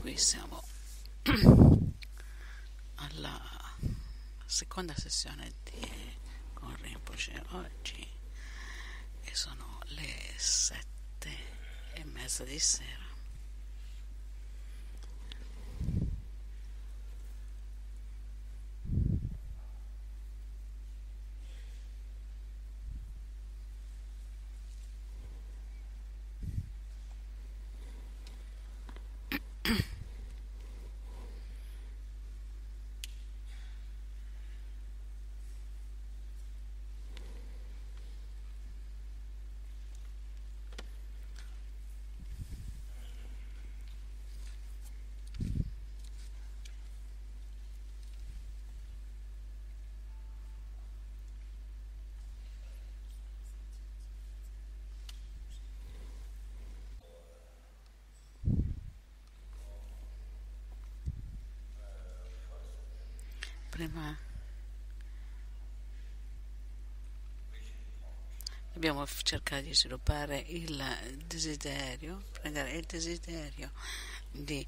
Qui siamo alla seconda sessione con Rinpoche oggi e sono le 7:30 di sera. Prima dobbiamo cercare di sviluppare il desiderio, prendere il desiderio di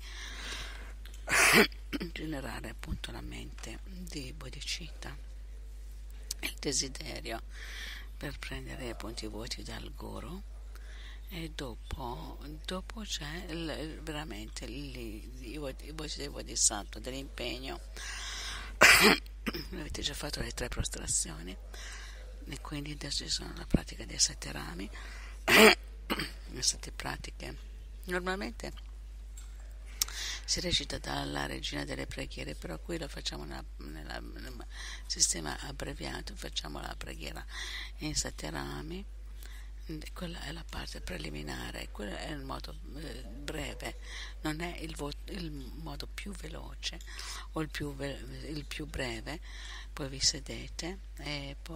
generare appunto la mente di bodhicitta, il desiderio per prendere appunto i voti dal guru, e dopo c'è veramente i voti del bodhisattva, dell'impegno. Avete già fatto le 3 prostrazioni e quindi adesso ci sono la pratica dei 7 rami, le 7 pratiche. Normalmente si recita dalla regina delle preghiere, però qui lo facciamo nel sistema abbreviato, facciamo la preghiera in 7 rami. Quella è la parte preliminare, quello è il modo breve, non è il modo più veloce o il più breve. Poi vi sedete e poi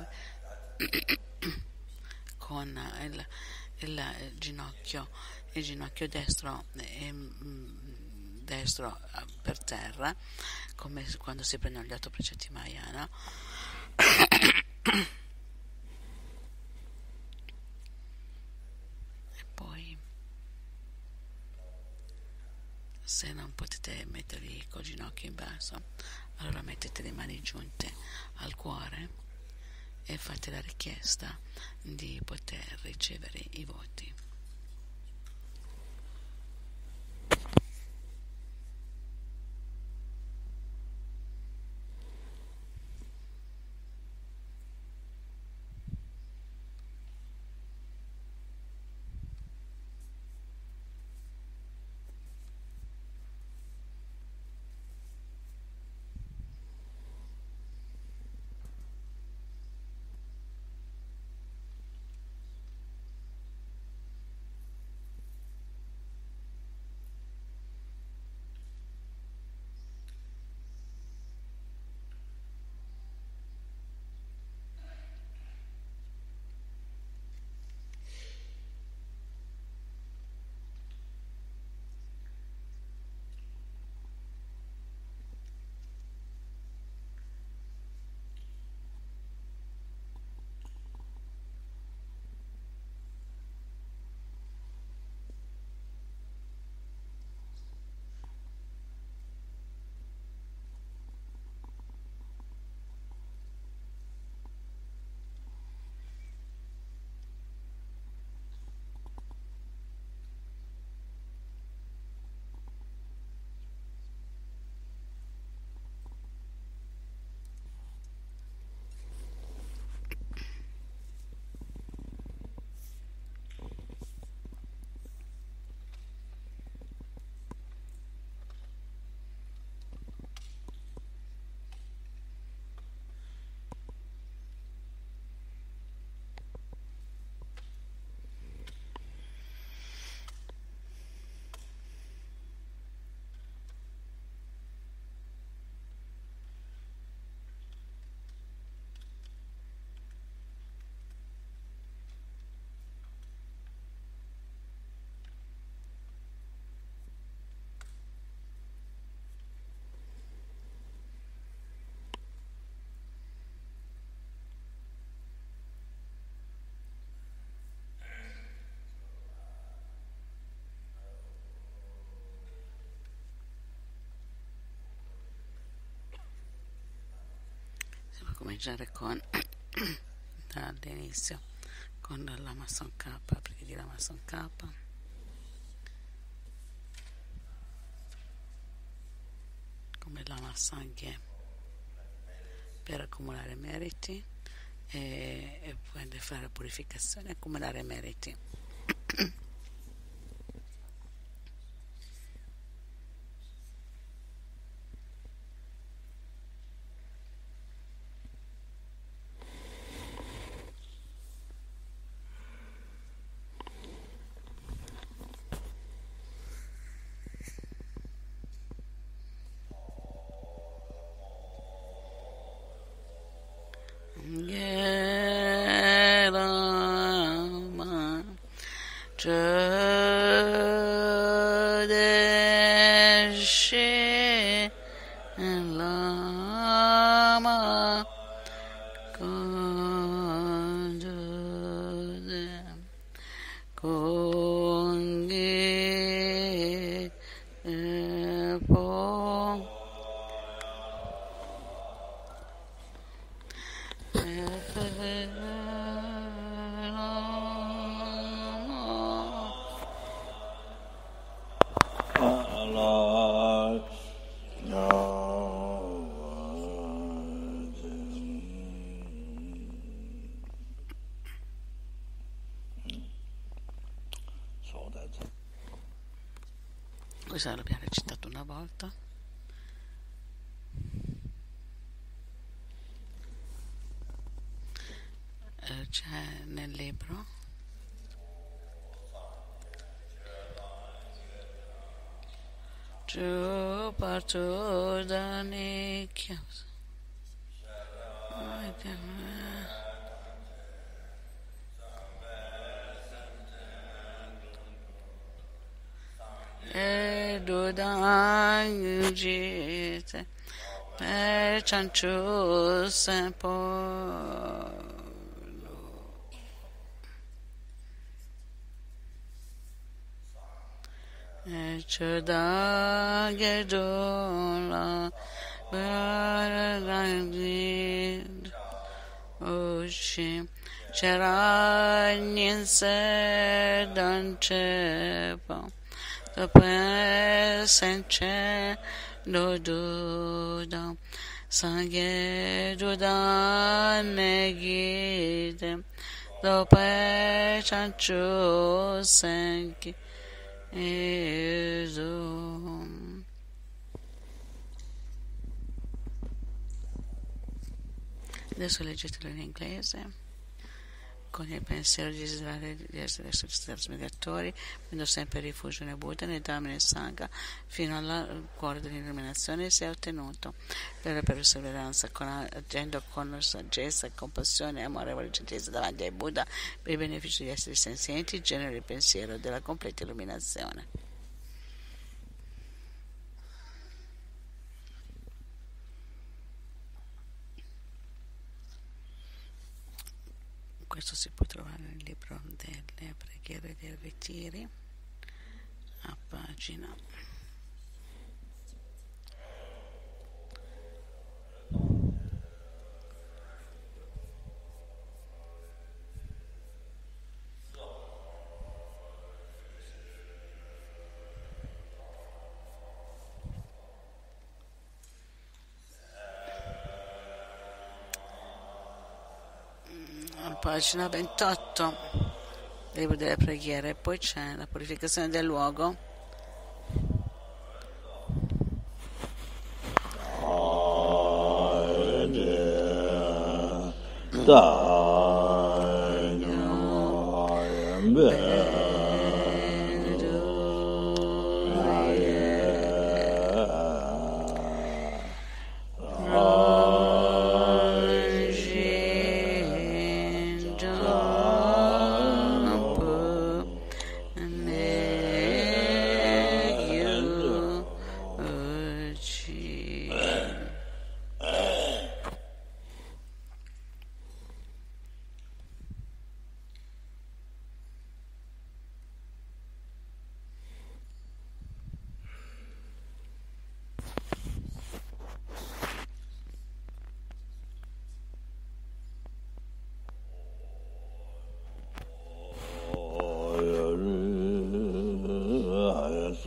con il ginocchio destro per terra, come quando si prendono gli 8 precetti Mahayana. E poi, se non potete mettervi col ginocchio in basso, allora mettete le mani giunte al cuore e fate la richiesta di poter ricevere i voti. cominciare con dall'inizio con l'Amazon K, perché di l'Amazon K come l'Amazon G per accumulare meriti e poi fare purificazione e accumulare meriti. Gerama Chadeshi Lama Kondude Kongi Po Questo l'abbiamo recitato una volta. C'è nel libro giù parto da Nicchios e Dudan Gite e Cianciu Sempo Chada Gedola Baragandid Oshim Charanyin Sedan Chepa Tape Senche Doduda Sange Duda Negide Tape Chanchu Senki Adesso leggetelo in inglese con il pensiero di desiderare di essere stati mediatori, prendo sempre rifugio nel Buddha, nel Dhamma e nel Sangha, fino al cuore dell'illuminazione sia ottenuto. Per perseveranza, agendo con saggezza, compassione e amorevole gentilezza davanti ai Buddha, per il beneficio di esseri senzienti, genera il pensiero della completa illuminazione. Questo si può trovare nel libro delle preghiere dei ritiri, a pagina 28, il libro delle preghiere. Poi c'è la purificazione del luogo.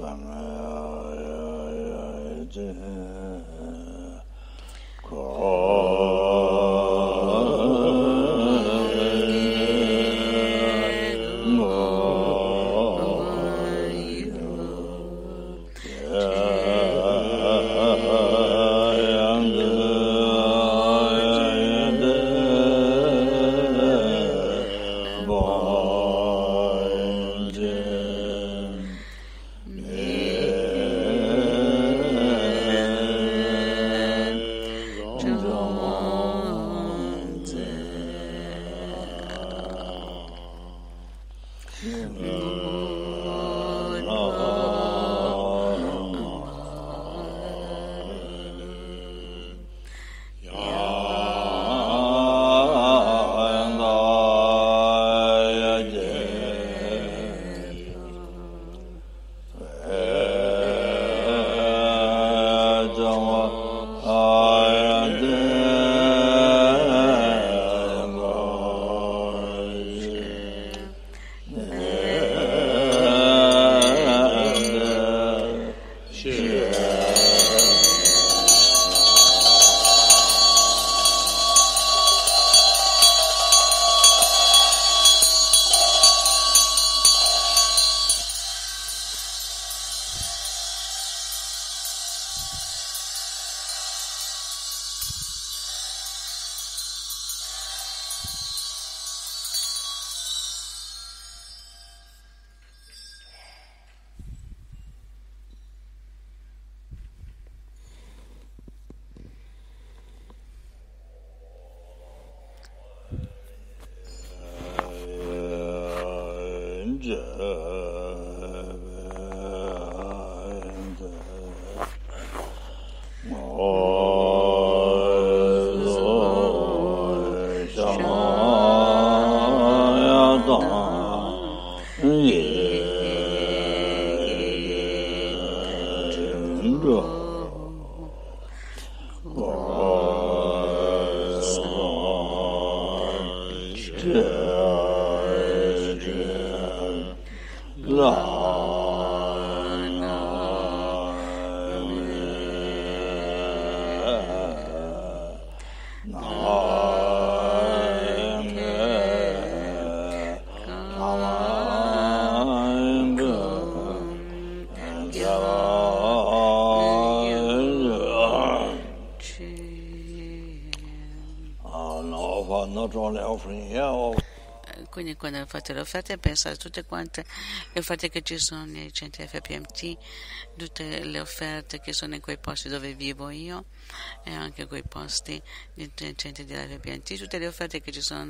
Quindi quando fate le offerte pensate a tutte quante le offerte che ci sono nei centri FPMT, tutte le offerte che sono in quei posti dove vivo io e anche quei posti nei centri della FPMT, tutte le offerte che ci sono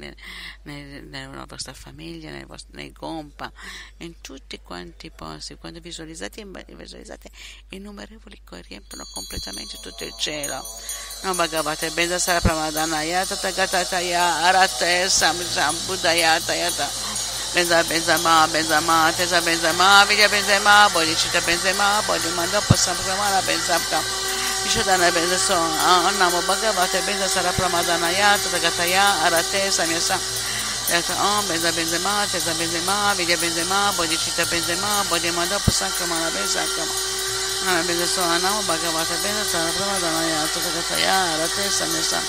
nella vostra famiglia, nei Gompa, in tutti quanti i posti. Quando visualizzate innumerevoli che riempiono completamente tutto il cielo. No Bhagavate Benza Sara Pramadana Yata Tagatata Ya Arate Sam Buddhayata Yata Benza Benzama Tesa Benzama Vidya Benzema Bodhicitta Benzema Bodhi Mandopa Sampramana Benzamka Vishodana Benza Namo Bhagavate Benza Sara Pramadana Yata Tagata Ya Arate Samyasa Yata Om Benza Benzema Tesa Benzema Vidya Benzema Bodhicitta Benzema Bodhi Mandopa Sampramana Benzamka Benza Soha Namo Bhagavate Benza Sara Pramadana Yata Tagata Ya Arate Samyasa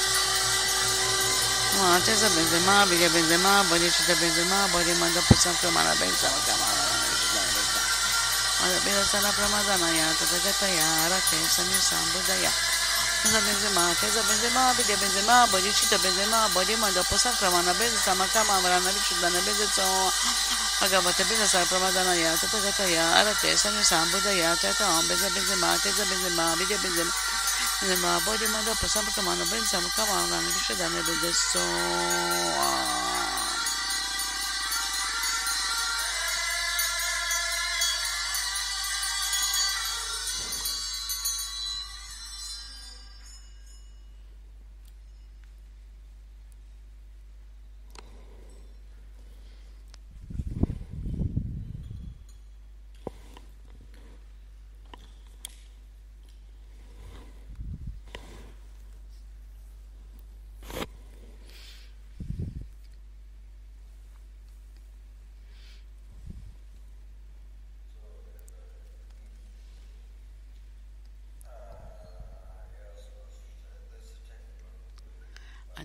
Tesa Benzema, Vidya Benzema, Bodhicitta Benzema, Bodhi Mandopa Sampramana Benzama Kamala Benza Sara Pramadana Yata Tagata Ya Arate Samyasa Buddhaya Tesa Benzema, Vidya Benzema, Bodhicitta Benzema, Bodhi Mandopa Sampramana Benzama Kamala Benza Soha Bhagavate Benza Sara Pramadana Yata Tagata Ya Arate Samyasa Buddhaya Teta Om Benza Benzema, Vidya Benzema Nella Bodhi Mandopa Sampramana Benzama Kamala Vishodana Benza Soha.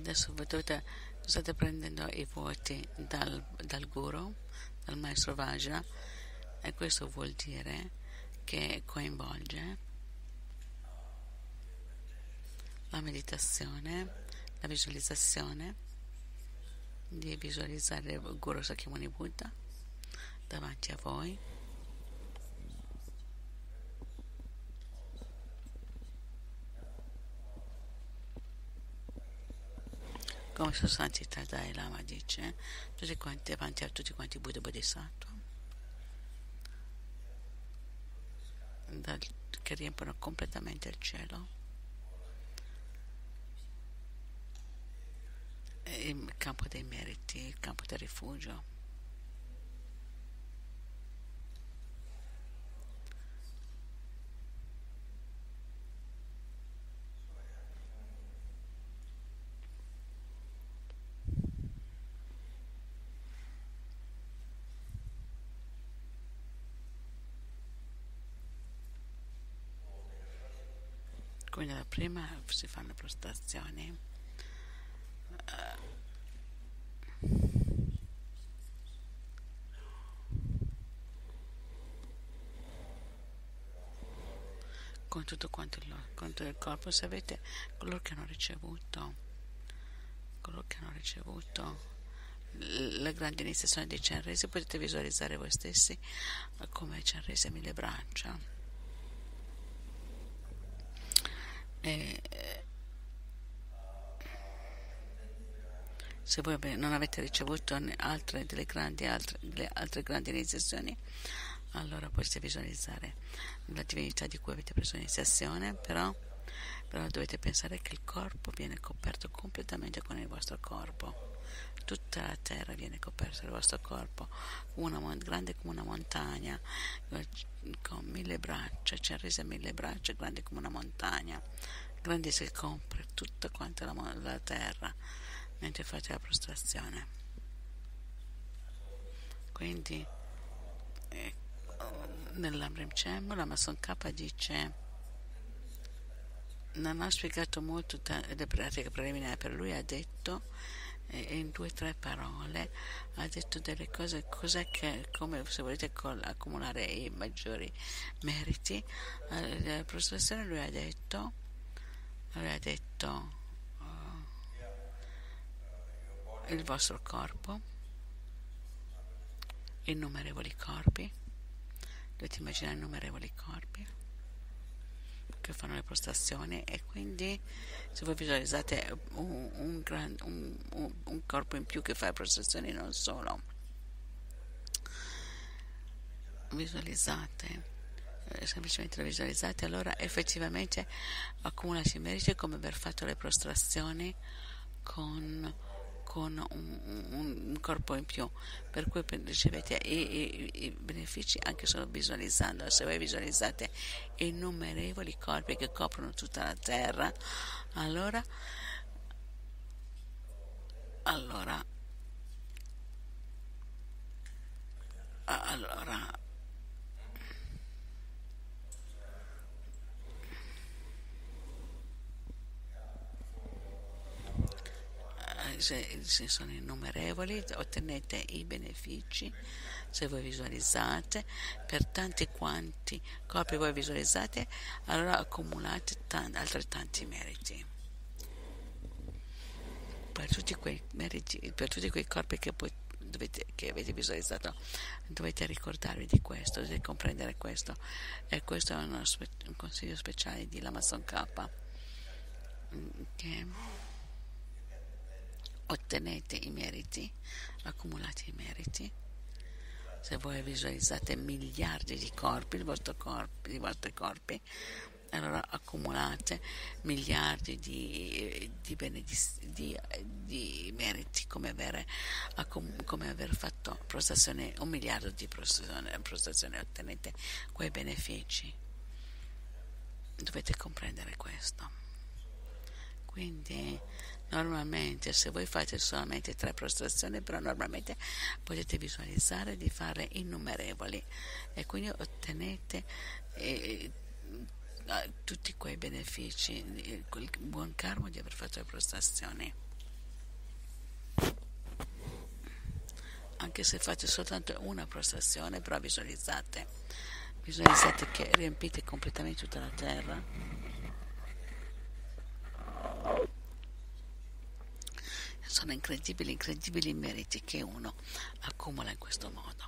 Adesso state prendendo i voti dal guru, dal maestro Vajra, e questo vuol dire che coinvolge la meditazione, la visualizzazione, di visualizzare il Guru Sakyamuni Buddha davanti a voi, come Sua Santità Dalai Lama dice, tutti quanti, davanti a tutti quanti Buddha Bodhisattva che riempiono completamente il cielo, il campo dei meriti, il campo del rifugio. Quindi la prima si fanno prostrazioni, con tutto quanto il corpo. Se avete coloro che hanno ricevuto la grande iniziazione dei Chenresi, potete visualizzare voi stessi come Chenresi a 1000 braccia. Se voi non avete ricevuto altre grandi iniziazioni, allora potete visualizzare la divinità di cui avete preso l'iniziazione, però dovete pensare che il corpo viene coperto completamente con il vostro corpo. Tutta la terra viene coperta dal vostro corpo, grande come una montagna, con 1000 braccia, c'è resa 1000 braccia, grande come una montagna, grande si copre tutta quanta la terra mentre fate la prostrazione. Quindi nell'Amrim Chem la Mason K dice, non ha spiegato molto le pratiche preliminari, per lui ha detto in 2 o 3 parole, ha detto delle cose, cos'è che, come se volete accumulare i maggiori meriti. La prostrazione lui ha detto il vostro corpo, innumerevoli corpi, dovete immaginare innumerevoli corpi che fanno le prostrazioni, e quindi se voi visualizzate un corpo in più che fa le prostrazioni, non solo visualizzate, semplicemente lo visualizzate, allora effettivamente accumulate i meriti come aver fatto le prostrazioni con un corpo in più, per cui ricevete i benefici anche solo visualizzando. Se voi visualizzate innumerevoli corpi che coprono tutta la terra, allora se sono innumerevoli, ottenete i benefici se voi visualizzate. Per tanti quanti corpi voi visualizzate, allora accumulate altrettanti meriti. Per tutti quei meriti, per tutti quei corpi che avete visualizzato, dovete ricordarvi di questo, dovete comprendere questo, e questo è un consiglio speciale di Lama Tsongkhapa, che ottenete i meriti, accumulate i meriti. Se voi visualizzate miliardi di corpi, i vostri corpi, allora accumulate miliardi di meriti, come aver fatto prostrazione, 1 miliardo di prostrazione, ottenete quei benefici. Dovete comprendere questo. Quindi normalmente, se voi fate solamente 3 prostrazioni, però normalmente potete visualizzare di fare innumerevoli, e quindi ottenete tutti quei benefici, il buon karma di aver fatto le prostrazioni. anche se fate soltanto una prostrazione, però visualizzate che riempite completamente tutta la terra. Sono incredibili i meriti che uno accumula in questo modo.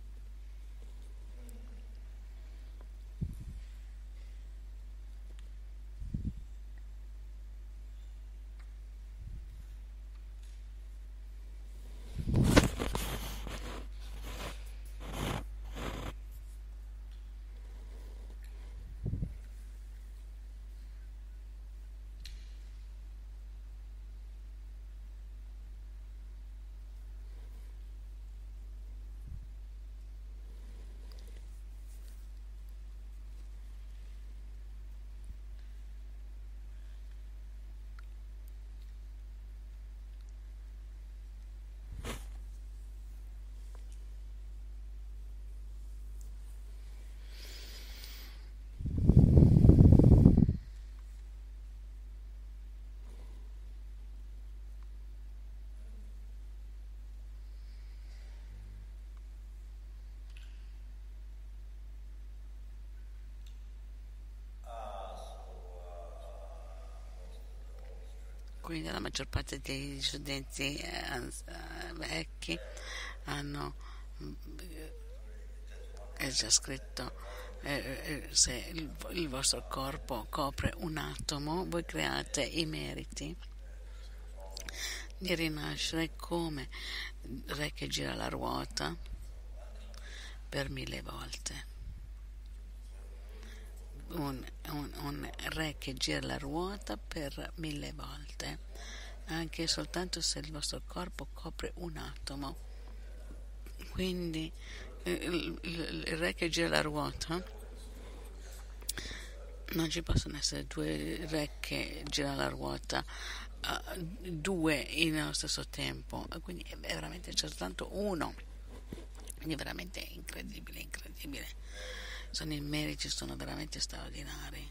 Quindi la maggior parte degli studenti vecchi hanno, è già scritto, se il vostro corpo copre un atomo, voi create i meriti di rinascere come re che gira la ruota per 1000 volte. Un re che gira la ruota per 1000 volte, anche soltanto se il vostro corpo copre un atomo. Quindi il re che gira la ruota, non ci possono essere due re che girano la ruota, due nello stesso tempo, quindi è veramente c'è soltanto uno. Quindi è veramente incredibile. I meriti sono veramente straordinari,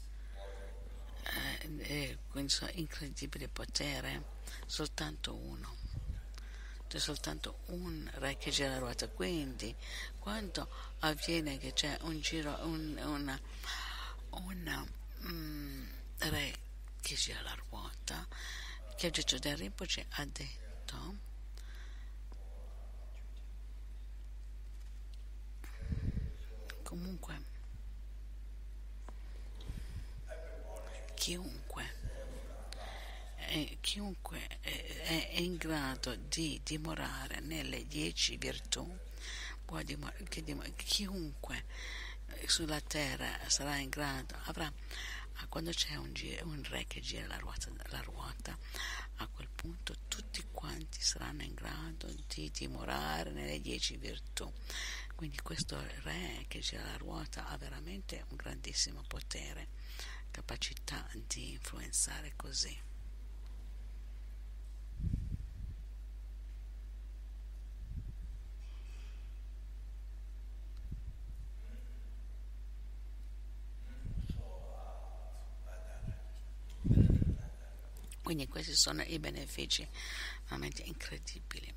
quindi sono incredibile potere, soltanto uno, c'è soltanto un re che gira la ruota. Quindi quando avviene che c'è un giro, un re che gira la ruota, che Gesù Rinpoche ha detto, comunque chiunque è in grado di dimorare nelle 10 virtù, chiunque sulla terra sarà in grado, quando c'è un re che gira la ruota, a quel punto tutti quanti saranno in grado di dimorare nelle 10 virtù. Quindi questo re che gira la ruota ha veramente un grandissimo potere, capacità di influenzare così. Quindi questi sono i benefici veramente incredibili.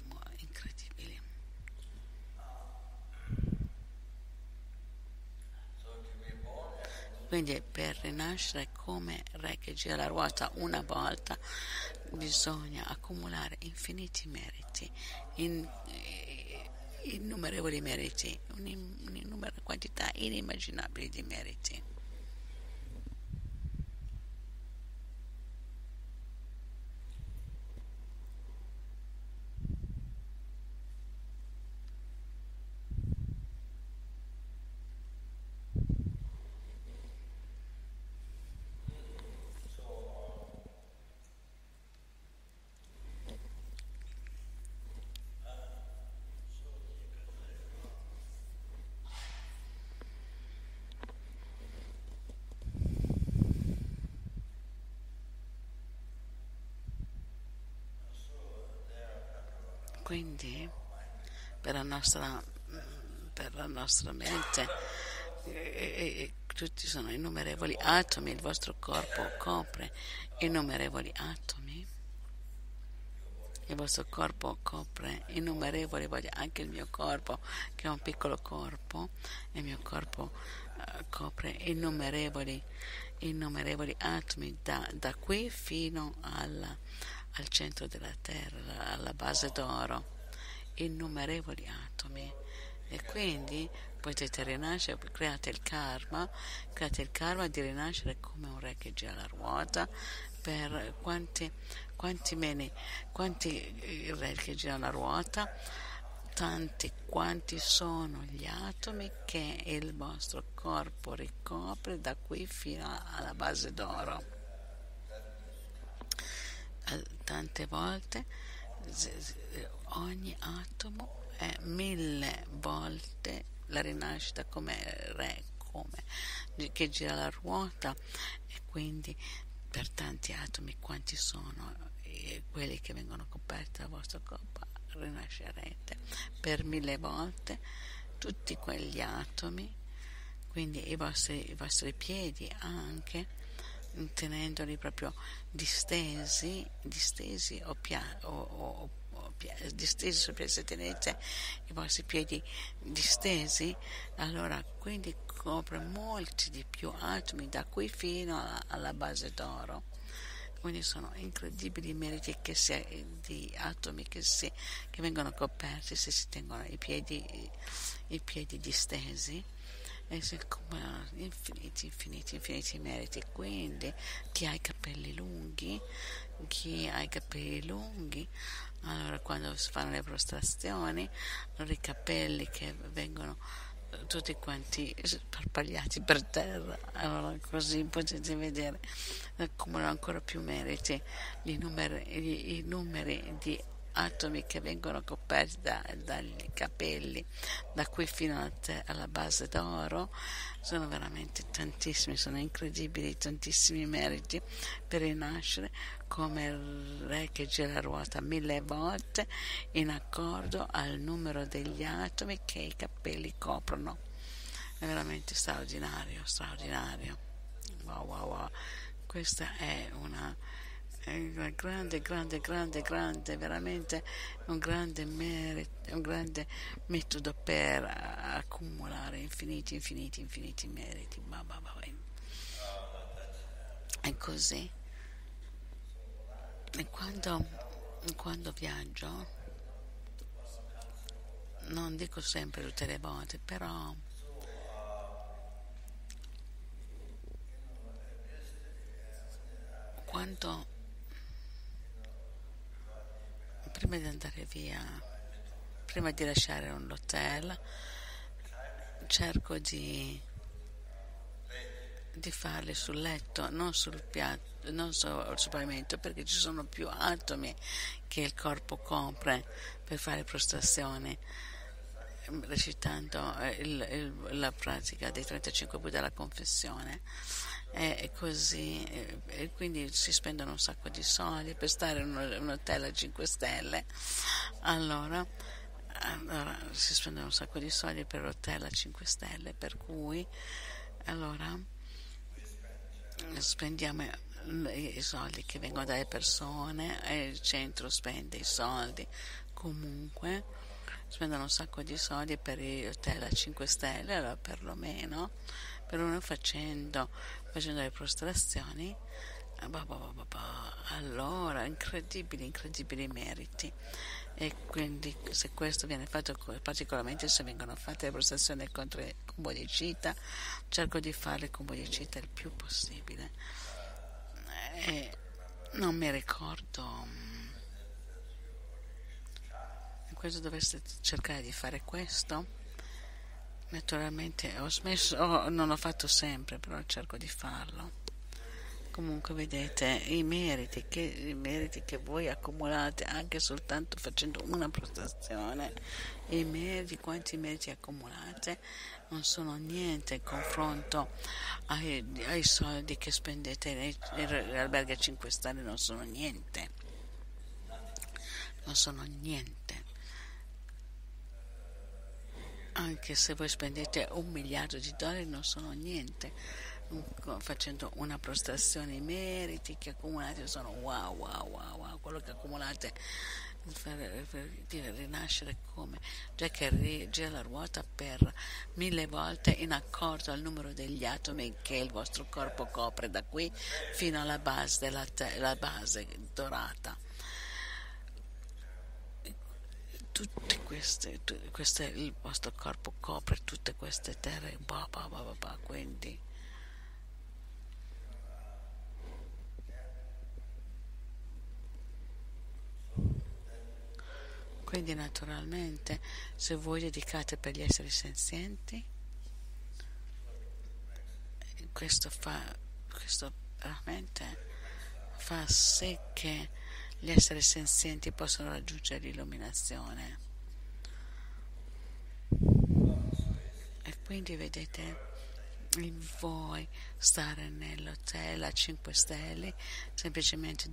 Quindi per rinascere come re che gira la ruota una volta bisogna accumulare infiniti meriti, innumerevoli meriti, una quantità inimmaginabile di meriti. Quindi per la nostra mente tutti sono innumerevoli atomi, il vostro corpo copre innumerevoli atomi il vostro corpo copre innumerevoli, anche il mio corpo, che è un piccolo corpo, il mio corpo copre innumerevoli atomi da qui fino al centro della Terra, alla base d'oro, innumerevoli atomi. E quindi potete rinascere, create il karma di rinascere come un re che gira la ruota per quanti re che girano la ruota, tanti quanti sono gli atomi che il vostro corpo ricopre da qui fino alla base d'oro. Tante volte ogni atomo è 1000 volte la rinascita come re, come che gira la ruota, e quindi per tanti atomi quanti sono quelli che vengono coperti dal vostro corpo, rinascerete per 1000 volte tutti quegli atomi, quindi i vostri piedi anche, tenendoli proprio distesi distesi sul piede. Se tenete i vostri piedi distesi, allora quindi copre molti di più atomi da qui fino alla base d'oro. Quindi sono incredibili meriti di atomi che vengono coperti se si tengono i piedi distesi, e si accumulano infiniti meriti. Quindi chi ha i capelli lunghi, allora quando si fanno le prostrazioni, allora i capelli che vengono tutti quanti sparpagliati per terra, allora così potete vedere, accumulano ancora più meriti. I numeri di atomi che vengono coperti dagli capelli da qui fino alla base d'oro sono veramente tantissimi, sono incredibili, tantissimi meriti per rinascere come il re che gira la ruota 1000 volte in accordo al numero degli atomi che i capelli coprono. È veramente straordinario. Wow. Questa è una grande, veramente un grande merito, un grande metodo per accumulare infiniti meriti. È così. E quando viaggio, non dico sempre tutte le volte, però quando prima di andare via, prima di lasciare l'hotel, cerco di farli sul letto, non sul piatto, non sul pavimento, perché ci sono più atomi che il corpo copre per fare prostrazioni, recitando la pratica dei 35 Buddha della confessione. E così, e quindi si spendono un sacco di soldi per stare in un hotel a 5 stelle. Allora si spendono un sacco di soldi per l'hotel a 5 stelle, per cui allora spendiamo i soldi che vengono dalle persone, e il centro spende i soldi, comunque spendono un sacco di soldi per gli hotel a 5 stelle. Allora perlomeno per uno facendo le prostrazioni, allora incredibili meriti. E quindi se questo viene fatto, particolarmente se vengono fatte le prostrazioni con bodhicitta, cerco di farle con bodhicitta il più possibile. E non mi ricordo, questo dovreste cercare di fare questo. Naturalmente ho smesso, non l'ho fatto sempre, però cerco di farlo. Comunque vedete i meriti che voi accumulate anche soltanto facendo una prostrazione. Quanti meriti accumulate non sono niente in confronto ai soldi che spendete negli alberghi a 5 stelle, non sono niente. Anche se voi spendete $1 miliardo, non sono niente. Facendo una prostrazione, i meriti che accumulate sono wow, quello che accumulate per dire rinascere come, già che gira la ruota per 1000 volte in accordo al numero degli atomi che il vostro corpo copre da qui fino alla base la base dorata. Tutte queste, il vostro corpo copre tutte queste terre, quindi naturalmente se voi dedicate per gli esseri senzienti, questo veramente fa sì che gli esseri senzienti possano raggiungere l'illuminazione. E quindi vedete voi stare nell'hotel a 5 stelle semplicemente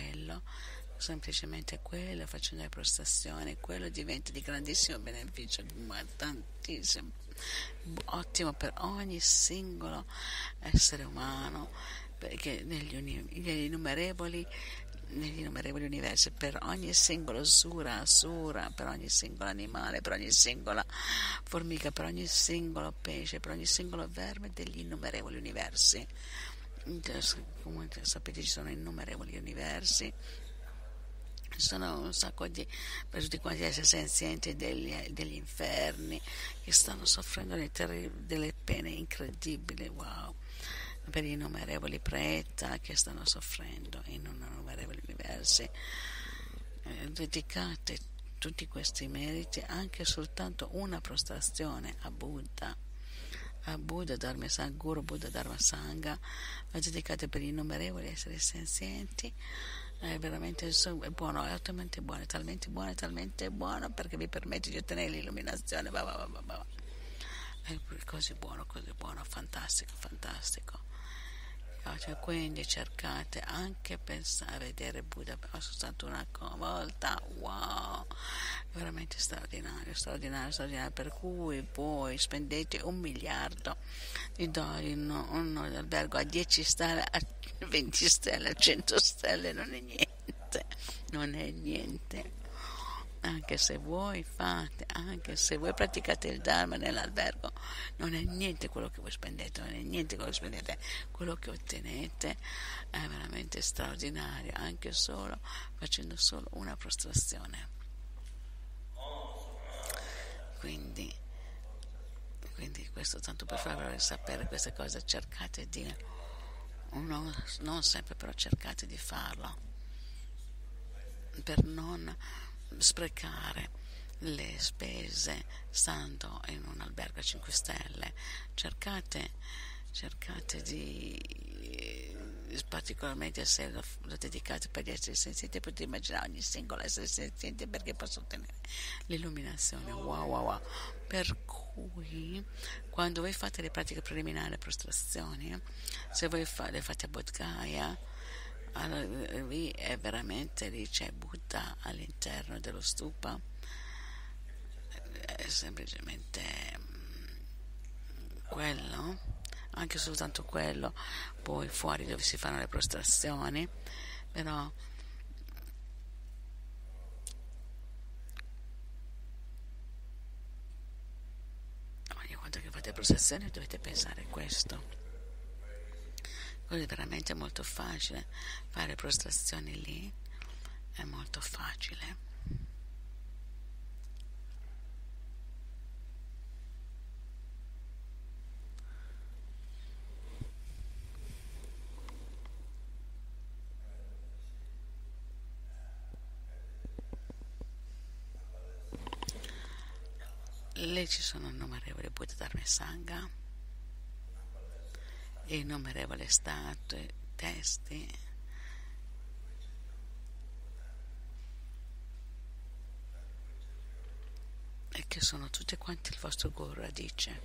facendo le prestazioni, quello diventa di grandissimo beneficio, ma tantissimo, ottimo per ogni singolo essere umano, perché negli innumerevoli universi, per ogni singolo asura, per ogni singolo animale, per ogni singola formica, per ogni singolo pesce, per ogni singolo verme degli innumerevoli universi. Come sapete ci sono innumerevoli universi, ci sono un sacco per tutti quanti gli esseri senzienti degli inferni che stanno soffrendo delle pene incredibili, wow, per gli innumerevoli preta che stanno soffrendo in innumerevoli universi. Dedicate tutti questi meriti anche soltanto una prostrazione a Buddha Dharma Sangha, Guru Buddha Dharma Sangha, la dedicate per gli innumerevoli esseri senzienti. È veramente è buono, è talmente buono perché vi permette di ottenere l'illuminazione. È così buono, fantastico. Quindi cercate anche pensare a vedere Buddha soltanto una volta, wow, veramente straordinario, per cui voi spendete 1 miliardo di dollari in un albergo a 10 stelle, a 20 stelle, a 100 stelle, non è niente. Anche se voi praticate il Dharma nell'albergo, non è niente quello che voi spendete, quello che ottenete è veramente straordinario, anche solo facendo solo una prostrazione. Quindi questo tanto per farvi sapere queste cose, cercate di, non sempre, però cercate di farlo, per non sprecare le spese stando in un albergo a 5 stelle. Cercate di, particolarmente se lo dedicate per gli esseri senzienti, potete immaginare ogni singolo essere senziente perché posso ottenere l'illuminazione, wow. Per cui quando voi fate le pratiche preliminari, le prostrazioni, se voi le fate a Bodh Gaya, allora lì è veramente, lì c'è Buddha all'interno dello stupa, è semplicemente quello, anche soltanto quello, poi fuori dove si fanno le prostrazioni, però ogni volta che fate prostrazioni dovete pensare a questo. Quello è veramente molto facile, fare prostrazioni lì è molto facile. Lì ci sono innumerevoli Buddha Dharma Sangha, innumerevoli statue, testi, e che sono tutti quanti il vostro guru radice.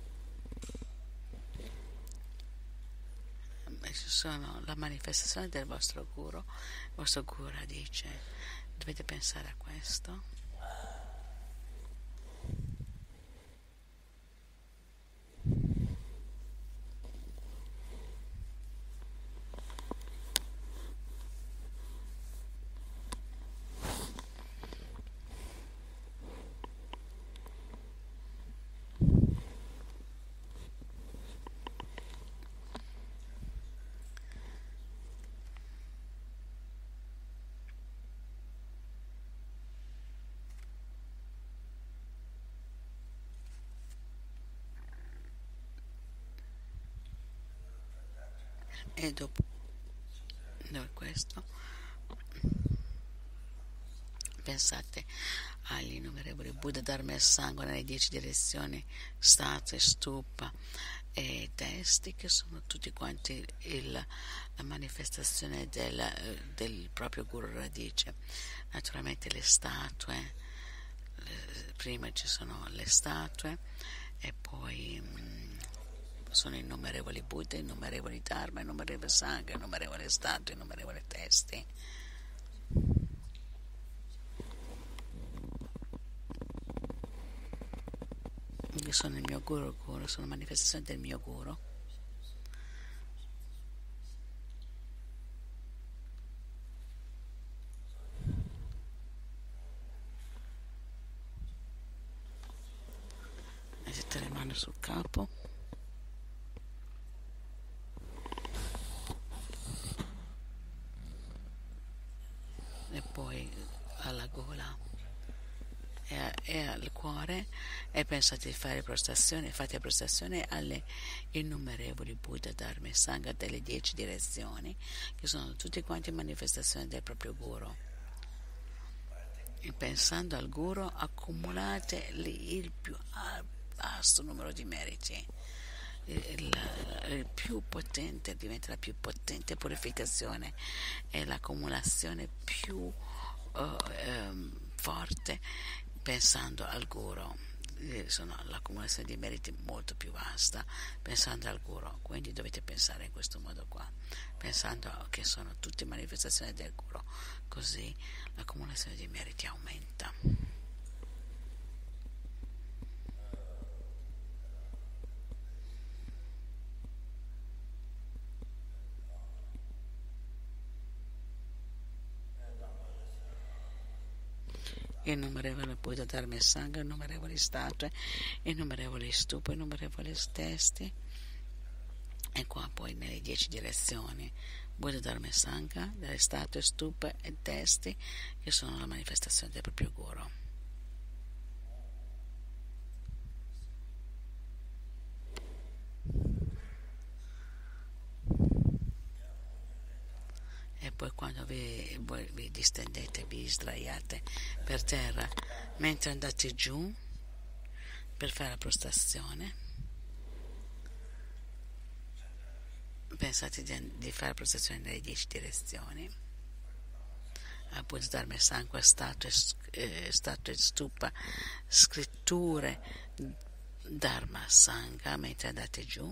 E ci sono la manifestazione del vostro guru radice. Dovete pensare a questo. E dopo questo pensate agli innumerevoli Buddha, Dharma e Sangha nelle 10 direzioni, statue, stupa e testi, che sono tutti quanti la manifestazione del proprio Guru Radice. Naturalmente le statue, prima ci sono le statue e poi sono innumerevoli Buddha, innumerevoli Dharma, innumerevoli Sangha, innumerevoli statue, innumerevoli testi. Io sono il mio guru, sono manifestazione del mio guru. Mettete le mani sul capo. E poi alla gola e al cuore, e pensate di fare prostrazione, fate prostrazione alle innumerevoli Buddha, Dharma e Sangha delle 10 direzioni, che sono tutti quanti manifestazioni del proprio Guru. E pensando al Guru accumulate il più vasto numero di meriti. Il più potente diventa la più potente purificazione e l'accumulazione più forte pensando al Guru. Sono l'accumulazione di meriti molto più vasta pensando al Guru, quindi dovete pensare in questo modo qua, pensando che sono tutte manifestazioni del Guru, così l'accumulazione di meriti aumenta. Innumerevoli Buddha, Dharma e Sangha, innumerevoli statue, innumerevoli stupe, innumerevoli testi, e qua poi nelle 10 direzioni Buddha, Dharma e Sangha, delle statue, stupe e testi, che sono la manifestazione del proprio Guru. E poi quando vi distendete, vi sdraiate per terra mentre andate giù per fare la prostrazione, pensate di fare la prostrazione nelle 10 direzioni a Buddha, Dharma e Sangha, statue, stupa, scritture Dharma, Sangha. Mentre andate giù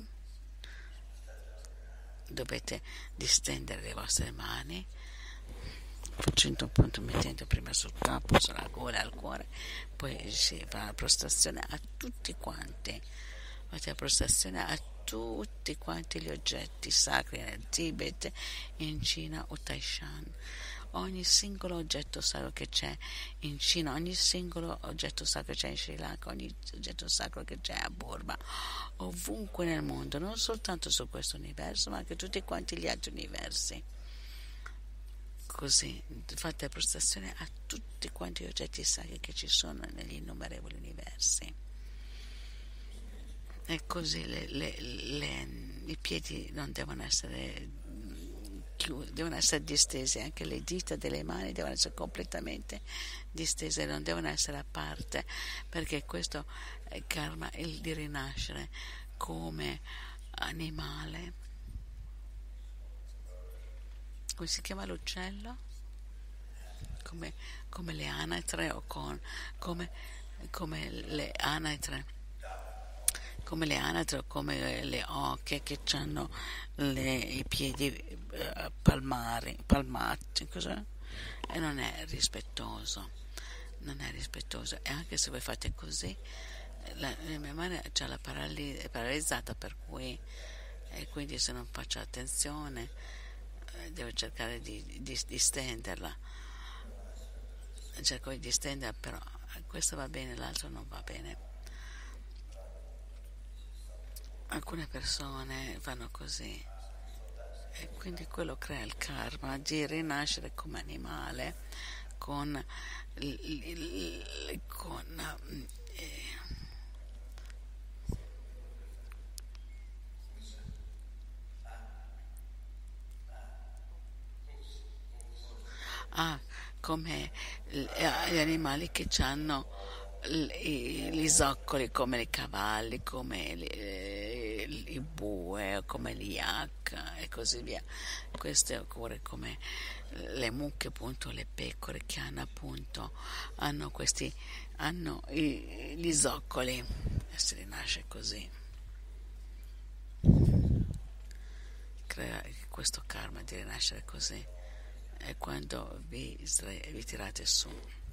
dovete distendere le vostre mani, facendo un punto, mettendo prima sul capo, sulla gola, al cuore, poi si fa la prostrazione a tutti quanti, fate la prostrazione a tutti quanti gli oggetti sacri nel Tibet, in Cina o Taishan, ogni singolo oggetto sacro che c'è in Cina, ogni singolo oggetto sacro che c'è in Sri Lanka, ogni oggetto sacro che c'è a Burma, ovunque nel mondo, non soltanto su questo universo, ma anche tutti quanti gli altri universi. Così fate la prostrazione a tutti quanti gli oggetti sacri che ci sono negli innumerevoli universi. E così i piedi non devono essere devono essere distesi, anche le dita delle mani devono essere completamente distese, non devono essere a parte, perché questo è karma, il di rinascere come animale. Come si chiama l'uccello? Come le anatre, o come le anatre, come le anatre o come le oche che hanno i piedi palmati, cos'è? E non è rispettoso, e anche se voi fate così, la mia mano c'ha è paralizzata, per cui, e quindi se non faccio attenzione devo cercare di stenderla, cerco di stenderla, però questo va bene, l'altro non va bene. Alcune persone fanno così e quindi quello crea il karma di rinascere come animale con come gli animali che hanno gli zoccoli, come i cavalli, come i bue, come gli yak e così via. Questo oppure come le mucche, appunto, le pecore che hanno gli zoccoli, e si rinasce così. Crea questo karma di rinascere così, e quando vi tirate su.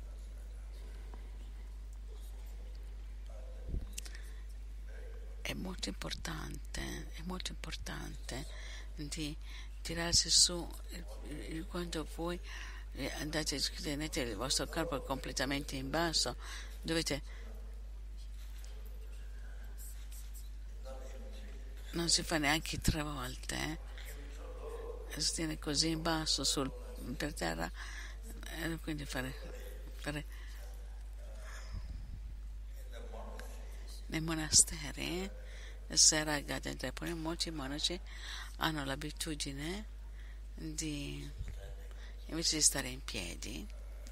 È molto importante di tirarsi su quando voi andate, tenete il vostro corpo completamente in basso, non si fa neanche 3 volte, si tiene così in basso per terra, quindi fare nei monasteri, Sera Gadendra, poi molti monaci hanno l'abitudine di, invece di stare in piedi,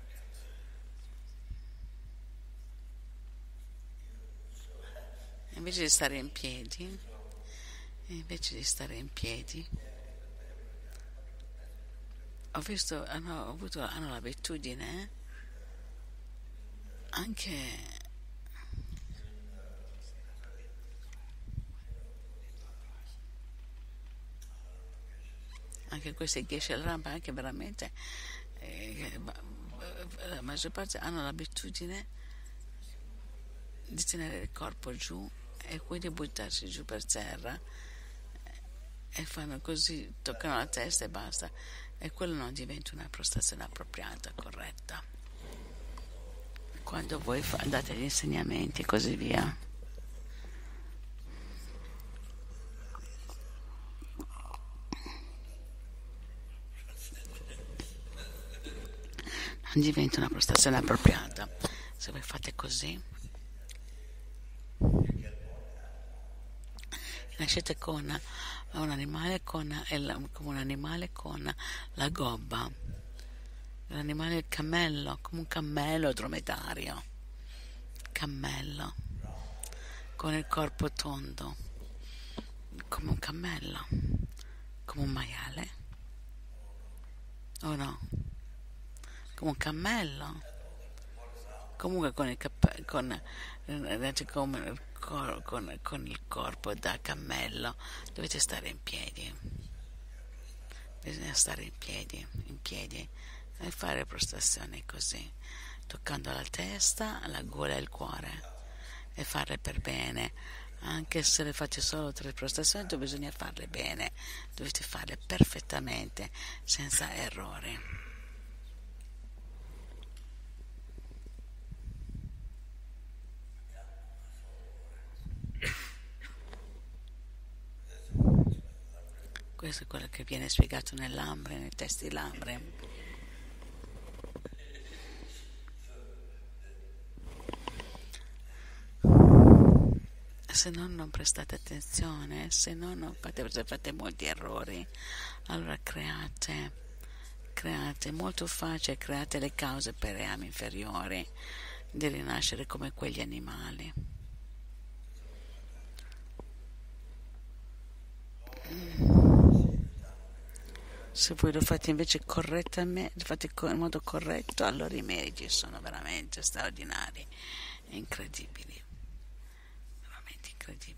invece di stare in piedi, hanno l'abitudine anche questi Geshe Rampa, anche veramente la maggior parte hanno l'abitudine di tenere il corpo giù e quindi buttarsi giù per terra, e fanno così, toccano la testa e basta, e quello non diventa una prostrazione appropriata, corretta. Quando voi date gli insegnamenti e così via, non diventa una prostrazione appropriata. Se voi fate così, nascete come un animale come un animale con la gobba, l'animale il cammello, come un cammello dromedario, cammello con il corpo tondo, come un cammello, come un maiale, o no? Come un cammello, comunque con il corpo da cammello. Dovete stare in piedi, bisogna stare in piedi e fare prostrazioni così, toccando la testa, la gola e il cuore, e farle per bene. Anche se le fate solo 3 prostrazioni, bisogna farle bene, dovete farle perfettamente, senza errori. Questo è quello che viene spiegato nell'Ambre, nei testi dell'Ambre. Se non prestate attenzione, se non fate molti errori, allora create molto facile, create le cause per reami inferiori di rinascere come quegli animali. Se voi lo fate invece correttamente, lo fate in modo corretto, allora i meriti sono veramente straordinari e incredibili, veramente incredibili.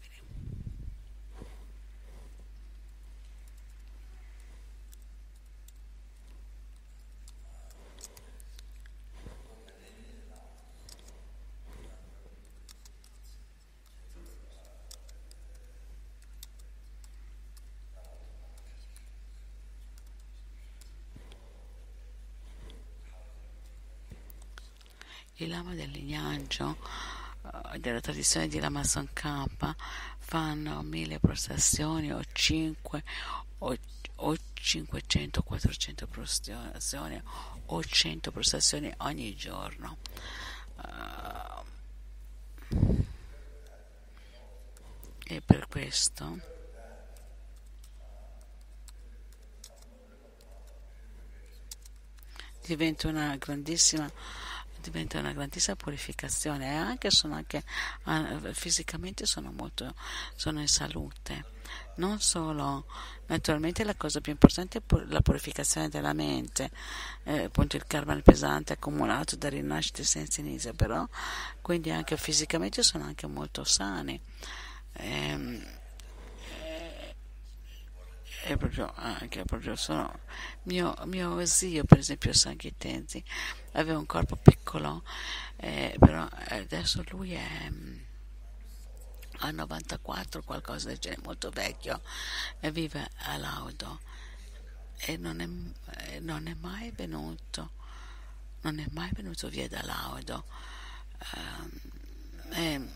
I lama del lignaggio della tradizione di Lama Tsongkhapa fanno 1000 prostrazioni o 500, 400 prostrazioni o 100 prostrazioni ogni giorno. E per questo diventa una grandissima purificazione, e fisicamente sono in salute. Non solo, naturalmente la cosa più importante è la purificazione della mente, appunto il karma pesante accumulato da rinascite senza inizio, però quindi anche fisicamente sono anche molto sani. Ehm, è proprio anche proprio sono mio zio, per esempio Sanghitenzi, aveva un corpo piccolo, però adesso lui è a 94, qualcosa del genere, molto vecchio, e vive a Laudo, e non è mai venuto via da Laudo. Ehm,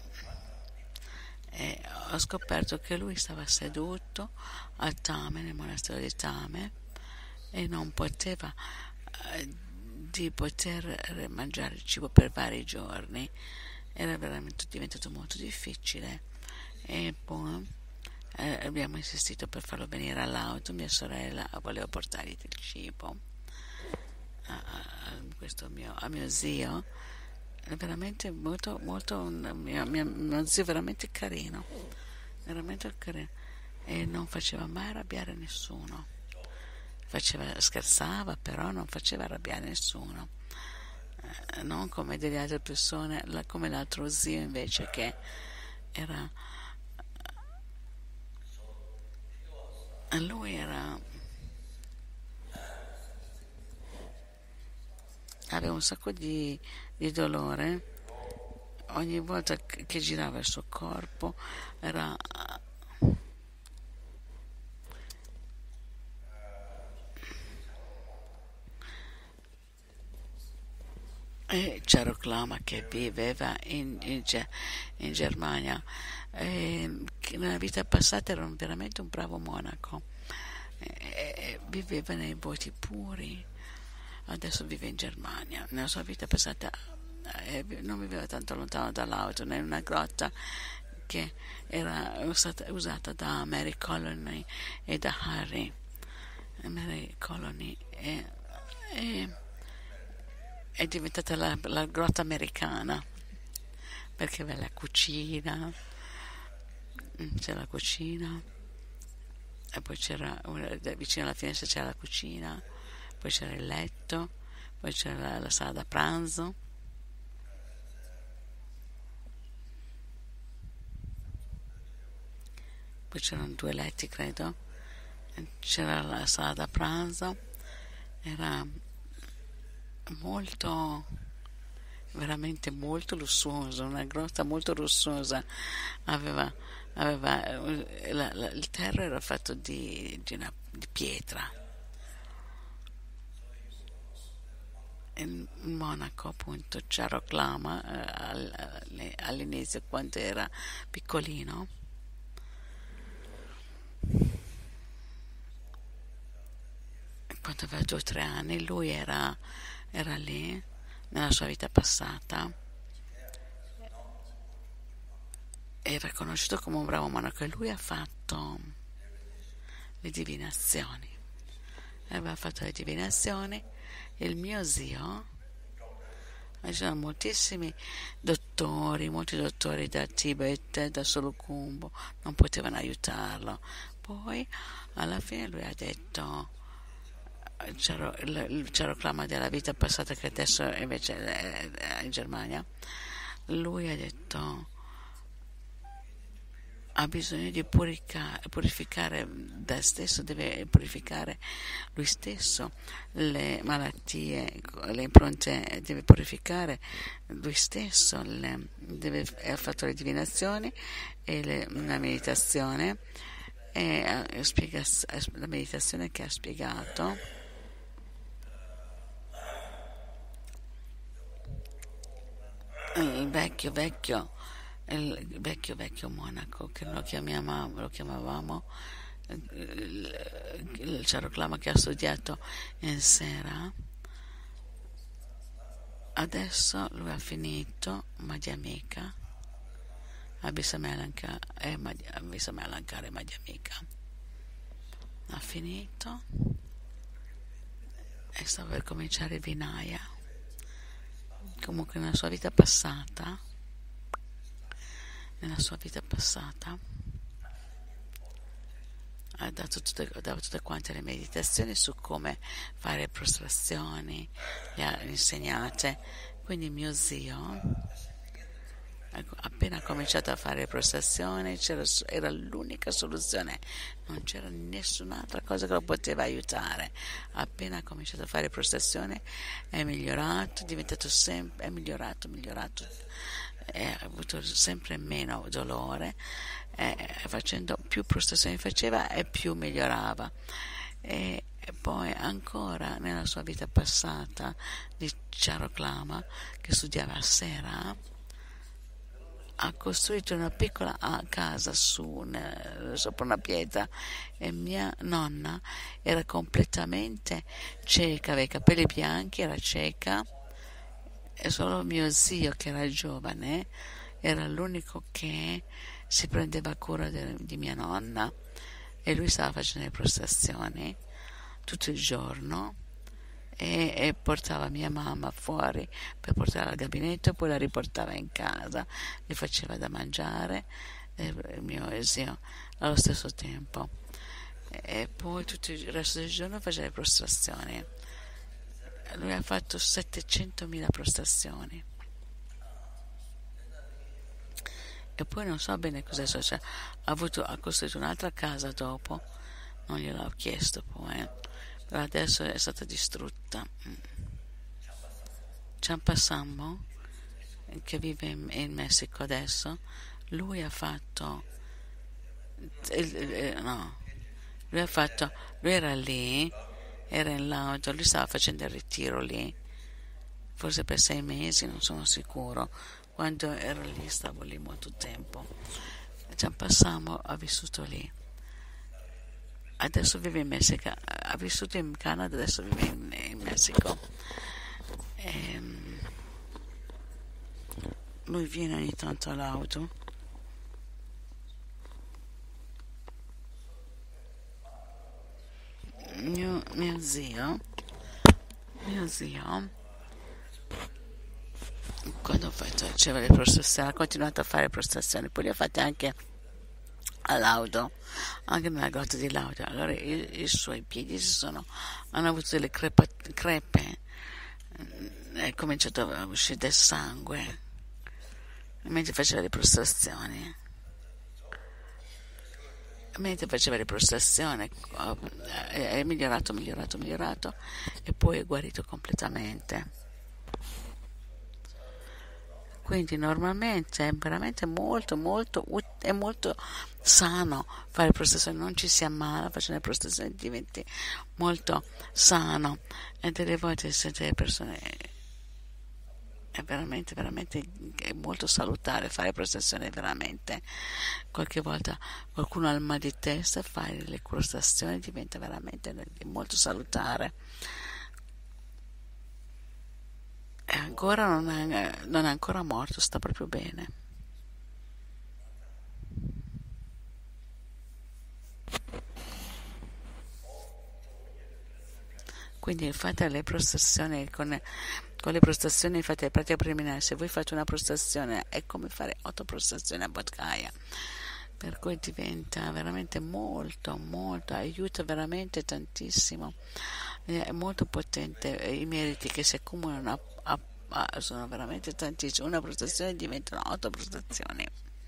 e ho scoperto che lui stava seduto a Tame, nel monastero di Tame, e non poteva di poter mangiare il cibo per vari giorni. Era veramente diventato molto difficile, e poi abbiamo insistito per farlo venire all'auto. Mia sorella voleva portargli del cibo a mio zio. È veramente molto, molto mio zio veramente carino, e non faceva mai arrabbiare nessuno. Scherzava, però non faceva arrabbiare nessuno, non come delle altre persone, come l'altro zio invece, che era lui aveva un sacco di dolore ogni volta che girava il suo corpo. E c'era Clama che viveva in Germania, che nella vita passata era veramente un bravo monaco, viveva nei voti puri. Adesso vive in Germania. Nella sua vita passata non viveva tanto lontano dall'auto, in una grotta che era stata usata da Mary Colony e da Harry. Mary Colony è diventata la grotta americana, perché c'è la cucina, e poi vicino alla finestra c'era la cucina, poi c'era il letto, poi c'era la sala da pranzo, poi c'erano 2 letti, credo, c'era la sala da pranzo. Era veramente molto lussuoso, una grotta molto lussuosa. aveva, il terra era fatto di pietra. Il monaco, appunto, Charoklama, all'inizio, quando era piccolino, quando aveva 2 o 3 anni, lui era lì nella sua vita passata, era conosciuto come un bravo monaco, e lui ha fatto le divinazioni. Aveva fatto le divinazioni. Il mio zio, c'erano molti dottori da Tibet, da Solukhumbu, non potevano aiutarlo. Poi alla fine lui ha detto, il Charoklama della vita passata, che adesso invece è in Germania, lui ha detto ha bisogno di purificare da stesso, deve purificare lui stesso le malattie, le impronte, deve purificare lui stesso, ha fatto le divinazioni e una meditazione, e la meditazione che ha spiegato il vecchio monaco, che lo chiamavamo il Charoklama, che ha studiato in Sera. Adesso lui ha finito Madhyamika, Abhisamalankara e Madhyamika. Ha finito, e stava per cominciare Vinaya. Comunque nella sua vita passata dava tutte quante le meditazioni su come fare prostrazioni, le ha insegnate. Quindi mio zio, appena cominciato a fare prostrazione, era l'unica soluzione, non c'era nessun'altra cosa che lo poteva aiutare. Appena ha cominciato a fare prostrazione è migliorato, è migliorato, ha avuto sempre meno dolore, facendo più prostrazioni faceva e più migliorava. E poi ancora nella sua vita passata di Charoklama, che studiava a Sera, ha costruito una piccola casa sopra una pietra, e mia nonna era completamente cieca, aveva i capelli bianchi, era cieca, e solo mio zio, che era giovane, era l'unico che si prendeva cura di mia nonna, e lui stava facendo le prostrazioni tutto il giorno, e portava mia mamma fuori per portarla al gabinetto, poi la riportava in casa, le faceva da mangiare, il mio zio allo stesso tempo, e poi tutto il resto del giorno faceva le prostrazioni. Lui ha fatto 700.000 prostrazioni, e poi non so bene cosa è successo. Ha costruito un'altra casa dopo, non gliel'ho chiesto poi, però adesso è stata distrutta. Ciampasambo, che vive in Messico adesso, lui ha fatto no, lui era lì, era in laudo, lui stava facendo il ritiro lì, forse per 6 mesi, non sono sicuro. Quando ero lì stavo lì molto tempo. Ciampasambo ha vissuto lì, adesso vive in Messico, ha vissuto in Canada, adesso vive in Messico. Lui viene ogni tanto all'auto. Mio zio, quando faceva le prostrazioni, ha continuato a fare prostrazioni, poi le ha fatte anche all'auto, anche nella grotta di Laudo. Allora i suoi piedi hanno avuto delle crepe, è cominciato a uscire del sangue mentre faceva le prostrazioni. È migliorato, e poi è guarito completamente. Quindi normalmente è veramente è molto sano fare prostrazione, non ci si ammala facendo le prostrazioni, diventi molto sano, e delle volte sente le persone, è veramente è molto salutare fare prostrazione, veramente. Qualche volta qualcuno ha il mal di testa, fare le prostrazioni diventa veramente molto salutare. E ancora non è ancora morto, sta proprio bene. Quindi fate le prostrazioni con le prostrazioni, fate le pratiche preliminari. Se voi fate una prostrazione è come fare 8 prostrazioni a Bodhgaya, per cui diventa veramente molto, aiuta veramente tantissimo, è molto potente. I meriti che si accumulano sono veramente tantissimi. Una prostrazione diventano 8 prostrazioni.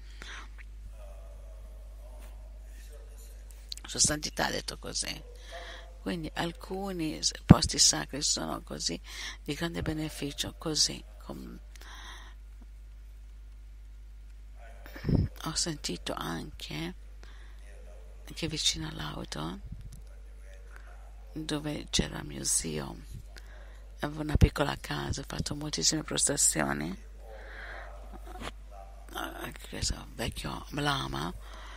Sua Santità ha detto così. Quindi alcuni posti sacri sono così di grande beneficio, così. Ho sentito anche che vicino all'auto, dove c'era mio zio, avevo una piccola casa, ho fatto moltissime prostrazioni, questo vecchio lama,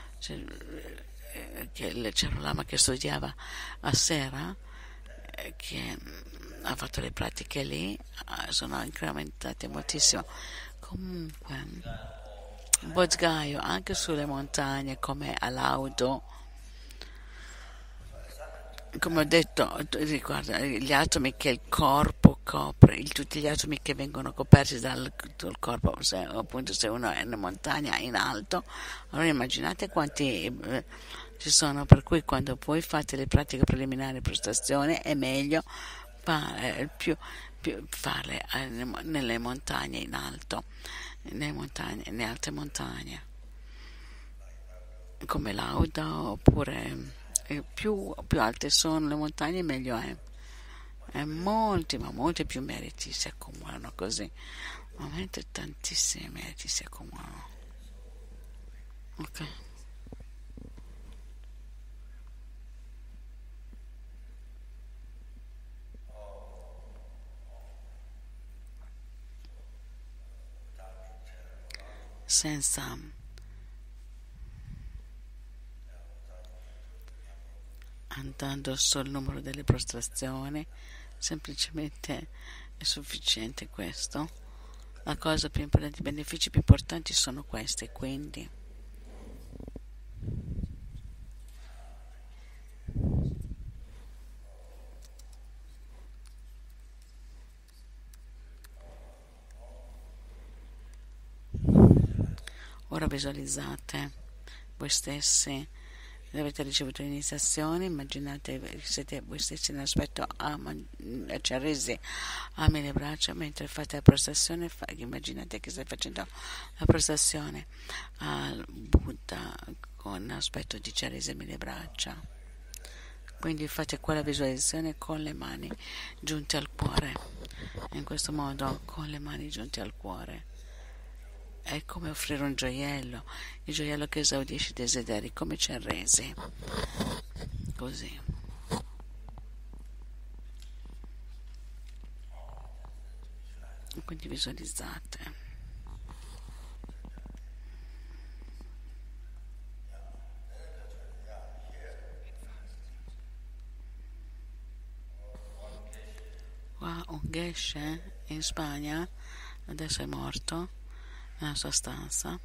c'era un lama che studiava a Sera, che ha fatto le pratiche lì, sono incrementate moltissimo. Comunque Bodhgaya anche sulle montagne come a Laudo come ho detto, riguarda gli atomi che il corpo copre, tutti gli atomi che vengono coperti dal corpo, appunto se uno è in una montagna in alto, allora immaginate quanti ci sono, per cui quando voi fate le pratiche preliminari di prostrazione è meglio farle nelle montagne in alto, nelle alte montagne come Lauda, oppure più alte sono le montagne meglio è. E ma molti più meriti si accumulano così, veramente tantissimi meriti si accumulano. Ok, senza andando sul numero delle prostrazioni, semplicemente è sufficiente questo. La cosa più importante, i benefici più importanti sono questi, quindi ora visualizzate voi stessi, avete ricevuto l'iniziazione, immaginate che siete voi stessi nell'aspetto a Ceresi, ami le braccia mentre fate la prostrazione, immaginate che stai facendo la prostrazione al Buddha con l'aspetto di Ceresi, ami le braccia. Quindi fate quella visualizzazione con le mani giunte al cuore, in questo modo con le mani giunte al cuore. È come offrire un gioiello, il gioiello che esaudisce i desideri, come c'è resi. Così. Quindi visualizzate. Qua un geshe in Spagna, adesso è morto, nella sua stanza.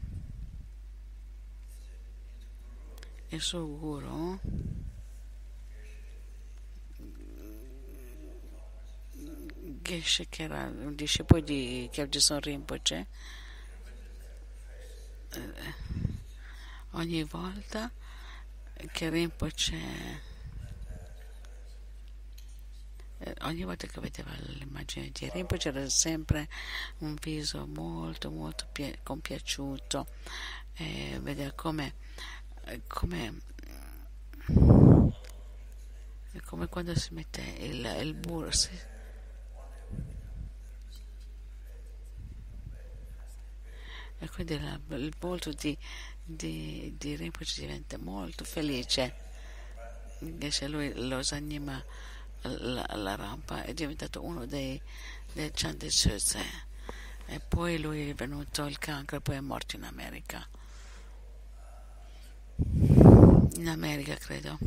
Il suo guru Geshe, che era un discepolo di Kyabdison Rinpoche, ogni volta che Rinpoche ogni volta che vedeva l'immagine di Rinpoche c'era sempre un viso molto molto compiaciuto, vedeva come è come quando si mette il burro, e quindi il volto di Rinpoche diventa molto felice. Invece lui lo Zanima la rampa è diventato uno dei Chandesuse, e poi lui è venuto il cancro e poi è morto in America credo.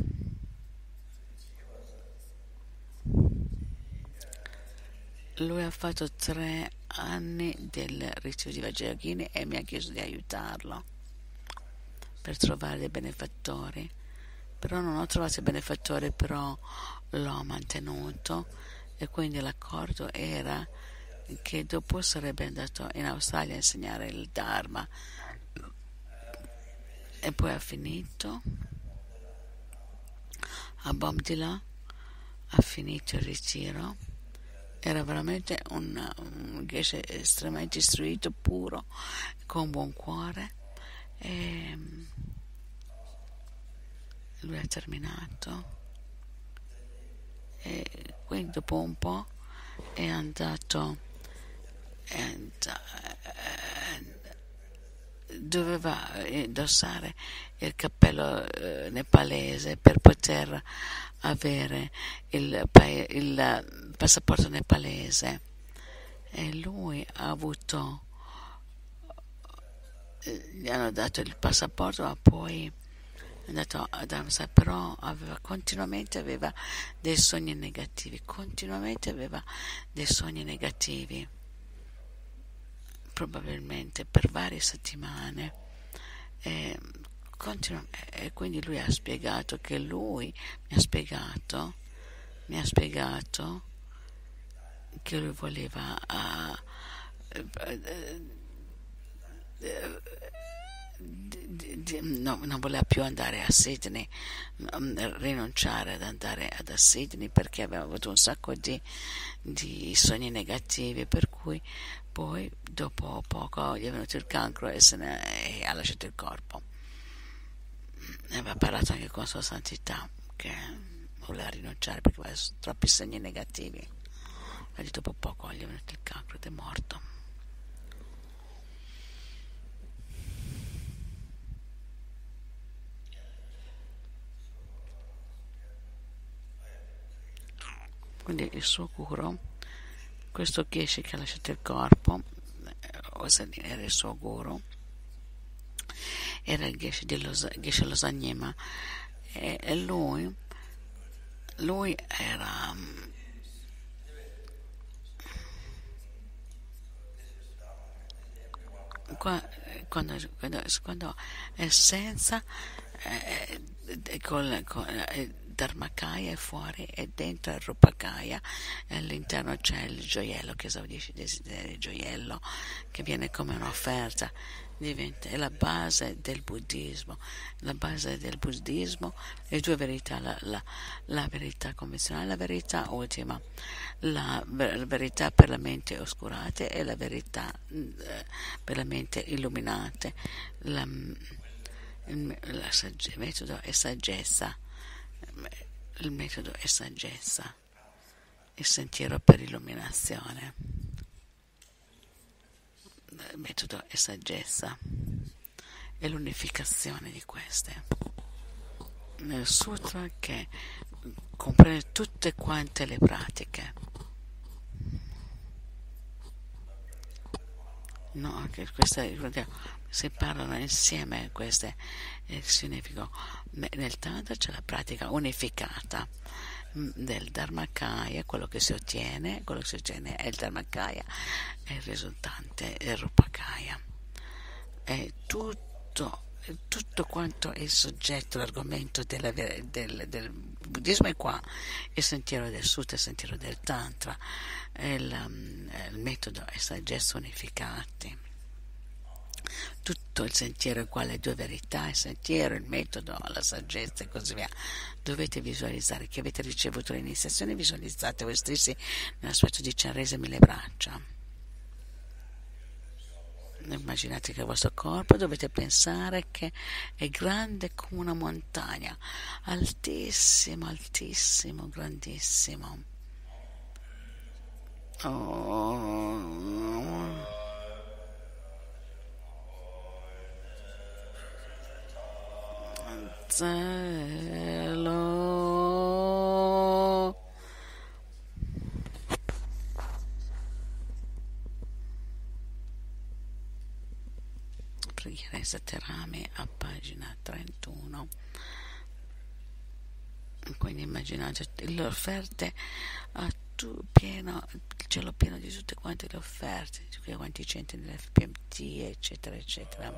Lui ha fatto 3 anni del ritiro di Vajrayogini e mi ha chiesto di aiutarlo per trovare dei benefattori, però non ho trovato i benefattori, però l'ho mantenuto, e quindi l'accordo era che dopo sarebbe andato in Australia a insegnare il Dharma, e poi ha finito a Bombdila, ha finito il ritiro. Era veramente un geshe estremamente istruito, puro, con buon cuore, e lui ha terminato, e quindi dopo un po' è andato, doveva indossare il cappello nepalese per poter avere il passaporto nepalese, e lui ha avuto, gli hanno dato il passaporto, ma poi è andato ad Amsterdam, però continuamente aveva dei sogni negativi, probabilmente per varie settimane, e quindi lui ha spiegato che lui mi ha spiegato che lui voleva no, non voleva più andare a Sydney, rinunciare ad andare a Sydney perché aveva avuto un sacco di sogni negativi, per cui poi dopo poco gli è venuto il cancro e ha lasciato il corpo. E aveva parlato anche con Sua Santità che voleva rinunciare perché aveva troppi segni negativi, e dopo poco gli è venuto il cancro ed è morto. Quindi il suo guru, questo Geshe che ha lasciato il corpo, era il suo guru, era il Geshe Geshe Losanyema, e lui era quando è senza Dharmakaya è fuori e dentro è Rupakaya, e all'interno c'è il gioiello che esaudisce i desideri, il gioiello che viene come un'offerta, è la base del buddismo. La base del buddismo, le due verità, la verità convenzionale, la verità ultima, la verità per la mente oscurate e la verità per la mente illuminate. Il metodo è saggezza, il metodo è saggezza, il sentiero per illuminazione. Il metodo è saggezza e l'unificazione di queste. Nel sutra che comprende tutte quante le pratiche. No, che queste si parlano insieme, queste significano. Nel Tantra c'è la pratica unificata del Dharmakaya, quello che si ottiene è il Dharmakaya, e il risultante è il Rupakaya. È tutto quanto è il soggetto, l'argomento del buddismo è qua, il sentiero del sutra, il sentiero del tantra, il metodo è saggezza unificati. Tutto il sentiero è uguale, due verità, il sentiero, il metodo, la saggezza e così via. Dovete visualizzare che avete ricevuto l'iniziazione, visualizzate voi stessi nell'aspetto di Centesimi le braccia. Immaginate che il vostro corpo, dovete pensare che è grande come una montagna, altissimo, altissimo, grandissimo. Cielo. Preghiera ai Saterami a pagina 31. Quindi immaginate le offerte pieno, il cielo pieno di tutte quante le offerte, di tutti quanti i centri dell'FPMT, eccetera, eccetera.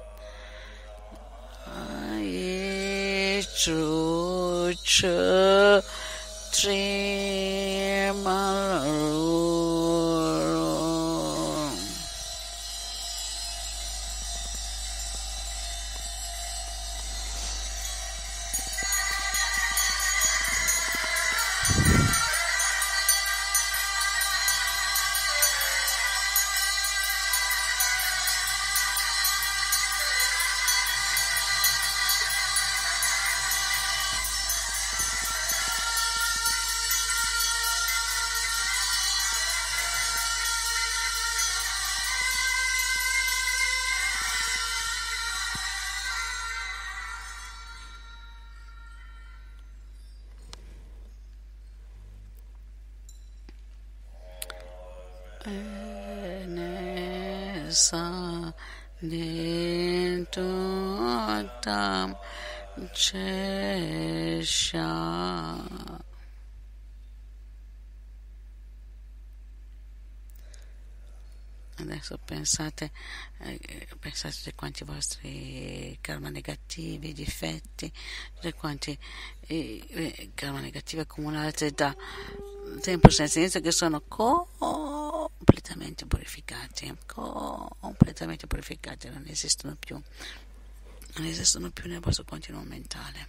Nintotam Chesha. Adesso pensate di quanti vostri karma negativi, difetti, di quanti karma negativi accumulati da tempo senza inizio che sono completamente purificati, non esistono più nel vostro continuo mentale.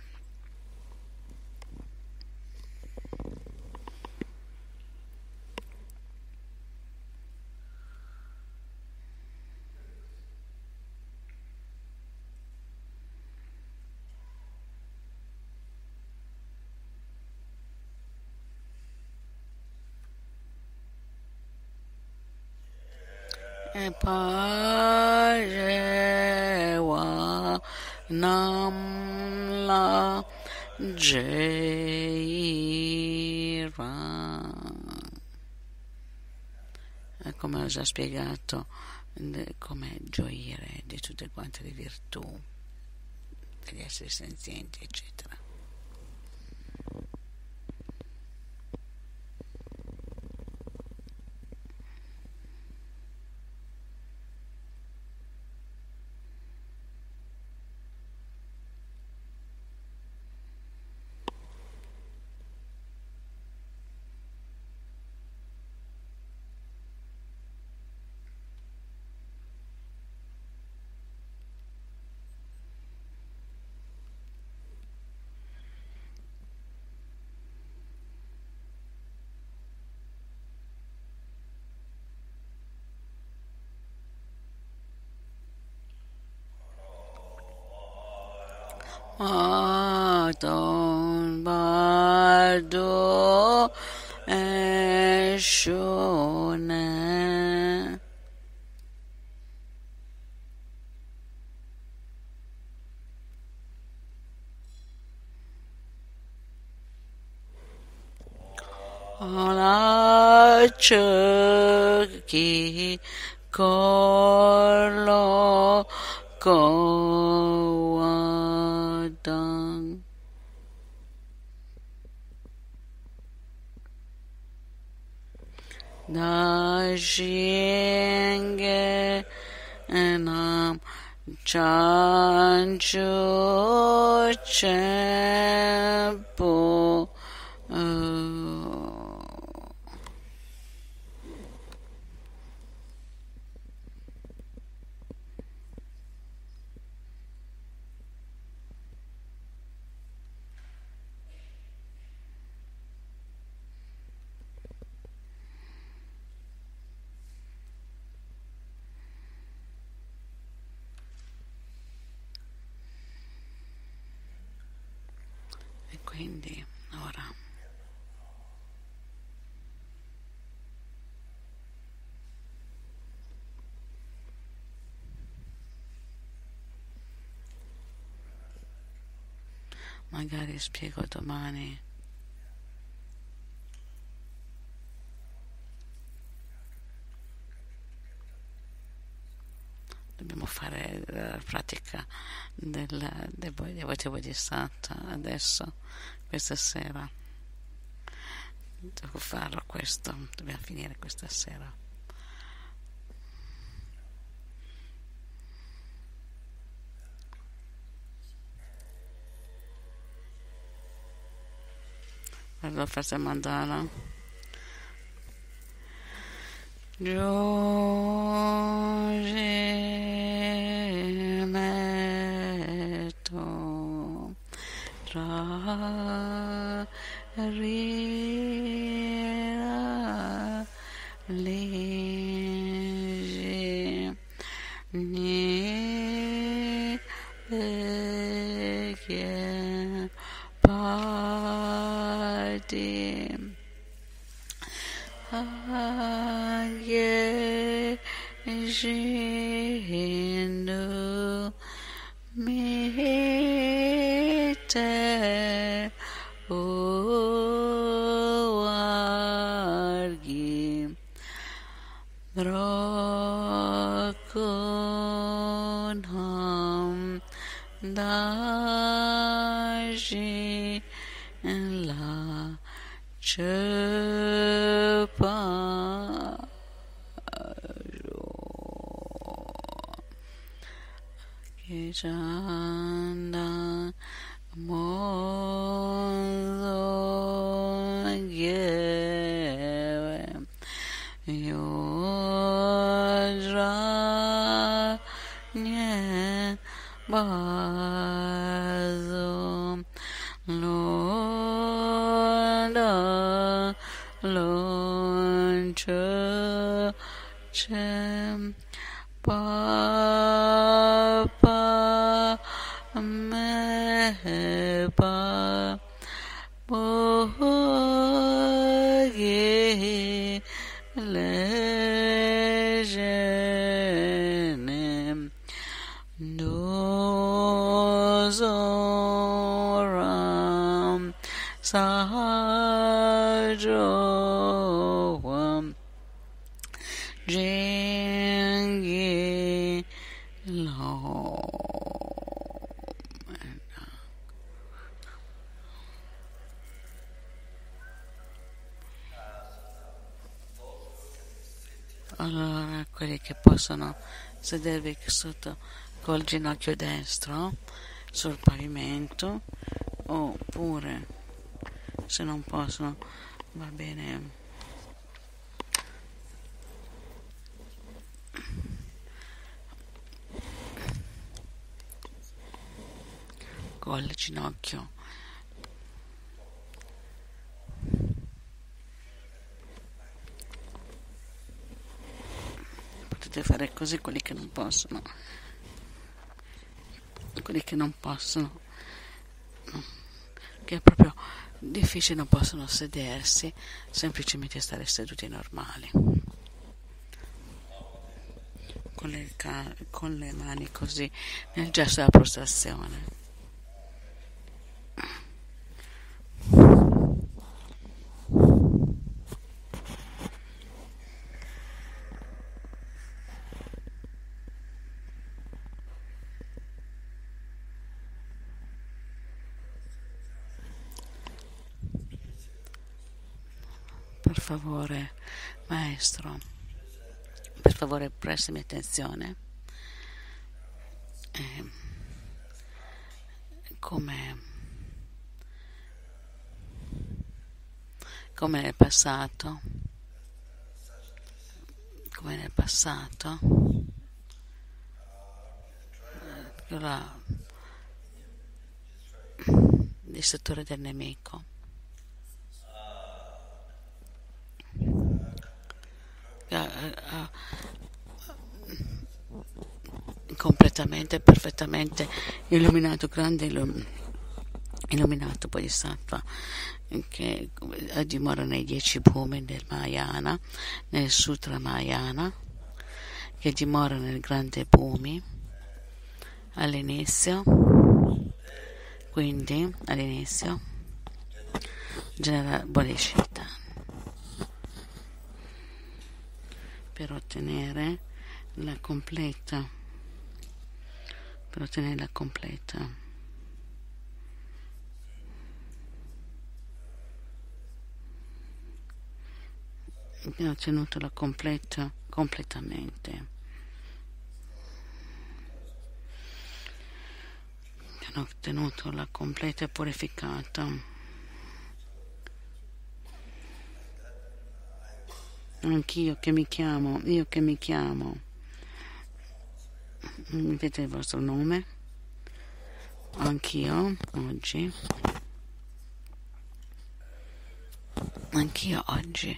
E parewa namla Jaira. Come ho già spiegato, come gioire di tutte quante le virtù degli esseri senzienti, eccetera. Adon Bardo Eshone Ala Chuki Korlo Kowadang Dajinge Enam Chanchu Chempo e quindi ora magari spiego domani dobbiamo fare la pratica del voto bodhisattva adesso questa sera devo farlo questo dobbiamo finire questa sera. Allora faccio mandala Giorgemetto tra rira legge ne che parti Aye Jindu Mite Uargi Drakunham Daji La Chepa Chanda Mozo Gyewe Yodra Nye Bazo Loda Loncho Chem Papa Mepa Boge Lejenem Dozoram Sajoam Jengi Lo. Allora, quelli che possono sedervi sotto col ginocchio destro sul pavimento, oppure se non possono va bene col ginocchio potete fare così. Quelli che non possono, che è proprio difficile, non possono sedersi, semplicemente stare seduti normali con le mani così nel gesto della prostrazione. Per favore, maestro, per favore prestami attenzione. Come nel passato, il settore del nemico completamente, perfettamente illuminato, grande illuminato Bodhisattva, che dimora nei 10 bhumi del Mahayana, nel Sutra Mahayana, che dimora nel grande bhumi all'inizio, genera bodhicitta per ottenere la completa ho ottenuto la completamente. Ho ottenuto la completa purificata. Anch'io che mi chiamo, mettete il vostro nome. Anch'io oggi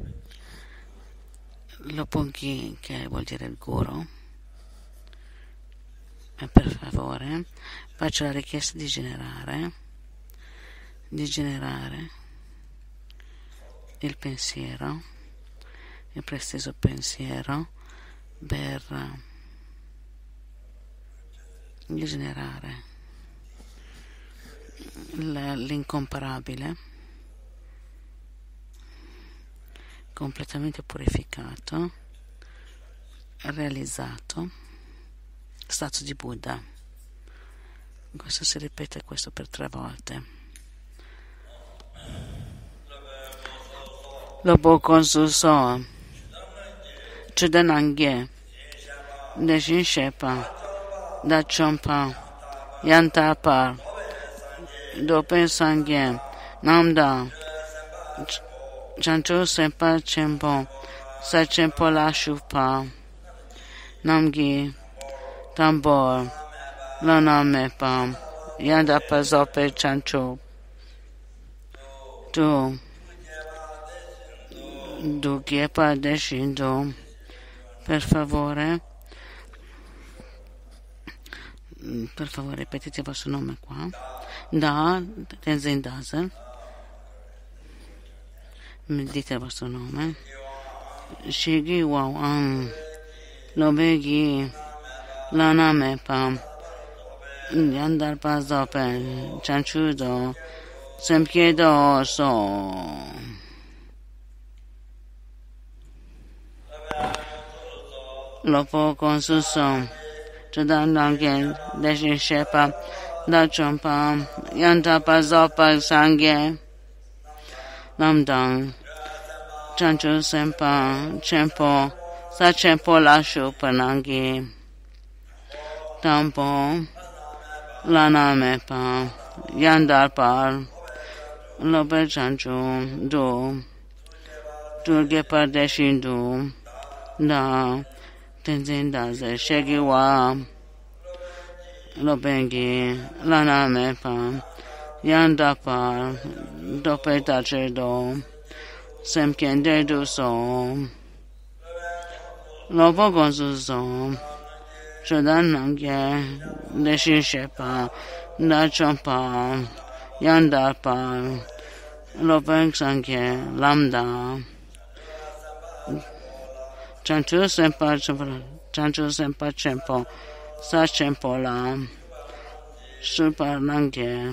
lo Ponghi, che vuol dire il guru, per favore faccio la richiesta di generare il pensiero, il preciso pensiero per generare l'incomparabile, completamente purificato, realizzato stato di Buddha. Questo si ripete per 3 volte. Lobo con su so Chudanangye Deshin Shepa da chompa yantapa dope sangye namda chancho sempa chempo sa chempo la shupa namgi tambor lana mepa yandapa zope chancho do Giepa descindo, per favore ripetete il vostro nome qua. Da Tenzin Dazen, mi dite il vostro nome. Shigi wow lobegi lana mepa yandar pazope chanchudo sempiedo so lopo consuso chudan langen deshin shepa da chompa yanda pazopa sangye namdang chanchu sempa chempo sa chempo lascio panangi tampo lana mepa yandar par lope chanchu do Gepa deshin do da Tenzin Dazen shegi wa lobengi lana mepa yanda par dope tache do semken de do so lopo gonsu so shodan nangye deshin shepa da chompa yanda par lopen sangye lamda chanchu sempa chempo sa chempo la super nangye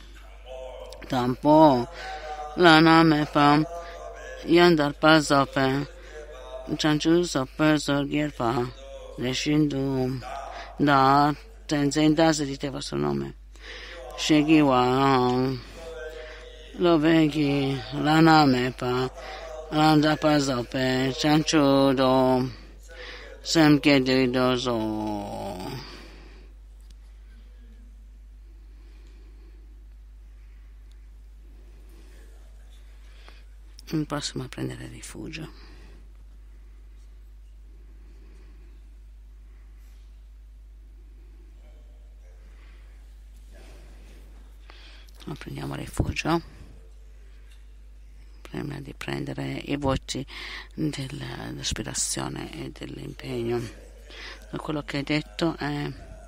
tampo lana mepa yandar pazope chanchu soper zorgirpa leshindu da Tenzin Dazen dite il vostro nome shegi wa lovegi lana mepa Landa pazope chanchu do semke de dozo. Prossimo a prendere rifugio. Prendiamo rifugio prima di prendere i voti dell'ispirazione e dell'impegno. Quello che hai detto è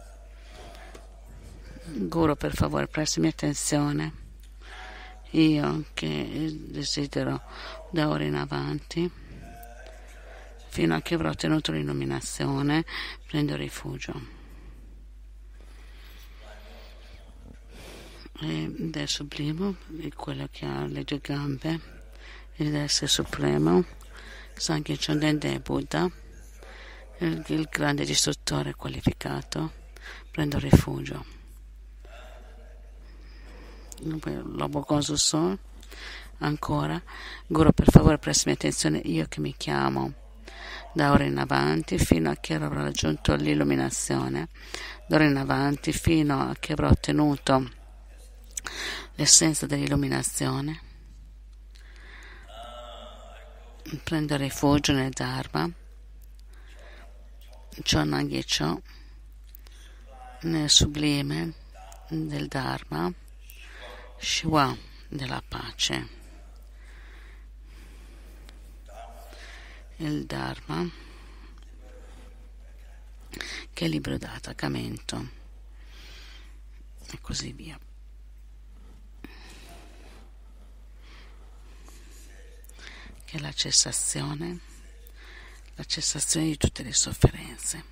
Guru, per favore prestami attenzione. Io che desidero da ora in avanti fino a che avrò ottenuto l'illuminazione prendo rifugio del sublimo, di quello che ha le due gambe, l'essere supremo, Sangye Chondende Buddha, il grande distruttore qualificato, prendo rifugio. Lobo Gonzo Son, ancora, Guru, per favore prestami attenzione, io che mi chiamo da ora in avanti fino a che avrò raggiunto l'illuminazione, da ora in avanti fino a che avrò ottenuto l'essenza dell'illuminazione, prendo rifugio nel Dharma, Chonangyecho, nel sublime del Dharma, Shiva della pace. Il Dharma che è libero da attaccamento e così via. Che è la cessazione di tutte le sofferenze.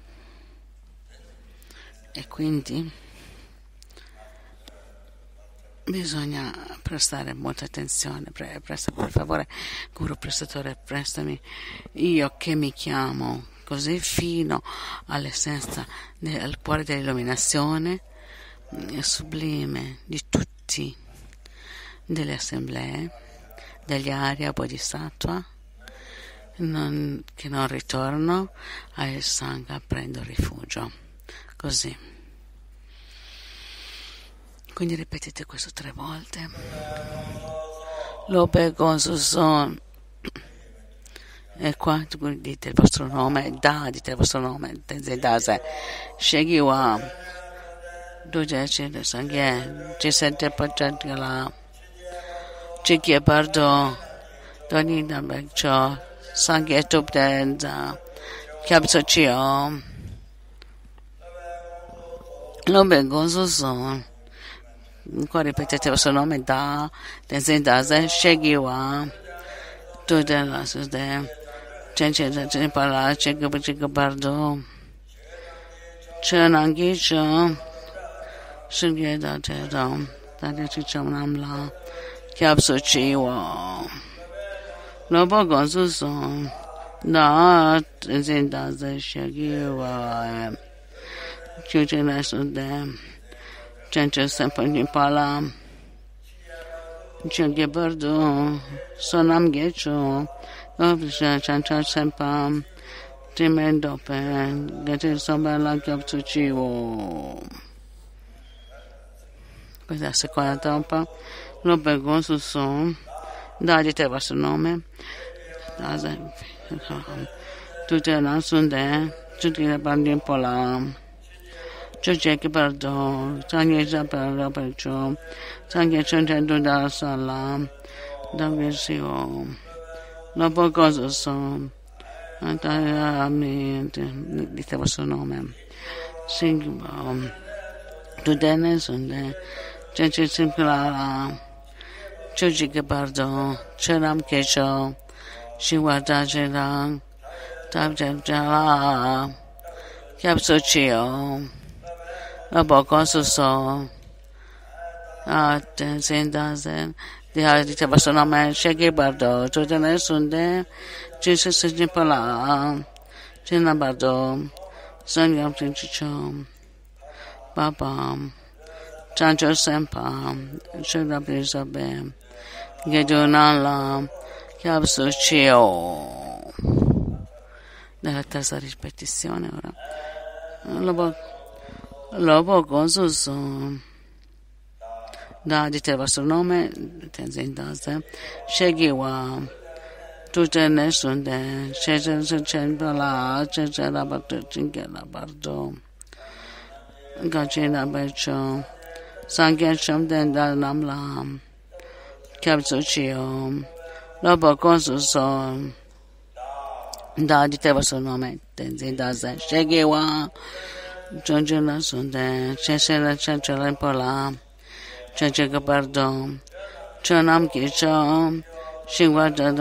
E quindi bisogna prestare molta attenzione. Presta per favore, Guru prestatore, prestami io che mi chiamo così fino all'essenza, al cuore dell'illuminazione sublime di tutti, delle assemblee, degli Arya Bodhisattva, che non ritorno al Sangha, prendo rifugio. Così. Quindi ripetete questo 3 volte. Lope Gonzo Son. E qua dite il vostro nome, dite il vostro nome, Tenzin Dase, Shegiwa, Duje Chile Sangye, Cisente Pachatgala, Chikie Bardo, Doni Nabekcho, Sangye Tuptenza, Kyabso Chio, Lobe Gonzo Son. Qua ripetete il vostro nome, Tenzin Dase, Shegiwa, Duje la Sude. C'è parla, c'è bardo, c'è n'anghicio, c'è da terra, da c'è un'amla, chiapso ciwo, lo poco su da zinda se sceglieva, c'è nesso de, c'è sempre di parla, c'è bardo, sono amghicio. C'è sempre tremendo per che sembra la chiapso ciwo. Questa è la seconda tappa. Lo bevo su son. Dite il vostro nome. Tutte le sonde. Tutte le bande un po' là. C'è che perdo. Sangue già per la perciò. Sangue c'è dalla sala. Dove si ho. Non può cosa sono. Dite il vostro nome. Tu dene sono. C'è sempre la. C'è che perdo. C'è ram che c'ho. Si guarda c'è la. C'è la. Chiapso cio. Non può cosa sono. Tenzin dite il vostro nome, Shaggy Bardo, tutte le sonde, ci si sente parlare, c'è una bardo, sono gli ciccio, papà, c'è sempre, c'è la presa bene, che donala, che absocio. Nella terza ripetizione ora. Lo cosa sono. Dite il vostro nome, Tenzin Dase, Shegiwa, tutte le sonde, c'è la, c'è la bardo, c'è la bardo, c'è la bardo, sangue c'è da namla, chiapso cio, lobo cosa so, dite il vostro nome, Tenzin Dase, Shegiwa, c'è la sonde, c'è la impola. C'è che perdo, c'è un'amchi, c'è, si guarda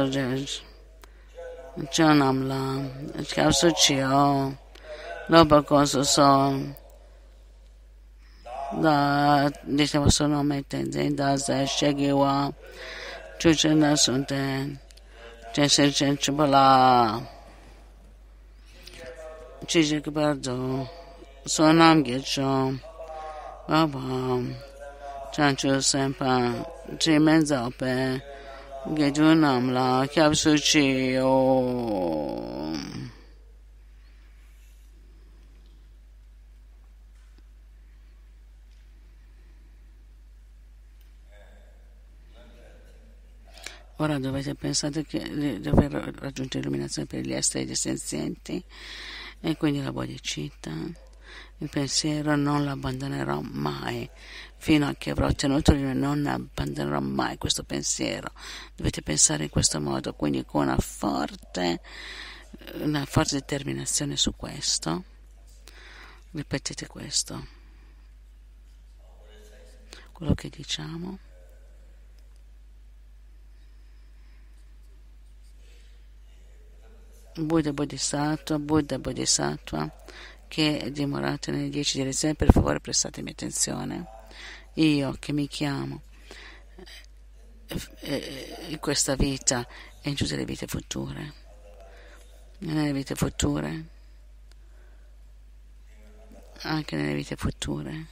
c'è un'amla, c'è cio, lo cosa so, dite il vostro nome, Tenzin Dase, Shegiwa, c'è una sonte, c'è cipolla, c'è che perdo, sono amchi, c'è, papà. C'è sempre, c'è mezzo per che tu non la chiapso cio. Ora dovete pensare di aver raggiunto l'illuminazione per gli esseri senzienti e quindi la bodhicitta. Il pensiero non l'abbandonerò mai, fino a che avrò ottenuto non abbandonerò mai questo pensiero. Dovete pensare in questo modo, quindi con una forte determinazione su questo. Ripetete questo, quello che diciamo. Buddha Bodhisattva, che dimorate nelle 10 direzioni, per favore prestatemi attenzione. Io che mi chiamo in questa vita e in tutte le vite future, anche nelle vite future,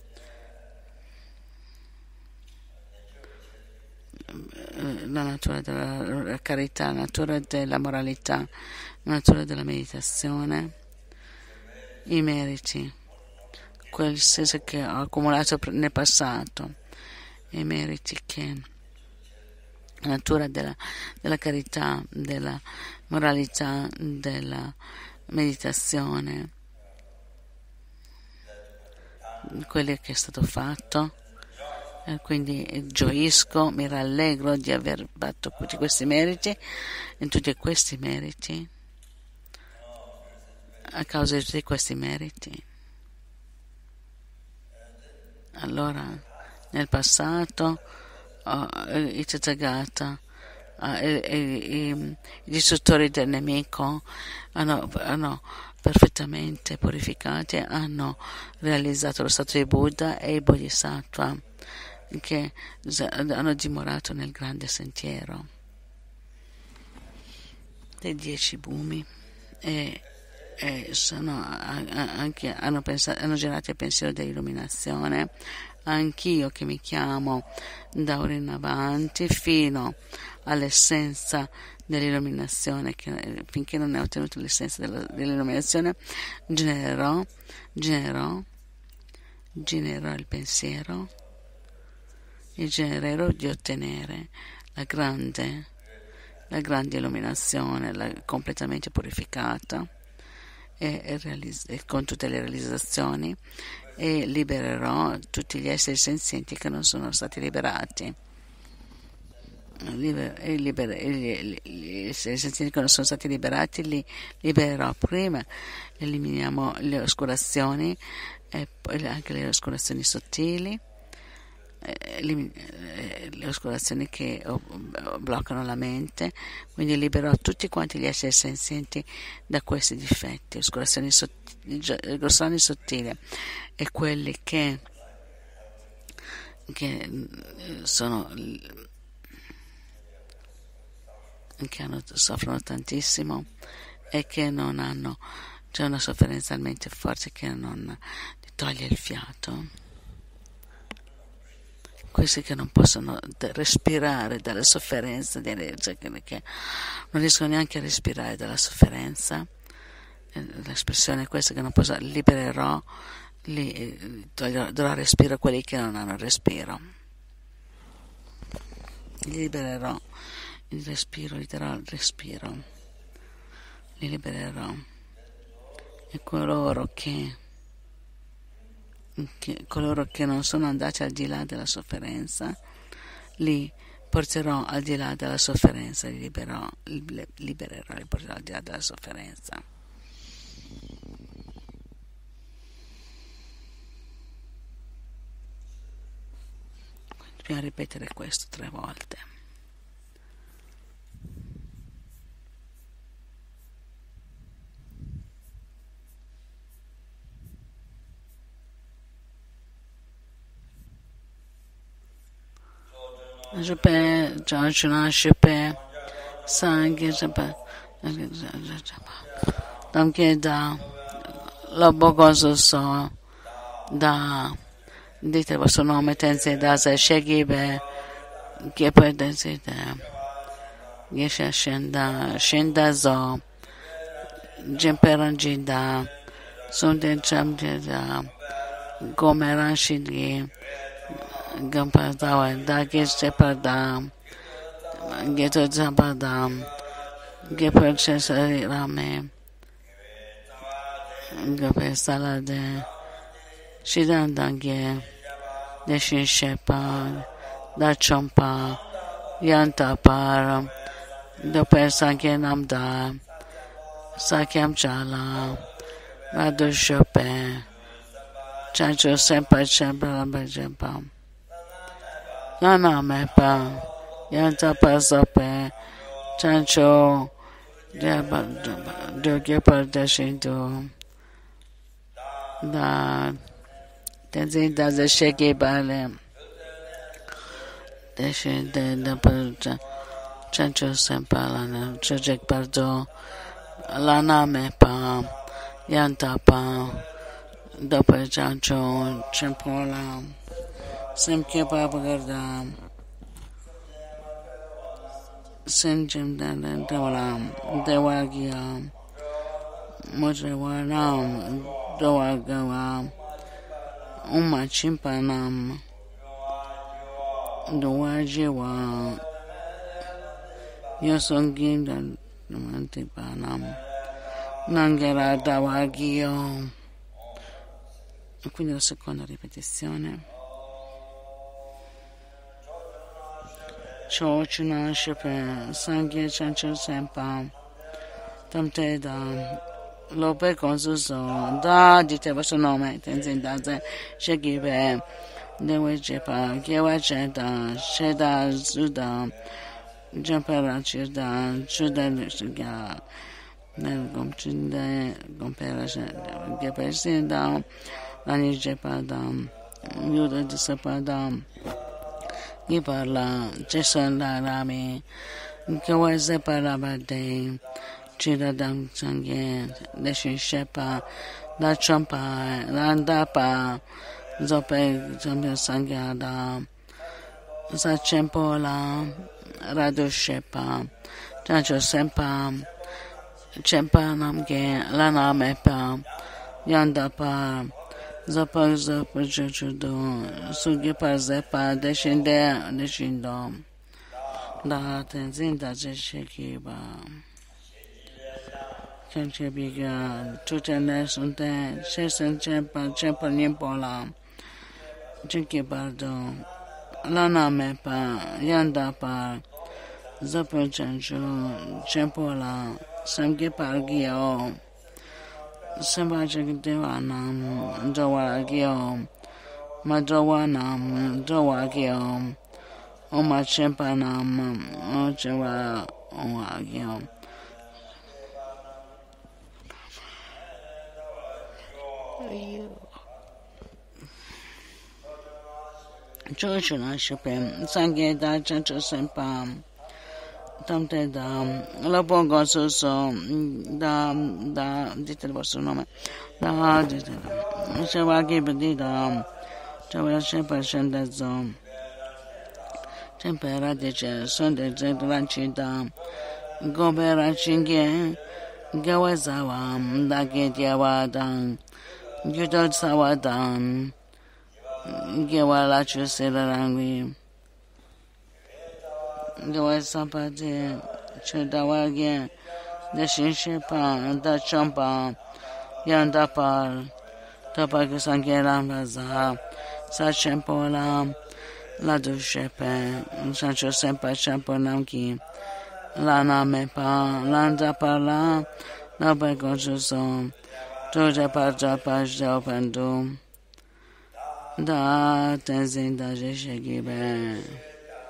la natura della carità, la natura della moralità, la natura della meditazione, i meriti quel senso che ho accumulato nel passato, i meriti che la natura della carità, della moralità, della meditazione, quello che è stato fatto. E quindi gioisco, mi rallegro di aver fatto tutti questi meriti, e tutti questi meriti, a causa di tutti questi meriti. Allora, nel passato, i Tathagata, i distruttori del nemico hanno perfettamente purificati, hanno realizzato lo stato di Buddha e i Bodhisattva che hanno dimorato nel grande sentiero dei 10 bhumi e hanno generato il pensiero dell'illuminazione. Anch'io che mi chiamo da ora in avanti fino all'essenza dell'illuminazione, finché non ho ottenuto l'essenza dell'illuminazione, genererò il pensiero e genererò di ottenere la grande illuminazione, completamente purificata e con tutte le realizzazioni, e libererò tutti gli esseri senzienti che non sono stati liberati. Gli esseri senzienti che non sono stati liberati li libererò prima. Eliminiamo le oscurazioni e poi anche le oscurazioni sottili, le oscurazioni che bloccano la mente, quindi libererò tutti quanti gli esseri senzienti da questi difetti, oscurazioni sottili e quelli che soffrono tantissimo e che non hanno, c'è una sofferenza talmente forte che non ti toglie il fiato. Questi che non possono respirare dalla sofferenza, cioè che non riescono neanche a respirare dalla sofferenza, l'espressione è questa, che non posso, libererò, darò respiro a quelli che non hanno respiro, libererò il respiro, gli darò il respiro, li libererò, e coloro che non sono andati al di là della sofferenza li porterò al di là della sofferenza, li libererò, li porterò al di là della sofferenza. Dobbiamo ripetere questo 3 volte. Jepe, Jajuna Shepe, Sangye Jepe, Damke da Lobo Gozo So, da dite il vostro nome, Tenzei Dasa Shegibe, Gepe Tenzei Da, Geshe Shenda Zo, Jemperanji Da, Sunde Jamde Da, Gomeran Shidgi, Gampadawa, Dagis Jepadam, Geto Zapadam, Gepar Chesari Rame, Gape Salade, Shidandange, Deshin Shepard, Dachompa, Yantapar, Doper Sanke Namda, Sakyam Chala, Radu Shope, Chancho Sempa Chembra Jempa. Nana Mepa, Yantapa Sope, Chancho, Dogepar Deshindu, da Tenzin Daza Sheki Bale, Deshin de Chancho Sempalana, Chojek Pardo, Lana Mepa, Yantapa, Doper Chancho, Chempola, Semke Papagarda, Senjim Dewalam, Dewagia, Motrewalam, Dowagawam, Uma chimpanam dua jiwa yosongin dan mantipanam nangera dawagio. Quindi la seconda ripetizione. Chochuna shepe sangye chancho sempa tamte da lope consuso da dite vostro nome tenzin da ze shegibe dewe jepa gewa cheda sheda zuda jampera cheda chuda shiga nel gomchinde gompera gepesinda lani jepa da yuda disapada Gli parla Jason Rami che vuoi separare dei cittadini sangue desci scepa da ciampa l'andapa zope zombie sangue da sa cempola rado scepa tanto sempa cempa namge la namepa yandapa Zapa jujudo sugi parzepa deshindo da tenzin da jeshekiba chanchebiga tutene sunte shesen chempa nimpola chikibardo lana mepa yandapa zapa chanchu chempola samgi pargio Sambaja Devanam Dawagyo Madawanam Dawagyo Oma Chempanam Ojawa Owagyo Chochuna Shupem Sange Da Chancho Sempam Tamte da la pongo so da dite il vostro nome da dite se va che di da c'è sempre scende zo tempera dice sonde zedranci da gobera chinge gawazawa da che diava da judo sawadan gewala chuserangi Dove sapate c'è da wagye da shinshepa da champa yanda par tapa che sangera maza sa chempola la dushepe sancho sempa champo namki la namepa landa parla la begojuso toja parja pajda opendu da tenzin da jeshegibe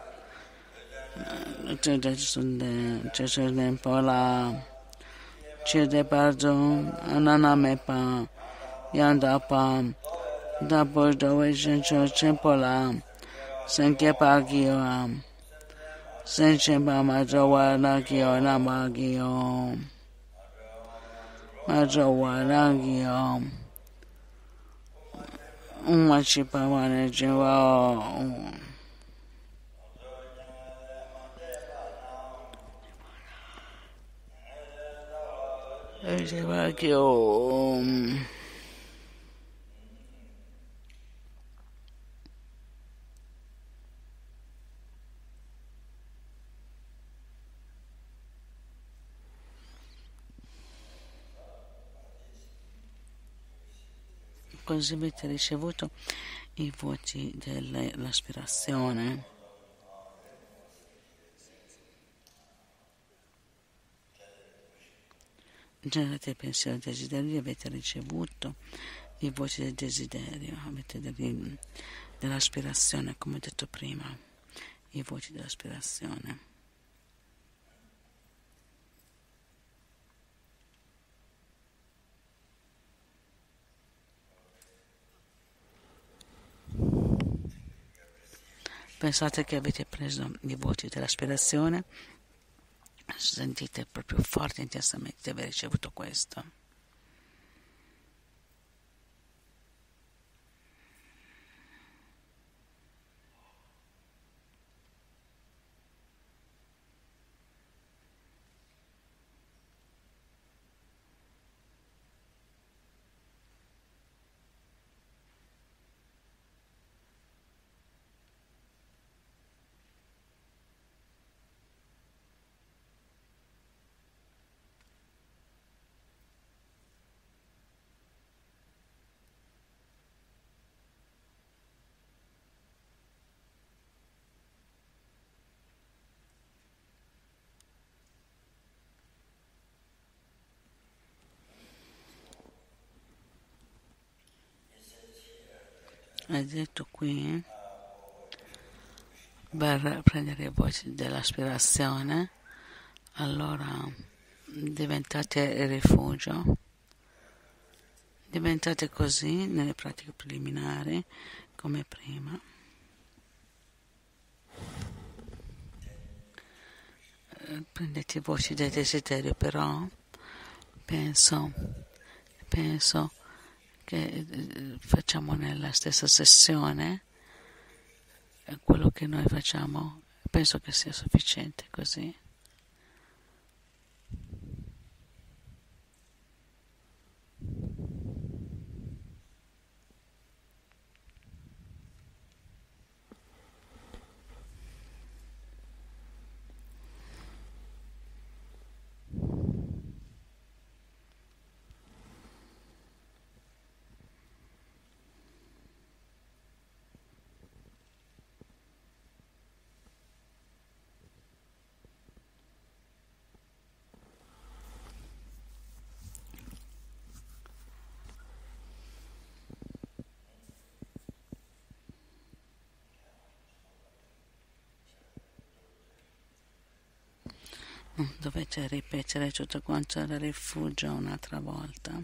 Cesare Pola Cede Bardo Anana Mepa Yandapa Da Bordo Ejencho Cempola Senke Pagio Senchemba Majowa Nagio Namagio Majowa Nagio Umachipa Wanejiwa Diceva che così avete ricevuto i voti dell'aspirazione. Generate il pensiero e desiderio, avete ricevuto i voti del desiderio, avete dell'aspirazione, come ho detto prima, i voti dell'aspirazione. Pensate che avete preso i voti dell'aspirazione, sentite proprio forte e intensamente di aver ricevuto questo. è detto qui, per prendere le voci dell'aspirazione, allora diventate il rifugio, diventate così nelle pratiche preliminari come prima. Prendete voci del desiderio, però penso che facciamo nella stessa sessione quello che noi facciamo, penso che sia sufficiente così. Dovete ripetere tutto quanto il rifugio un'altra volta.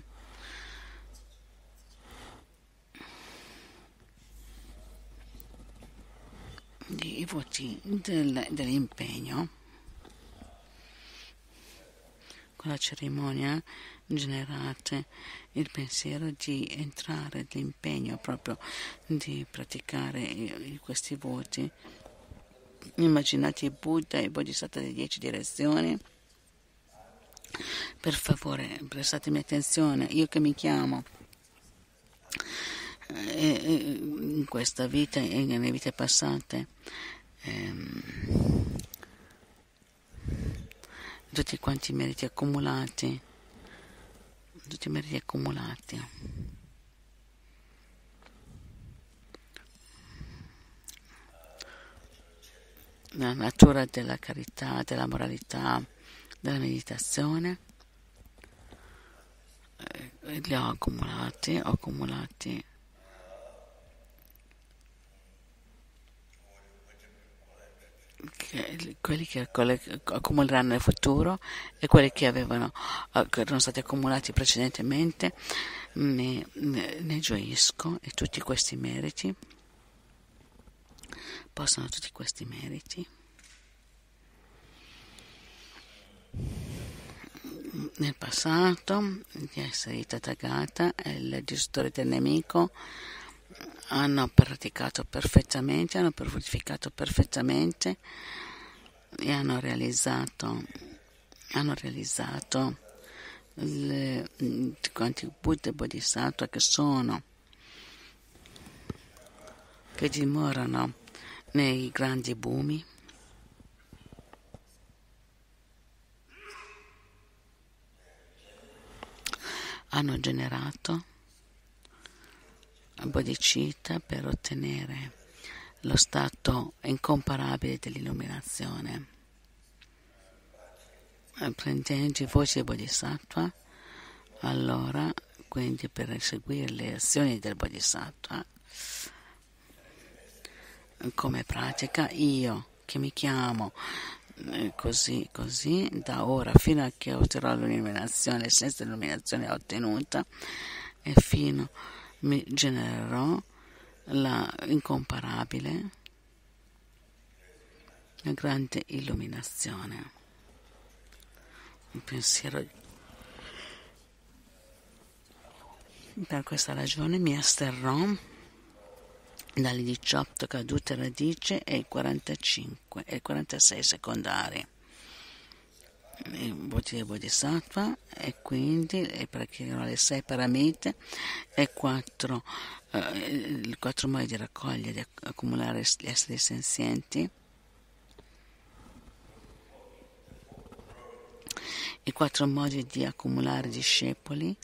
I voti dell'impegno con la cerimonia generate il pensiero di entrare, l'impegno proprio di praticare questi voti. Immaginate il Buddha e il Bodhisattva delle 10 direzioni. Per favore, prestatemi attenzione. Io che mi chiamo in questa vita e nelle vite passate, tutti quanti i meriti accumulati, tutti i meriti accumulati. La natura della carità, della moralità, della meditazione, li ho accumulati quelli che accumuleranno nel futuro e quelli che che erano stati accumulati precedentemente. Ne gioisco e tutti questi meriti possono tutti questi meriti nel passato di essere il Tathagata e il distruttore del nemico hanno praticato perfettamente, hanno purificato perfettamente e hanno realizzato quanti Buddha e Bodhisattva che dimorano nei grandi bumi, hanno generato bodhicitta per ottenere lo stato incomparabile dell'illuminazione. Prendendo i voci del Bodhisattva, allora, quindi per eseguire le azioni del Bodhisattva, come pratica, io che mi chiamo così, da ora fino a che otterrò l'illuminazione, l'essenza dell'illuminazione ottenuta, e fino mi genererò la incomparabile, la grande illuminazione. Un pensiero. Per questa ragione mi asterrò dalle 18 cadute radici e i 45 e 46 secondari. I voti del Bodhisattva, e quindi praticherò le 6 paramite e i 4 modi di raccogliere, di accumulare gli esseri senzienti, i 4 modi di accumulare discepoli,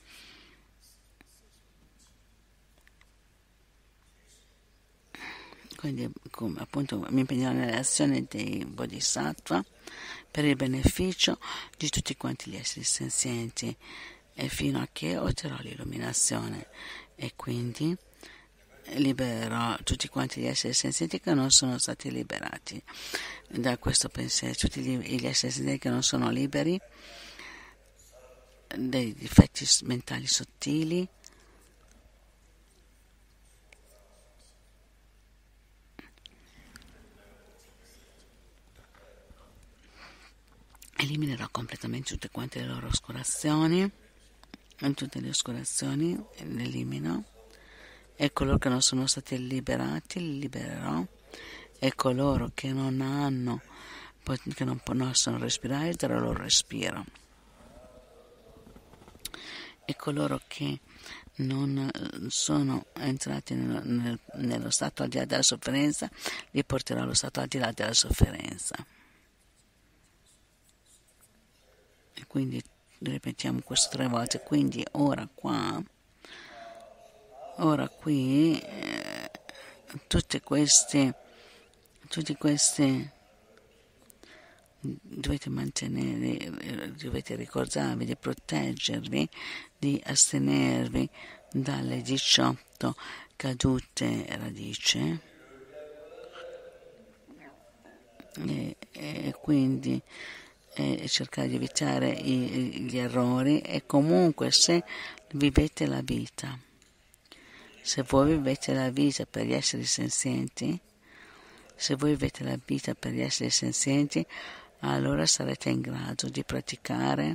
quindi appunto mi impegnerò nelle azioni dei Bodhisattva per il beneficio di tutti quanti gli esseri senzienti e fino a che otterrò l'illuminazione, e quindi libererò tutti quanti gli esseri senzienti che non sono stati liberati da questo pensiero, tutti gli esseri senzienti che non sono liberi dei difetti mentali sottili, eliminerò completamente tutte quante le loro oscurazioni, tutte le oscurazioni le elimino, e coloro che non sono stati liberati li libererò, e coloro che non hanno, che non possono respirare, darò loro respiro, e coloro che non sono entrati nello stato al di là della sofferenza li porterò allo stato al di là della sofferenza. E quindi ripetiamo questo 3 volte. Quindi ora qui tutti questi dovete mantenere, dovete ricordarvi di proteggervi, di astenervi dalle 18 cadute radice, e quindi cercare di evitare gli errori. E comunque, se vivete la vita, se voi vivete la vita per gli esseri senzienti, allora sarete in grado di praticare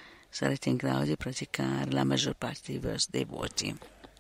la maggior parte dei voti.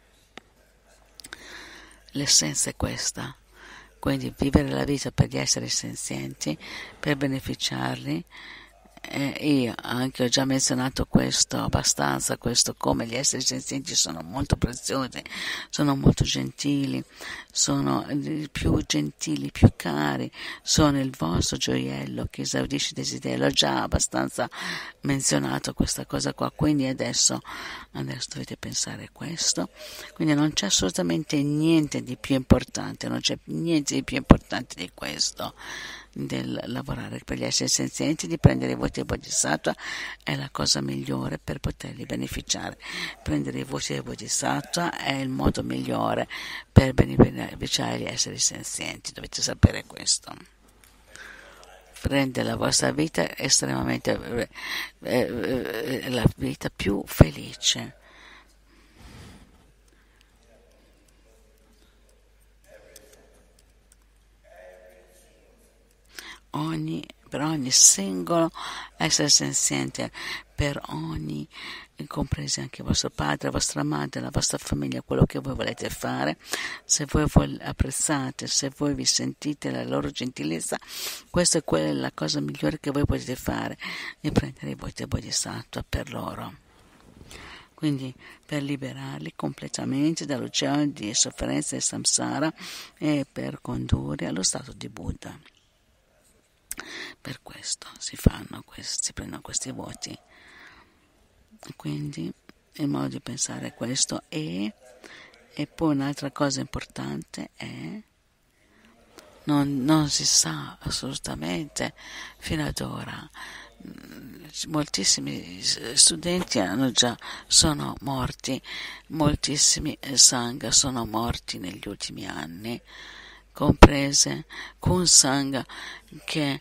L'essenza è questa, quindi vivere la vita per gli esseri senzienti, per beneficiarli. Io anche ho già menzionato questo abbastanza, come gli esseri senzienti sono molto preziosi, sono molto gentili, sono più gentili, più cari, sono il vostro gioiello che esaudisce i desideri. L'ho già abbastanza menzionato questa cosa qua, quindi adesso dovete pensare a questo. Quindi non c'è assolutamente niente di più importante, non c'è niente di più importante di questo, del lavorare per gli esseri senzienti, di prendere i voti del Bodhisattva è la cosa migliore per poterli beneficiare. Prendere i voti del Bodhisattva è il modo migliore per beneficiare gli esseri senzienti, dovete sapere questo. Prende la vostra vita estremamente la vita più felice. Per ogni singolo essere senziente, per ogni, compresi anche il vostro padre, la vostra madre, la vostra famiglia, quello che voi volete fare, se voi apprezzate, se voi vi sentite la loro gentilezza, questa è la cosa migliore che voi potete fare, di prendere i voti del Bodhisattva per loro. Quindi per liberarli completamente dall'oceano di sofferenza e samsara, e per condurli allo stato di Buddha. Per questo si prendono questi voti. Quindi il modo di pensare è questo. E poi un'altra cosa importante è non si sa assolutamente fino ad ora. Moltissimi studenti sono morti, moltissimi sangha sono morti negli ultimi anni, comprese Kun Sangha, che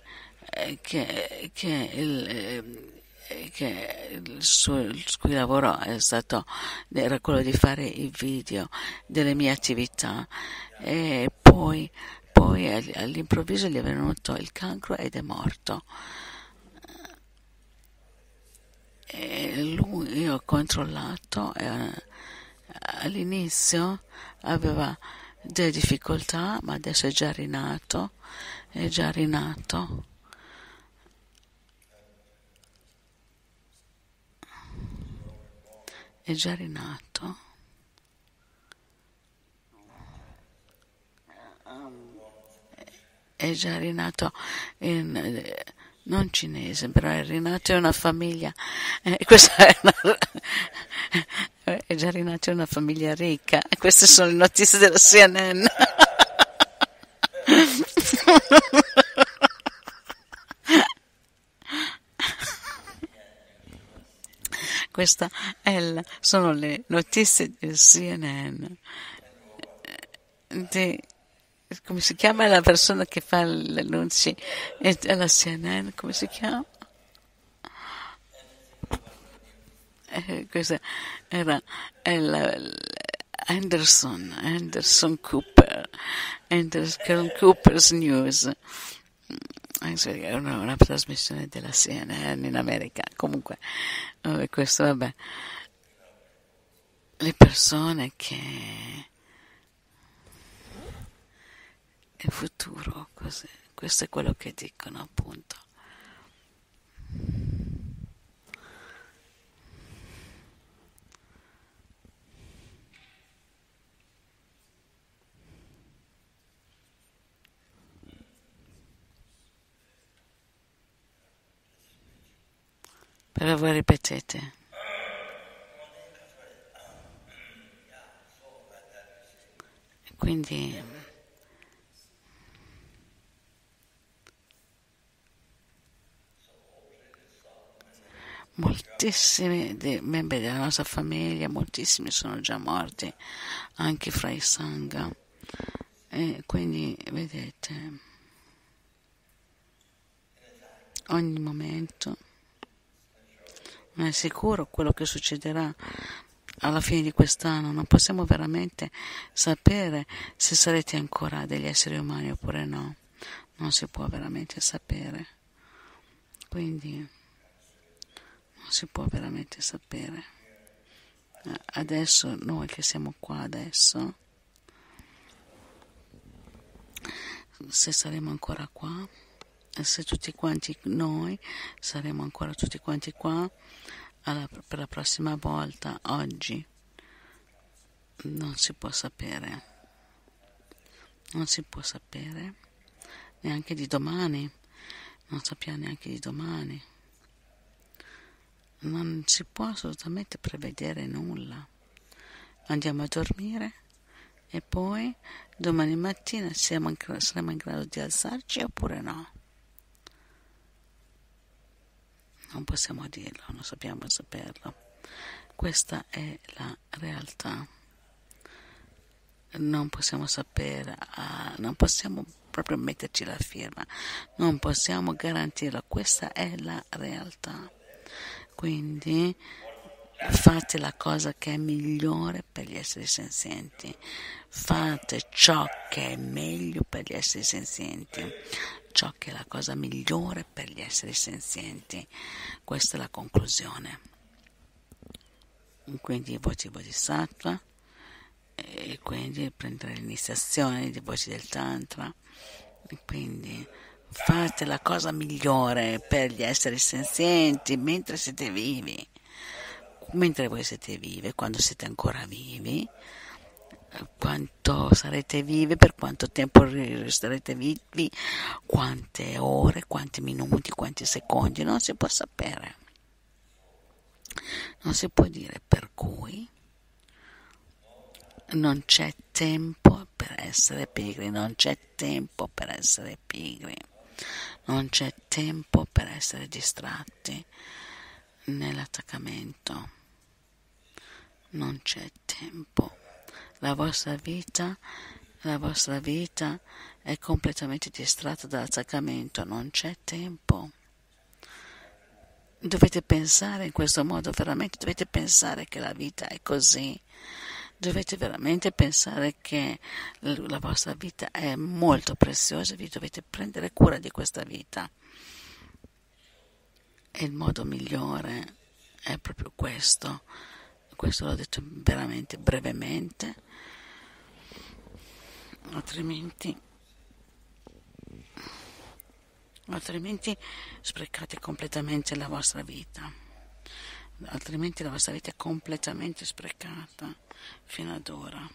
il cui lavoro era quello di fare i video delle mie attività, e poi all'improvviso gli è venuto il cancro ed è morto. E io ho controllato, all'inizio aveva delle difficoltà, ma adesso è già rinato. È già rinato in non cinese, però è rinato in una famiglia, questa è già rinato in una famiglia ricca. Queste sono le notizie della CNN. Queste sono le notizie del CNN. di, come si chiama la persona che fa gli annunci alla CNN, come si chiama? Questa era Anderson Cooper, Anderson Cooper's News. È una trasmissione della CNN in America. Comunque, questo, vabbè, le persone che il futuro, così, questo è quello che dicono, appunto. Per voi ripetete. Quindi moltissimi membri della nostra famiglia, moltissimi sono già morti, anche fra i Sangha. E quindi vedete, ogni momento non è sicuro quello che succederà alla fine di quest'anno. Non possiamo veramente sapere se sarete ancora degli esseri umani oppure no. Non si può veramente sapere. Quindi non si può veramente sapere. Adesso, noi che siamo qua adesso, se saremo ancora qua, se tutti quanti noi saremo ancora tutti quanti qua per la prossima volta, oggi non si può sapere, neanche di domani, non sappiamo neanche di domani, non si può assolutamente prevedere nulla. Andiamo a dormire e poi domani mattina saremo in grado di alzarci oppure no? Non possiamo dirlo, non sappiamo saperlo. Questa è la realtà. Non possiamo sapere, non possiamo proprio metterci la firma, non possiamo garantirlo. Questa è la realtà. Quindi fate la cosa che è migliore per gli esseri senzienti. Fate ciò che è meglio per gli esseri senzienti. Ciò che è la cosa migliore per gli esseri senzienti. Questa è la conclusione. Quindi i voti Bodhisattva, e quindi prendere l'iniziazione dei voti del Tantra, e quindi fate la cosa migliore per gli esseri senzienti mentre siete vivi. Mentre voi siete vivi, quando siete ancora vivi, quanto sarete vivi, per quanto tempo resterete vivi, quante ore, quanti minuti, quanti secondi, non si può sapere, non si può dire, per cui non c'è tempo per essere pigri, non c'è tempo per essere pigri, non c'è tempo per essere distratti nell'attaccamento, non c'è tempo. La vostra vita è completamente distratta dall'attaccamento, non c'è tempo. Dovete pensare in questo modo, veramente dovete pensare che la vita è così. Dovete veramente pensare che la vostra vita è molto preziosa, vi dovete prendere cura di questa vita. E il modo migliore è proprio questo. Questo l'ho detto veramente brevemente. Altrimenti sprecate completamente la vostra vita, altrimenti la vostra vita è completamente sprecata fino ad ora.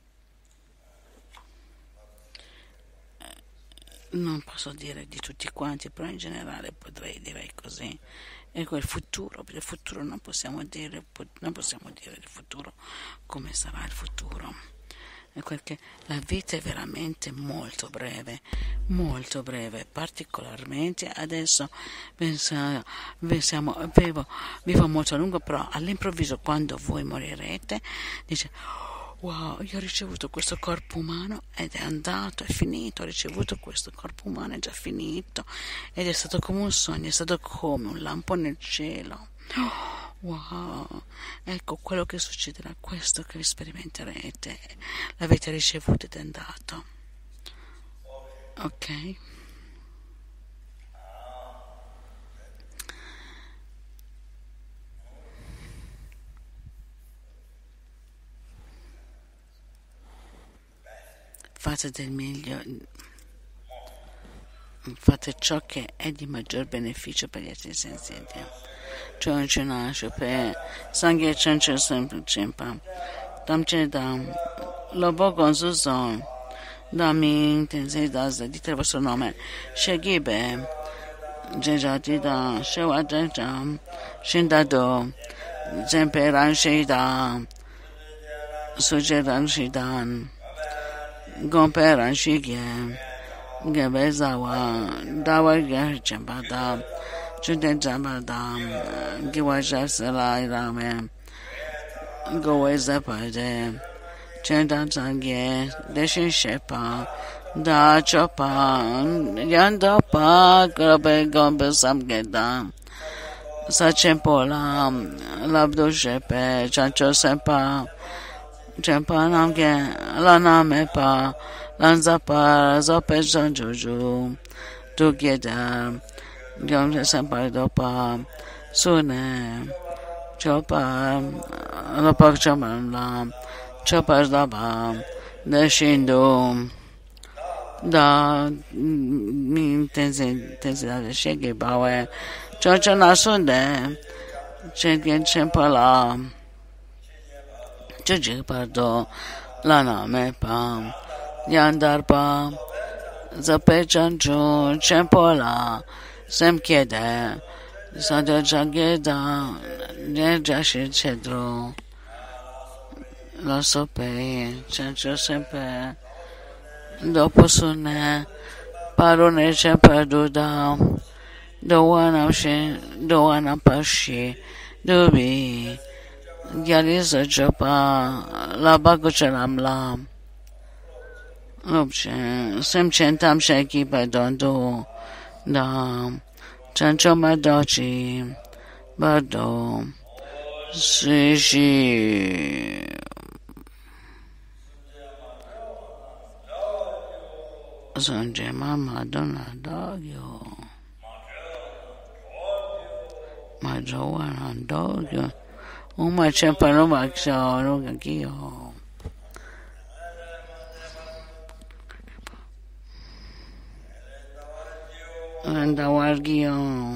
Non posso dire di tutti quanti, però in generale direi così. E quel futuro, per il futuro non possiamo dire il futuro, come sarà il futuro. Perché la vita è veramente molto breve, particolarmente adesso vivo molto a lungo, però all'improvviso quando voi morirete dice wow, io ho ricevuto questo corpo umano ed è andato, è finito, ho ricevuto questo corpo umano, è già finito ed è stato come un sogno, è stato come un lampo nel cielo. Wow, ecco quello che succederà, questo che vi sperimenterete, l'avete ricevuto ed è andato. Ok? Fate del meglio, fate ciò che è di maggior beneficio per gli esseri senzienti. Cioè non ci nasce per sangue c'è sempre cimpa. Tam c'è da lo poco son da mi intensi da dite il vostro nome. Sheghibe Gejati da Shewa Jam Shindado Zemperan Shida Sujeran Shidan Gomperan Shigye Gebezawa Dawa Gerchambada Jude Jambada Giwajasala Irame Gowezapade Chenda Zange Deshin Shepa Da Chopa Yandapa Grabe Gombe Samgeda Sachempola Labdo Shepe Chancho Sempa Chempa Namge Lana Mepa Lanzapa Zope Janjuju Together Young Sempa Dopa Sune Chopa Lopak Chamanla Chopas Daba Deshindo da intensità del Sheghe Bawe Chocha Nasunde Cheghe Chempala Chochi Pardo Lana Mepa Yandarpa Zapechanchu Chempola Semkede Sada Jageda Jashi Cedro Lo Sope Chancho sempre dopo sune parone c'è perduta doana pasci dubi gyalisa chopa la bago chelamla lopche sem centam sheki padondo da chancho madochi bado si Sonje mama dona dogyo ma jowana dogyo uma chempano maksho no gakio anda wargio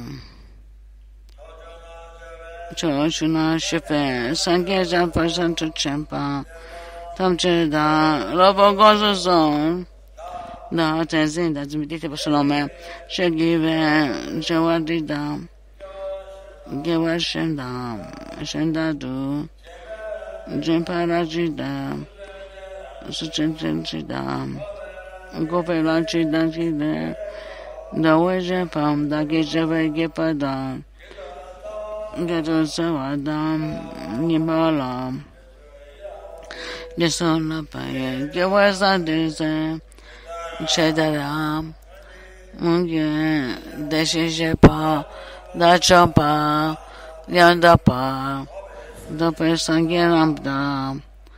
chochuna shepe sange jampa santo chempa tamche da lobo gozo son da tenzin da zmitite posnome shegive jawadida gewashenda shenda du jemparajida suchenchida gopelachida chide da weje pam da gejeve gepada gedo sawada nimala desona paye gewasa dese Chedara Munge Deshijepa Dachapa Yandapa Dope Sangiramda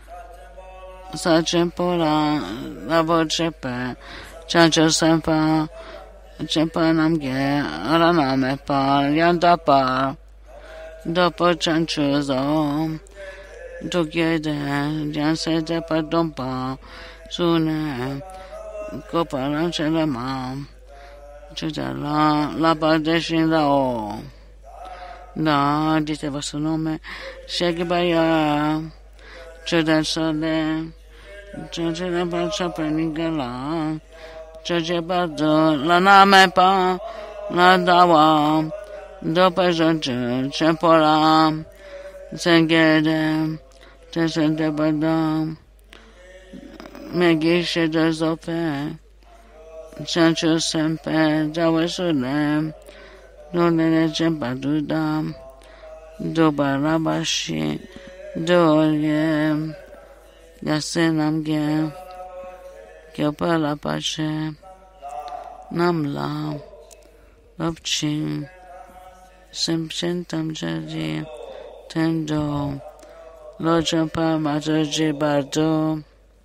Sachempora Labo Chepe Chancho Sempa Chepa Namge Aranamepa Yandapa Dopo Chanchuzo Together Janse Depa Dompa Sune Koparan Chelema Chudala Laba Deshin Lao Da dite il vostro nome Shegibaya Chudan Sole Chudala Bacha Penigala Chudebado La Namepa La Dawa Dopa Jonju Chempola Sengede Tesendebada Megishe de Zope Chancho Sempe Jawesune Nonene Chempaduda Dobarabashi Doye Yasenamge Kyopala Pache Namla Lopchin Simchentam Jadi Tendo Lojapa Mataji Bardo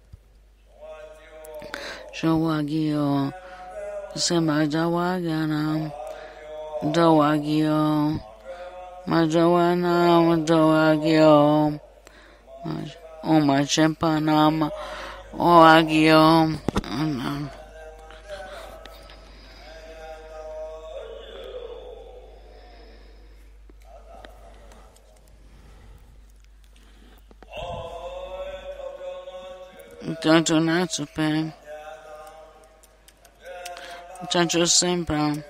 Shawagio Semadawagana Dawagio Majawana Dawagio Oma Chempanam Oagio Tanto Natsupe Tanto sempre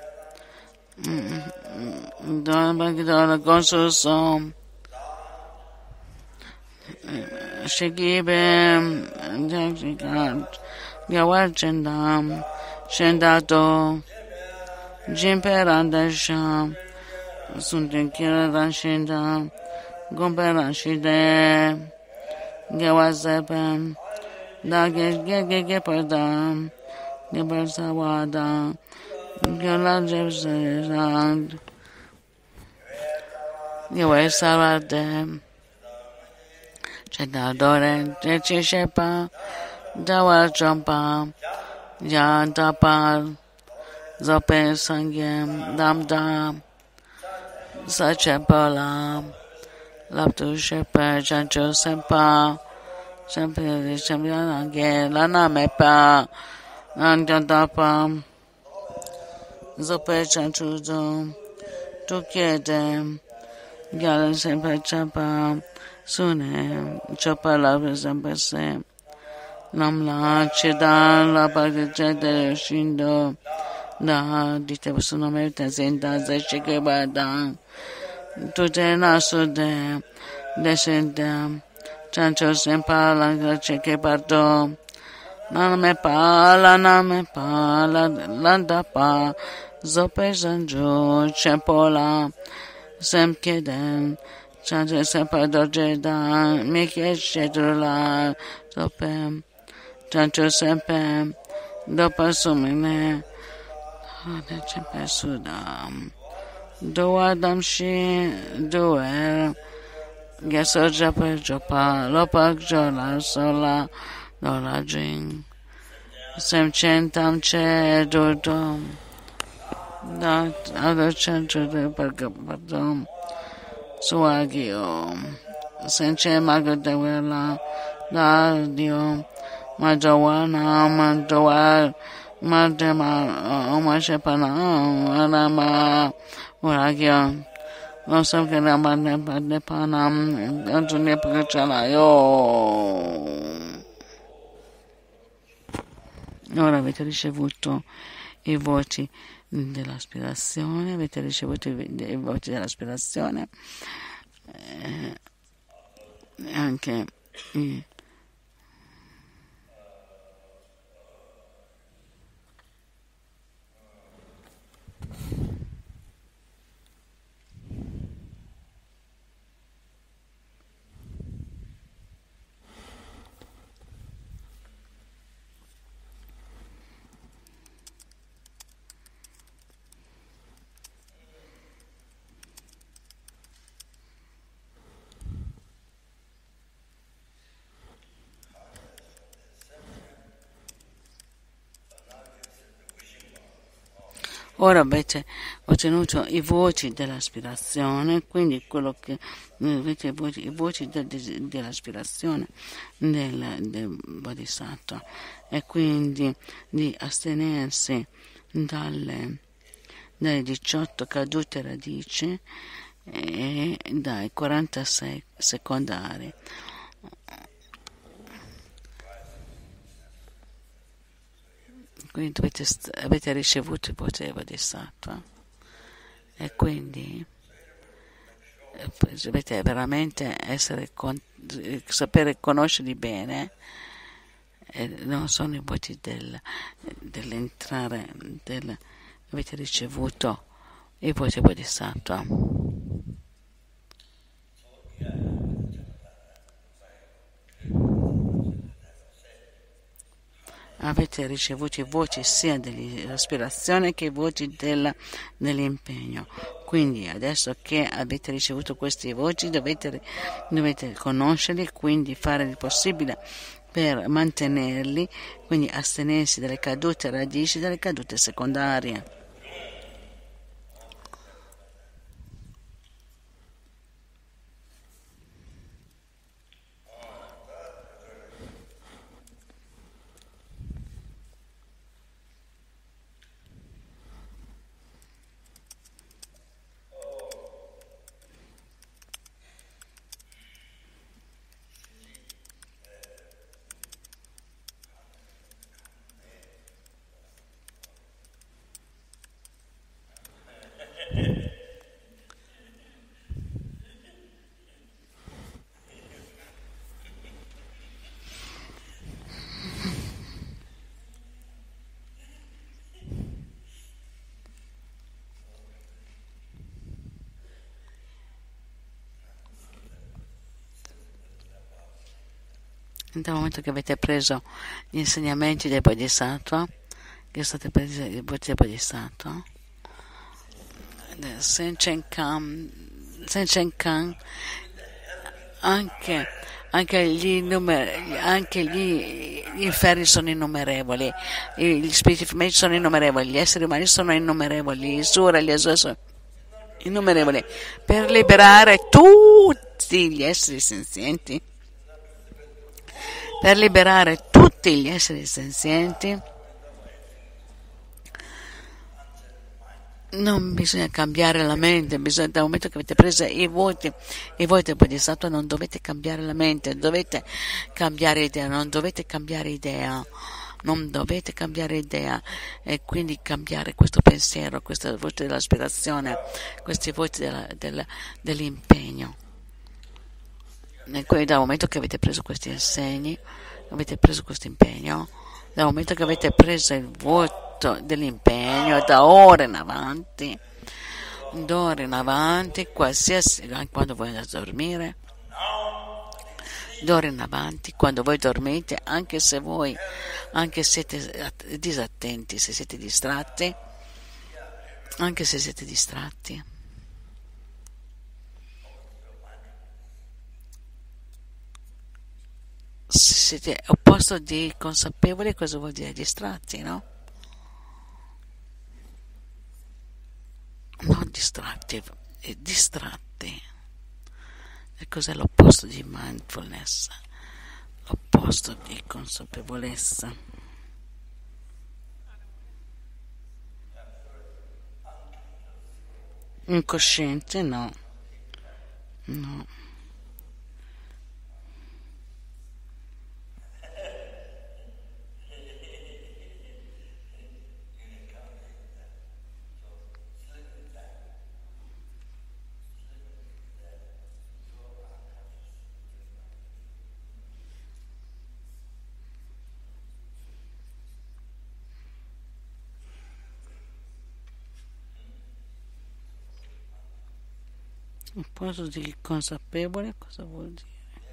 Dona Consuso Shigibe Gawajendam Shendato Jimperandasha Sundinkira Rashida Gomperashide Gawazepem Dagegegepadam Gabarsawada Galajevzand Gawasavadem Chedadore Chechepa Dawajampa Yantapa Zope Sangyam Damdam Sachapola Laptu Shepa Chancho Sempa Sempre Champianage Lana Mepa Nandapa Zope Chanchuzo Tukede Galan Sempa Chapa Sune Chopala Zambase Namla Chedan La Pagade Shindo Da Dite Sunome Tazenda Zeshikebada Tutena Sude Descendam Chancho Sempa La Chekebardo Name pala landa pa zope zanjo chempola semkeden change sempa dojeda mike shedula zope chancho sempe dopa sumine hane chempe sudam doa damshi doer gesoja per jopa lopak jola sola Dola jing Semchentam che dodom Dat other centro de pardon Suagio Senche magadewela Da dio Majawana Majawa Madema Omashepana Anama Uragio Non so che la bande panam Antonia Pagaccialaio. Ora avete ricevuto i voti dell'aspirazione, avete ricevuto i voti dell'aspirazione, anche ora avete ottenuto i voti dell'aspirazione, quindi quello che avete i voti dell'aspirazione del Bodhisattva, e quindi di astenersi dalle 18 cadute radici e dai 46 secondari. Quindi avete ricevuto il potere Bodhisattva e quindi dovete veramente sapere conoscerli bene, e non sono i voti dell'entrare avete ricevuto i voti Bodhisattva. avete ricevuto i voti sia dell'ispirazione che i voti dell'impegno. Quindi adesso che avete ricevuto questi voti dovete conoscerli, quindi fare il possibile per mantenerli, quindi astenersi dalle cadute radici, dalle cadute secondarie. Dal momento che avete preso gli insegnamenti del Bodhisattva, che state presi il Bodhisattva, Senchen Kan, anche gli inferni sono innumerevoli, gli spiriti femminili sono innumerevoli, gli esseri umani sono innumerevoli, gli Asura, gli Asura sono innumerevoli, per liberare tutti gli esseri senzienti. Per liberare tutti gli esseri senzienti non bisogna cambiare la mente, dal momento che avete preso i voti del Bodhisattva non dovete cambiare la mente, dovete cambiare idea, non dovete cambiare idea e quindi cambiare questo pensiero, questi voti dell'aspirazione, questi voti dell'impegno. E quindi dal momento che avete preso questi insegni, avete preso questo impegno, dal momento che avete preso il voto dell'impegno, da ora in avanti, qualsiasi, anche quando voi andate a dormire, d'ora in avanti, quando voi dormite, anche se siete disattenti, se siete distratti, anche se siete distratti, se siete opposto di consapevoli, cosa vuol dire distratti, no? Non distratti, distratti. E cos'è l'opposto di mindfulness? L'opposto di consapevolezza. Incosciente, no. Opposto di consapevole, cosa vuol dire?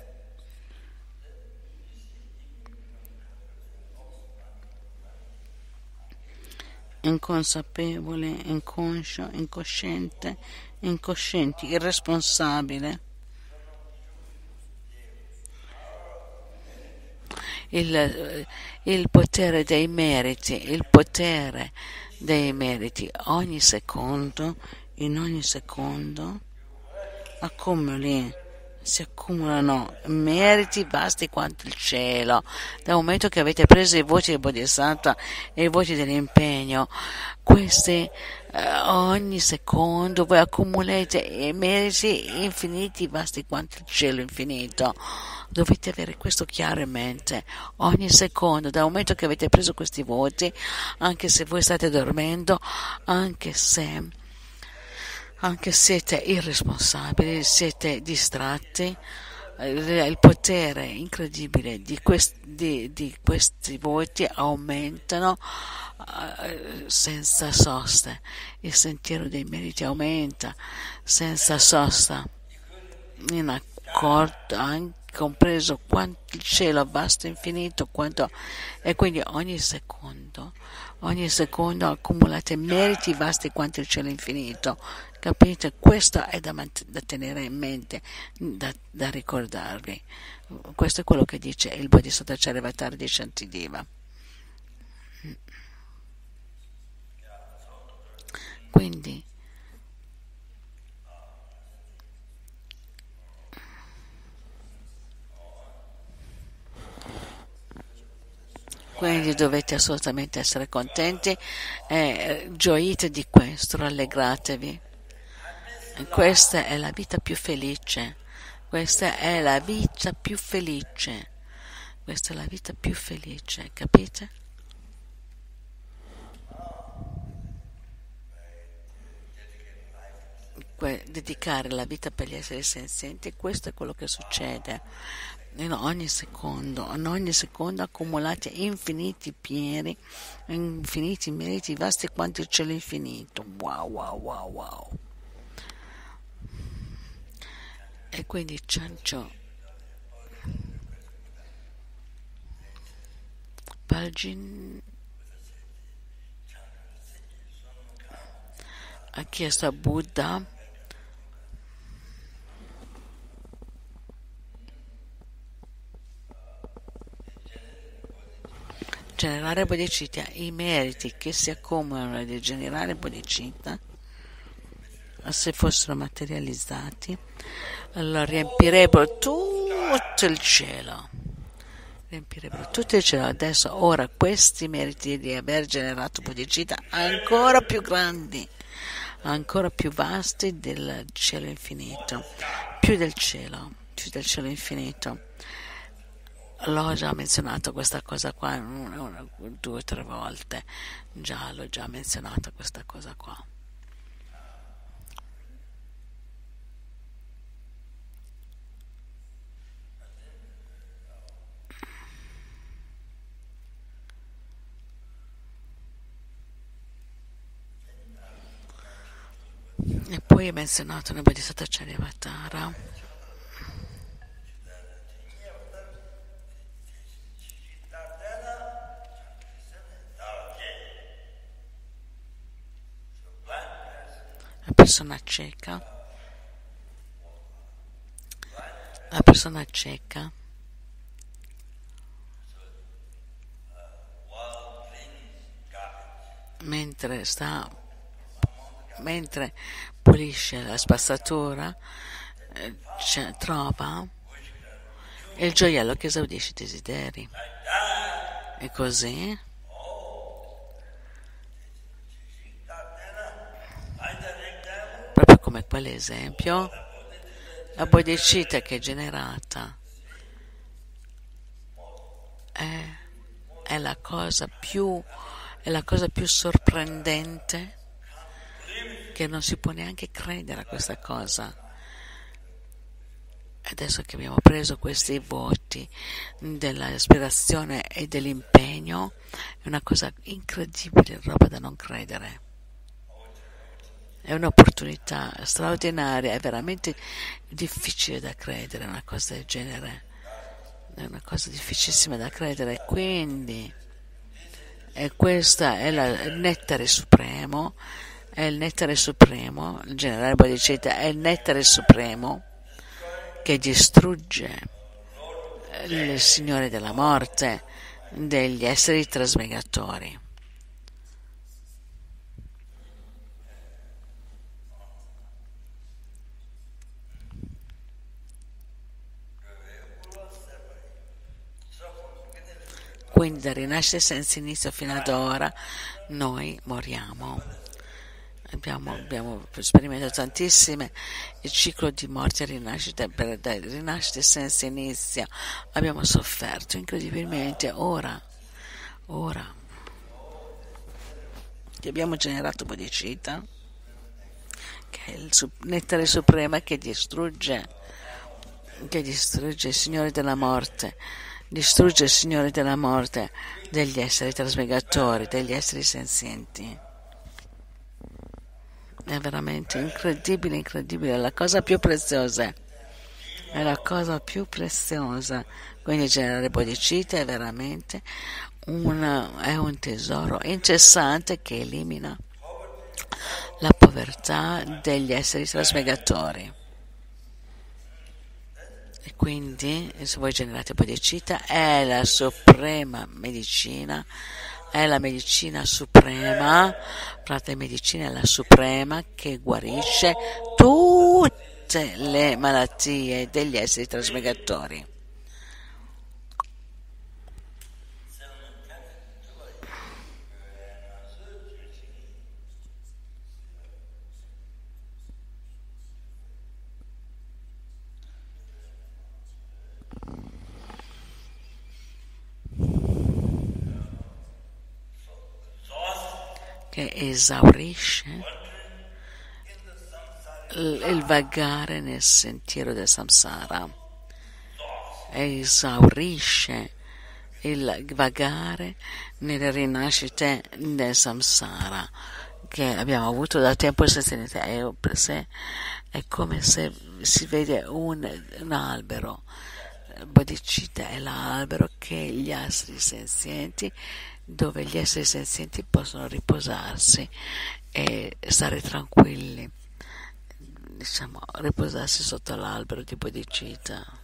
Inconsapevole, inconscio, incosciente, incoscienti, irresponsabile. Il potere dei meriti, ogni secondo, in ogni secondo si accumulano meriti vasti quanto il cielo. Dal momento che avete preso i voti del Bodhisattva e i voti dell'impegno, questi ogni secondo voi accumulate meriti infiniti vasti quanto il cielo infinito. Dovete avere questo chiaro in mente ogni secondo, dal momento che avete preso questi voti, anche se voi state dormendo, anche se siete irresponsabili, siete distratti, il potere incredibile di questi voti aumentano senza sosta. Il sentiero dei meriti aumenta senza sosta, in accordo anche compreso quanto il cielo vasto e infinito, e quindi ogni secondo accumulate meriti vasti quanto il cielo infinito. Capite? Questo è da tenere in mente, da ricordarvi. Questo è quello che dice il Bodhisattva Charyavatara di Shantideva. Quindi dovete assolutamente essere contenti e gioite di questo, rallegratevi. Questa è la vita più felice. Questa è la vita più felice. Questa è la vita più felice, capite? Dedicare la vita per gli esseri senzienti, questo è quello che succede in ogni secondo accumulate infiniti pieni, infiniti meriti vasti quanto il cielo infinito. Wow, wow, wow, wow. E quindi Chancho Paljin ha chiesto a Buddha generare bodhicitta, i meriti che si accumulano di generare bodhicitta, se fossero materializzati, allora riempirebbero tutto il cielo. Adesso, ora, questi meriti di aver generato bodhicitta ancora più grandi, ancora più vasti del cielo infinito, più del cielo infinito. L'ho già menzionato questa cosa qua 2 o 3 volte, l'ho già menzionata questa cosa qua. E poi ho menzionato nel Bodhisattva Charyavatara la persona cieca mentre pulisce la spazzatura trova il gioiello che esaudisce i desideri, e così proprio come quell'esempio, la bodhicitta che è generata è la cosa più sorprendente, che non si può neanche credere a questa cosa. Adesso che abbiamo preso questi voti dell'ispirazione e dell'impegno, è una cosa incredibile, roba da non credere. È un'opportunità straordinaria, è veramente difficile da credere una cosa del genere, è una cosa difficilissima da credere. Quindi questa è il nettare supremo, il generale bodhicitta è il nettare supremo che distrugge il Signore della morte degli esseri trasmigratori. Quindi da rinascita senza inizio fino ad ora noi moriamo. Abbiamo sperimentato tantissime il ciclo di morte e rinascita, da rinascita senza inizio. Abbiamo sofferto incredibilmente. Ora che abbiamo generato bodhicitta, che è il nettare supremo che distrugge il Signore della morte, distrugge il Signore della morte degli esseri trasmigratori, degli esseri senzienti. È veramente incredibile, la cosa più preziosa è la cosa più preziosa. Quindi generare bodhicitta è veramente è un tesoro incessante che elimina la povertà degli esseri trasmigratori. E quindi, se voi generate bodhicitta, è la suprema medicina, è la medicina suprema, pratica di medicina è la suprema che guarisce tutte le malattie degli esseri trasmigratori. Che esaurisce il vagare nel sentiero del samsara, esaurisce il vagare nelle rinascite del samsara che abbiamo avuto da tempo senza inizio. È come se si vede un albero. Bodhicitta è l'albero che gli esseri senzienti, dove gli esseri senzienti possono riposarsi e stare tranquilli, diciamo, riposarsi sotto l'albero di bodhicitta.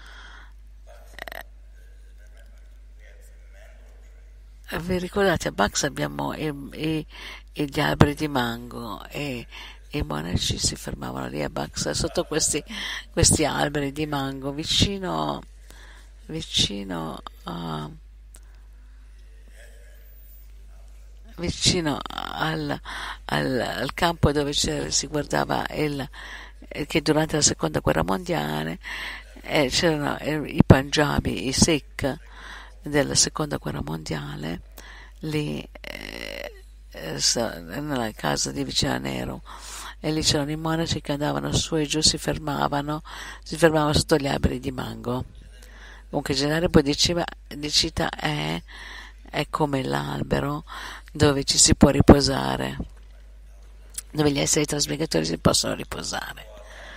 Vi ricordate, a Bax abbiamo gli alberi di mango e i monaci si fermavano lì a Bax sotto questi alberi di mango vicino al campo dove si guardava che durante la seconda guerra mondiale c'erano i Punjabi, i Sikh della seconda guerra mondiale lì nella casa di Vicina Nero, e lì c'erano i monaci che andavano su e giù, si fermavano sotto gli alberi di mango. Comunque generare bodhicitta è come l'albero dove ci si può riposare, dove gli esseri trasmigratori si possono riposare.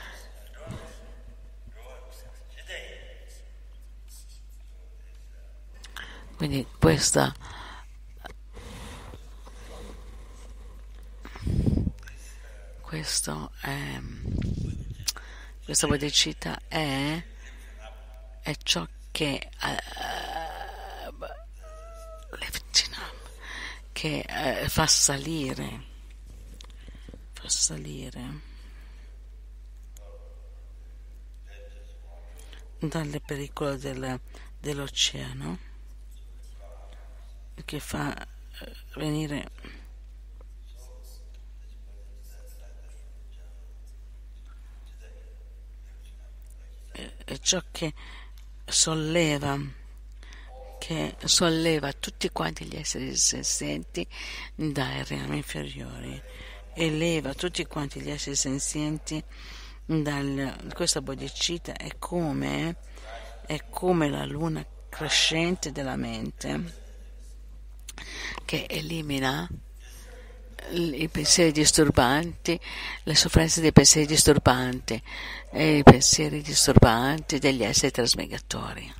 Quindi questa bodhicitta è ciò che fa salire dal pericolo dell'oceano, che fa venire è ciò che solleva tutti quanti gli esseri senzienti dai reami inferiori, eleva tutti quanti gli esseri senzienti questa bodhicitta è come la luna crescente della mente che elimina i pensieri disturbanti, le sofferenze dei pensieri disturbanti e i pensieri disturbanti degli esseri trasmigratori.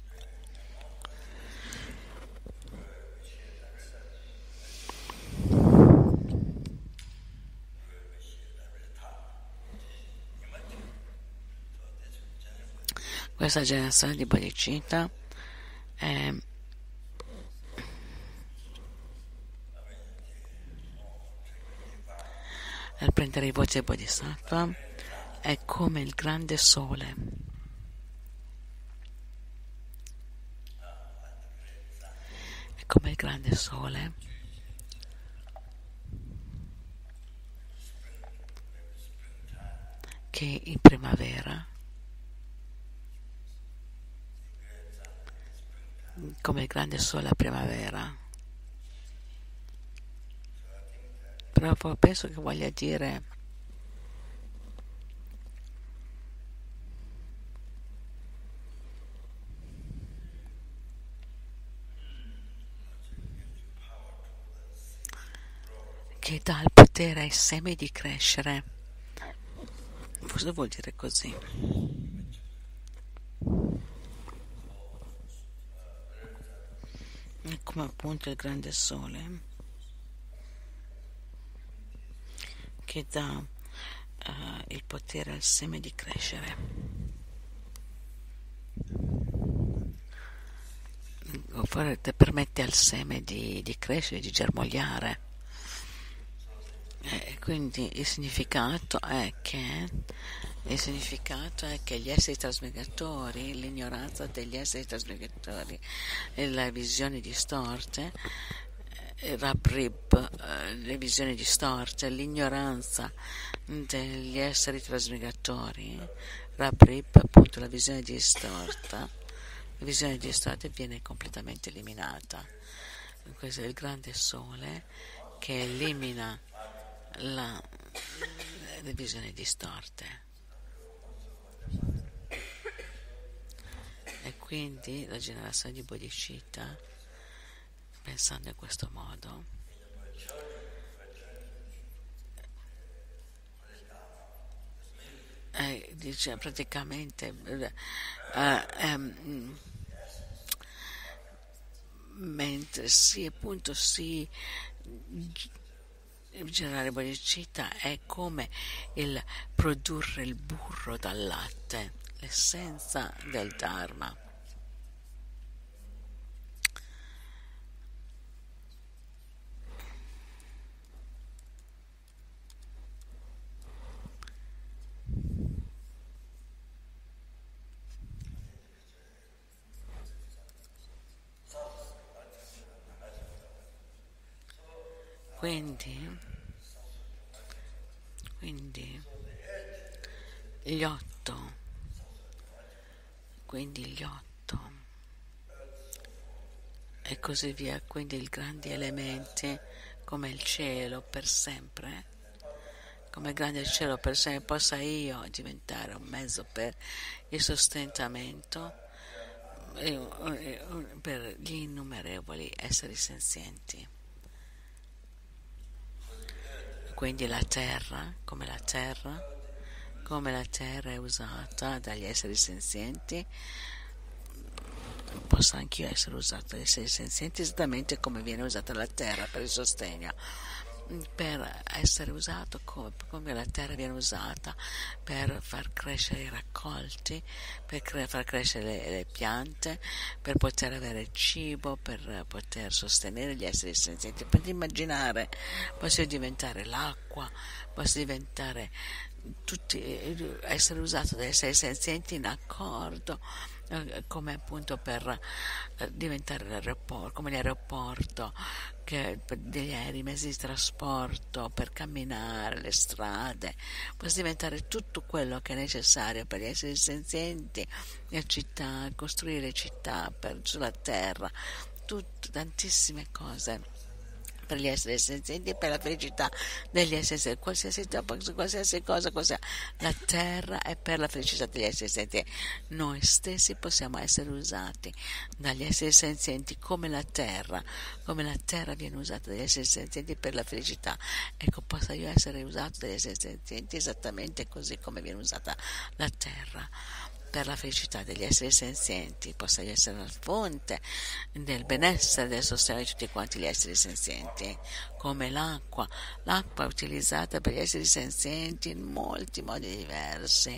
Questa generazione di bodhicitta nel prendere i voti del bodhisattva è come il grande sole. È come il grande sole che in primavera, come il grande sole a primavera. Però penso che voglia dire che dà il potere ai semi di crescere. Cosa vuol dire così? come appunto il grande sole che dà il potere al seme di crescere, permette al seme di crescere, di germogliare. Quindi il significato è che gli esseri trasmigratori, l'ignoranza degli esseri trasmigratori e le visioni distorte, le visioni distorte, l'ignoranza degli esseri trasmigratori, appunto la visione distorta viene completamente eliminata. Questo è il grande sole che elimina le visioni distorte, e quindi la generazione di Bodhicitta, pensando in questo modo, dice praticamente mentre generare bodhicitta è come il produrre il burro dal latte, l'essenza del Dharma. Quindi gli otto e così via, quindi i grandi elementi come il cielo per sempre, come il grande cielo per sempre, possa io diventare un mezzo per il sostentamento per gli innumerevoli esseri senzienti. Quindi la terra, come la terra è usata dagli esseri senzienti, possa anch'io essere usato dagli esseri senzienti esattamente come viene usata la terra per il sostegno, per essere usato come la terra viene usata per far crescere i raccolti, per far crescere le piante, per poter avere cibo, per poter sostenere gli esseri senzienti. Per immaginare, posso diventare l'acqua, posso diventare essere usato dagli esseri senzienti in accordo, come appunto per diventare l'aeroporto, come l'aeroporto, per degli aerei, mezzi di trasporto, per camminare, le strade, posso diventare tutto quello che è necessario per gli esseri senzienti, le città, costruire città sulla terra, tantissime cose per gli esseri senzienti e per la felicità degli esseri senzienti, qualsiasi cosa, la terra è per la felicità degli esseri senzienti. Noi stessi possiamo essere usati dagli esseri senzienti come la terra viene usata dagli esseri senzienti per la felicità. Ecco, possa io essere usato dagli esseri senzienti esattamente così come viene usata la terra per la felicità degli esseri senzienti, possa essere la fonte del benessere, del sostegno di tutti quanti gli esseri senzienti, come l'acqua è utilizzata per gli esseri senzienti in molti modi diversi,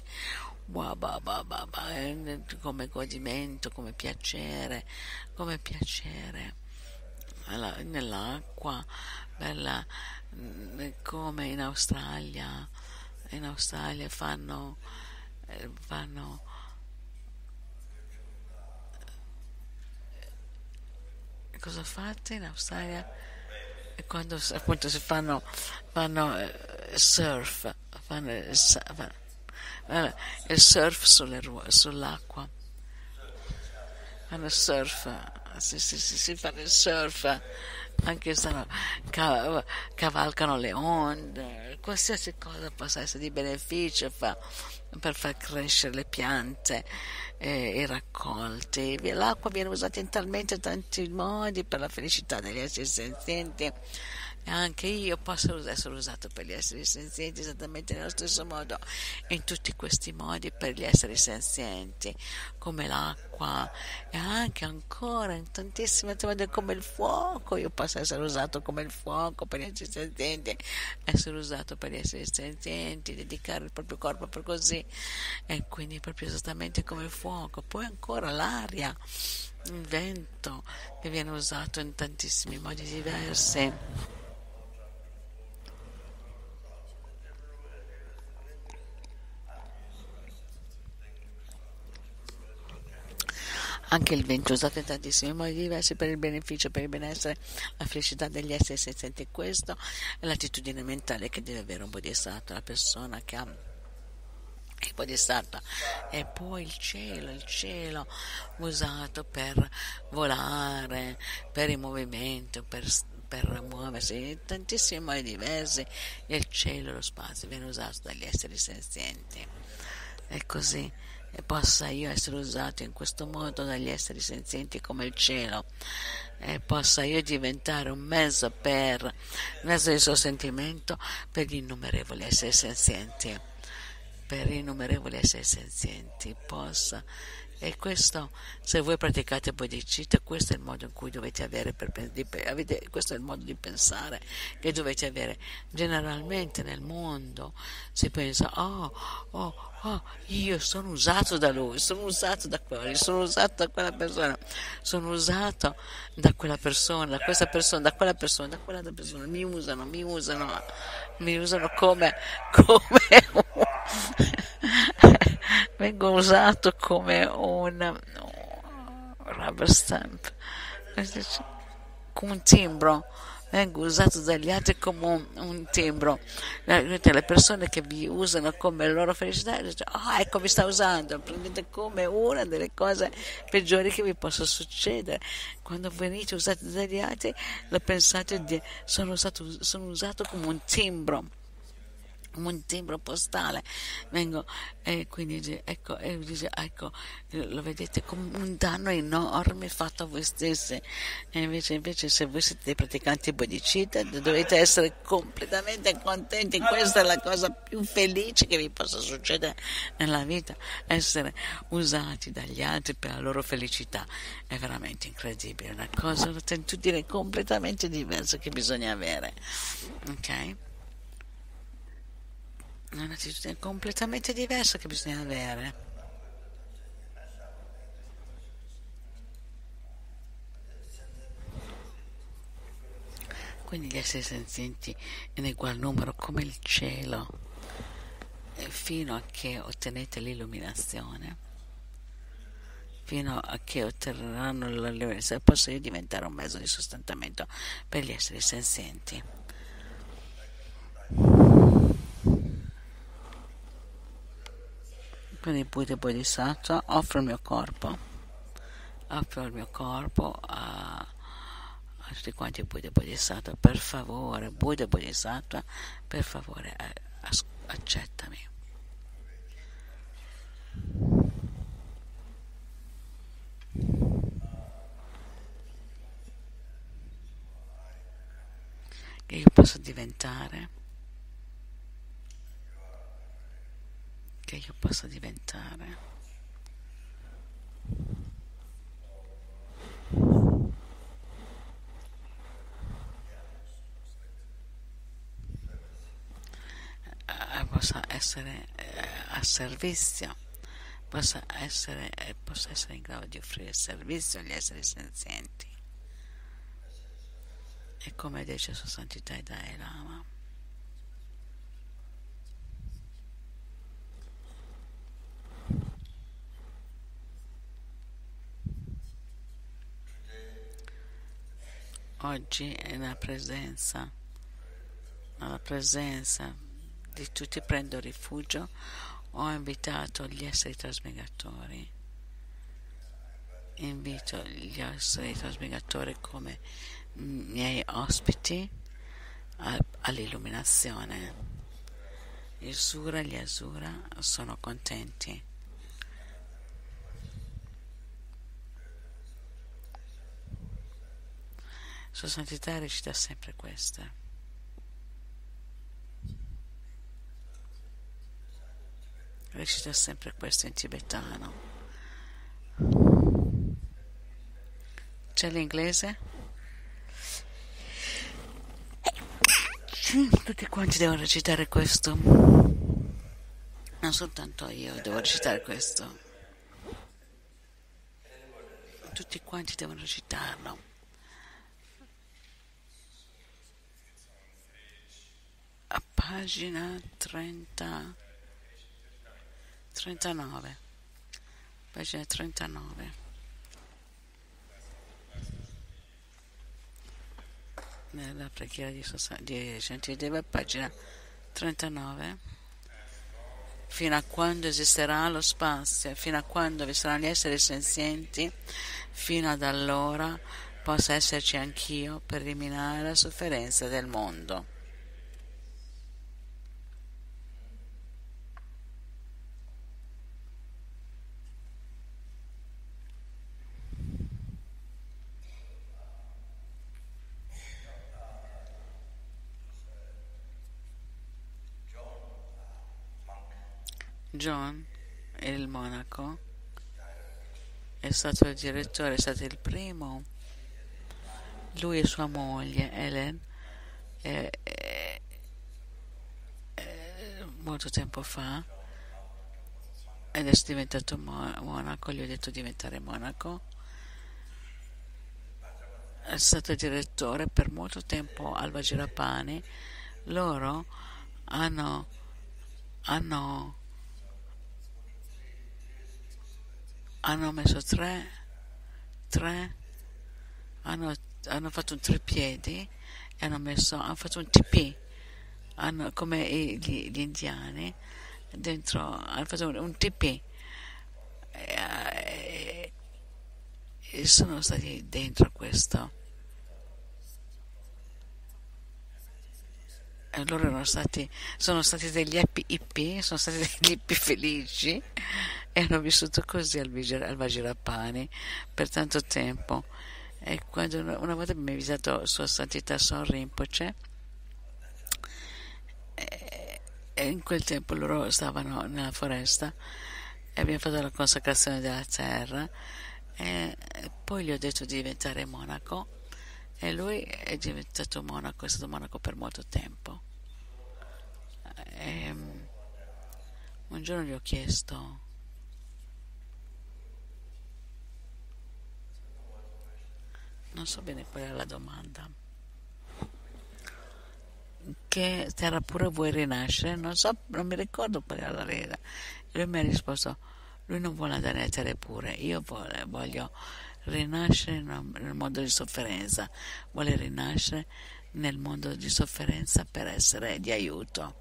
come godimento, come piacere nell'acqua, come in Australia fanno cosa fate in Australia? Quando appunto si fanno surf, il surf sull'acqua, fanno surf, si fa il surf, anche se cavalcano le onde, qualsiasi cosa possa essere di beneficio per far crescere le piante, i raccolti. L'acqua viene usata in talmente tanti modi per la felicità degli esseri senzienti e anche io posso essere usato per gli esseri senzienti esattamente nello stesso modo, in tutti questi modi per gli esseri senzienti, come l'acqua e anche ancora in tantissime modi come il fuoco. Io posso essere usato come il fuoco per gli esseri senzienti, essere usato per gli esseri senzienti, dedicare il proprio corpo per così, e quindi proprio esattamente come il fuoco. Poi ancora l'aria, il vento, che viene usato in tantissimi modi diversi. Anche il vento usato in tantissimi modi diversi per il beneficio, per il benessere, la felicità degli esseri senzienti. Questo è l'attitudine mentale che deve avere un bodhisattva, la persona che ha il bodhisattva. E poi il cielo usato per volare, per il movimento, per muoversi in tantissimi modi diversi. Il cielo e lo spazio viene usato dagli esseri senzienti. E così e possa io essere usato in questo modo dagli esseri senzienti come il cielo, e possa io diventare un mezzo del suo sentimento per gli innumerevoli esseri senzienti, possa. E questo, se voi praticate bodhicitta, questo è il modo in cui dovete avere, questo è il modo di pensare che dovete avere. Generalmente nel mondo si pensa, io sono usato da lui, sono usato da quello, sono usato da quella persona, sono usato da quella persona, da questa persona, da quella persona, da quell'altra persona, mi usano come vengo usato come un rubber stamp, come un timbro, vengo usato dagli altri come un timbro. Le persone che vi usano come loro felicità dicono, ecco, vi sta usando, prendete come una delle cose peggiori che vi possa succedere. Quando venite usati dagli altri, lo pensate sono usato come un timbro postale, vengo, e quindi dice, ecco, lo vedete come un danno enorme fatto a voi stessi. E invece se voi siete dei praticanti bodhicitta dovete essere completamente contenti. Questa è la cosa più felice che vi possa succedere nella vita, essere usati dagli altri per la loro felicità. È veramente incredibile, è una cosa, un'attitudine completamente diversa che bisogna avere, ok? È un'attitudine completamente diversa che bisogna avere. Quindi gli esseri senzienti in egual numero come il cielo, fino a che ottenete l'illuminazione, fino a che otterranno l'illuminazione, posso io diventare un mezzo di sostentamento per gli esseri senzienti. Quindi Buddha Bodhisattva offro il mio corpo a tutti quanti Buddha Bodhisattva, per favore, Buddha Bodhisattva, per favore, accettami. Che io possa diventare, possa essere a servizio, possa essere in grado di offrire servizio agli esseri senzienti. E come dice Sua Santità il Dalai Lama, oggi alla presenza di tutti prendo rifugio, ho invitato gli esseri trasmigratori, invito gli esseri trasmigratori come miei ospiti all'illuminazione. Il Sura e gli Asura sono contenti. Sua Santità recita sempre questa. recita sempre questo in tibetano. C'è l'inglese? Tutti quanti devono recitare questo, non soltanto io devo recitare questo, tutti quanti devono recitarlo. A pagina 39, pagina 39. Nella preghiera di Shantideva, pagina 39. Fino a quando esisterà lo spazio, fino a quando vi saranno gli esseri senzienti, fino ad allora possa esserci anch'io per eliminare la sofferenza del mondo. John, il monaco, è stato il direttore, è stato il primo. Lui e sua moglie Ellen, molto tempo fa, ed è diventato monaco. Gli ho detto di diventare monaco. È stato il direttore per molto tempo al Vajrapani. Loro hanno messo hanno fatto un treppiedi e hanno fatto un tipi, come gli indiani, dentro hanno fatto un tipi e sono stati dentro questo, e loro sono stati degli hippie, sono stati degli hippie felici e hanno vissuto così al Vajrapani per tanto tempo. E quando una volta mi ha visitato Sua Santità Son Rinpoche, e in quel tempo loro stavano nella foresta e abbiamo fatto la consacrazione della terra, e poi gli ho detto di diventare monaco e lui è diventato monaco, è stato monaco per molto tempo. E un giorno gli ho chiesto: non so bene qual è la domanda, che terra pura vuoi rinascere? Non mi ricordo qual era la reda. E lui mi ha risposto: lui non vuole andare nelle terre pure, io voglio rinascere nel mondo di sofferenza, vuole rinascere nel mondo di sofferenza per essere di aiuto.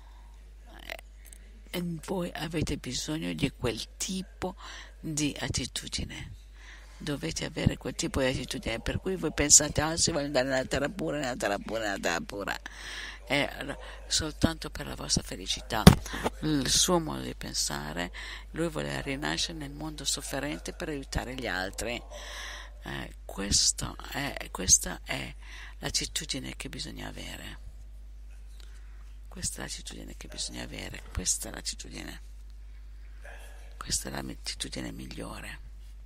E voi avete bisogno di quel tipo di attitudine. Dovete avere quel tipo di attitudine, per cui voi pensate: sì, voglio andare nella terra pura, nella terra pura, nella terra pura. Soltanto per la vostra felicità, il suo modo di pensare. Lui vuole rinascere nel mondo sofferente per aiutare gli altri. Questa è l'attitudine che bisogna avere. Questa è l'attitudine che bisogna avere. Questa è l'attitudine migliore.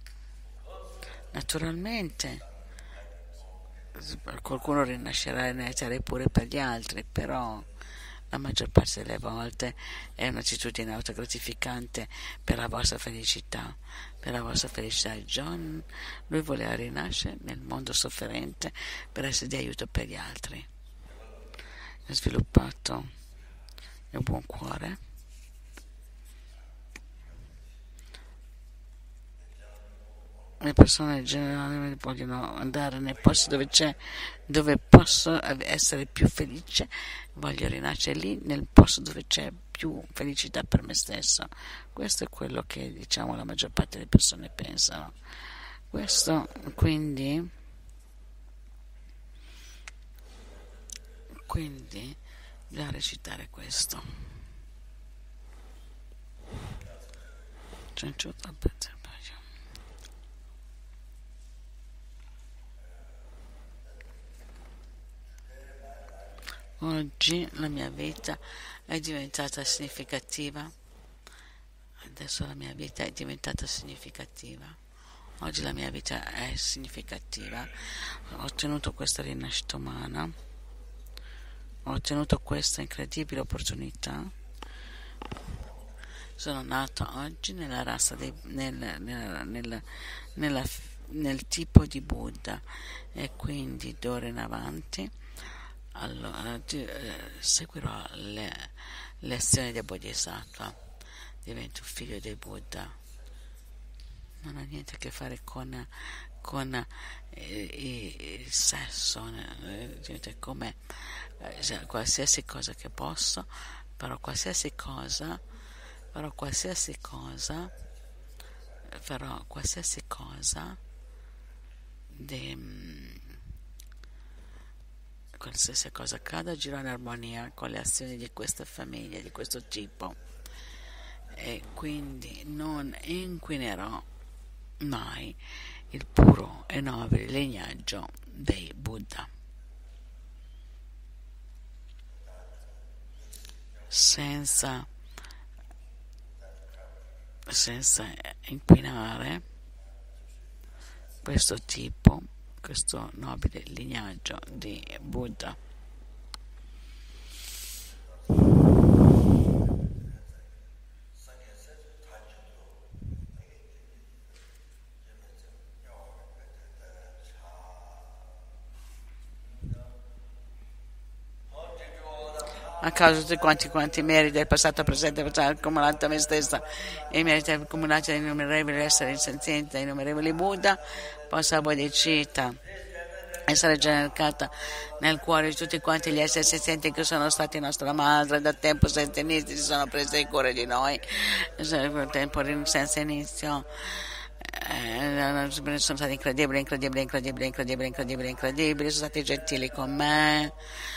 Naturalmente qualcuno rinascerà nelle terre pure per gli altri, però la maggior parte delle volte è un'attitudine autogratificante per la vostra felicità. John, lui voleva rinascere nel mondo sofferente per essere di aiuto per gli altri. Ha sviluppato il buon cuore. Le persone generalmente vogliono andare nei posti dove posso essere più felice, voglio rinascere lì nel posto dove c'è più felicità per me stesso. Questo è quello che, diciamo, la maggior parte delle persone pensano. Questo, quindi bisogna recitare questo. Oggi la mia vita è diventata significativa Adesso la mia vita è diventata significativa. Oggi la mia vita è significativa. Ho ottenuto questa rinascita umana, ho ottenuto questa incredibile opportunità. Sono nato oggi nella razza nel tipo di Buddha, e quindi d'ora in avanti seguirò le azioni del Bodhisattva. Divento figlio del Buddha. Non ha niente a che fare con il sesso, come qualsiasi cosa che posso, farò qualsiasi cosa qualsiasi cosa accada, agirò in armonia con le azioni di questa famiglia, di questo tipo, e quindi non inquinerò mai il puro e nobile lignaggio dei Buddha. Senza inquinare questo nobile lignaggio di Buddha. A causa di tutti quanti meriti del passato, presente, accumulato a me stessa e i meriti accumulati da innumerevoli esseri senzienti, da innumerevoli Buddha, possa Bodhicitta essere generata nel cuore di tutti quanti gli esseri senzienti che sono stati nostra madre da tempo senza inizio, si sono presi cura di noi per tempo senza inizio. Sono stati incredibili, sono stati gentili con me.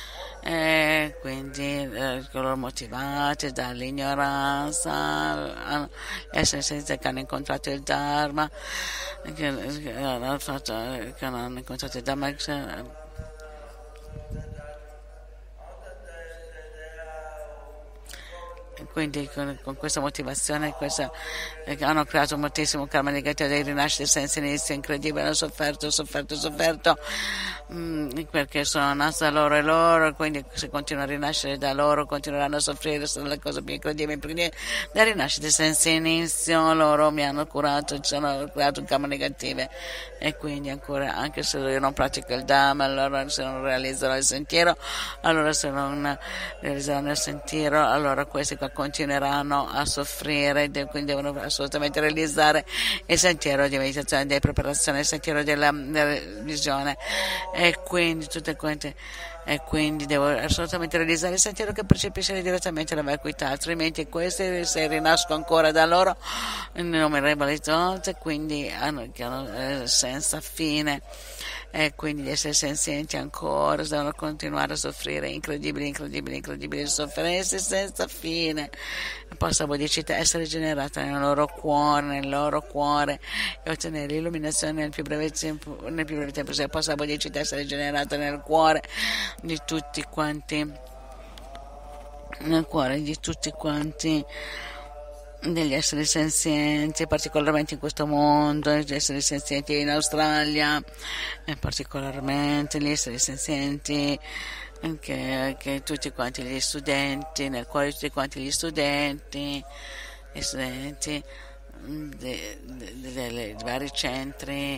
Quindi loro motivati dall'ignoranza, esseri senza che hanno incontrato il Dharma, che hanno incontrato il Dharma, quindi con questa motivazione hanno creato moltissimo karma negativo dei rinascite senza inizio, incredibile, hanno sofferto perché sono nati da loro e loro, quindi se continuano a rinascere da loro continueranno a soffrire, sono le cose più incredibili, perché da rinascite senza inizio loro mi hanno curato, ci hanno creato un karma negativo, e quindi ancora, anche se io non pratico il Dhamma, allora se non realizzerò il sentiero, allora se non realizzeranno il sentiero, allora questi qua continueranno a soffrire, quindi devono assolutamente realizzare il sentiero di meditazione, di preparazione, il sentiero della visione, e quindi tutte quante, e quindi devo assolutamente realizzare il sentiero che percepisce direttamente la vacuità, altrimenti questi, se rinasco ancora da loro innumerevoli volte, quindi hanno senza fine, e quindi gli esseri senzienti ancora devono continuare a soffrire incredibili sofferenze senza fine. Possa Bodhicitta essere generata nel loro cuore e ottenere l'illuminazione nel più breve tempo possibile. Possa Bodhicitta essere generata nel cuore di tutti quanti, degli esseri senzienti, particolarmente in questo mondo, gli esseri senzienti in Australia, e particolarmente gli esseri senzienti che tutti quanti gli studenti, nel cuore di tutti quanti gli studenti dei vari centri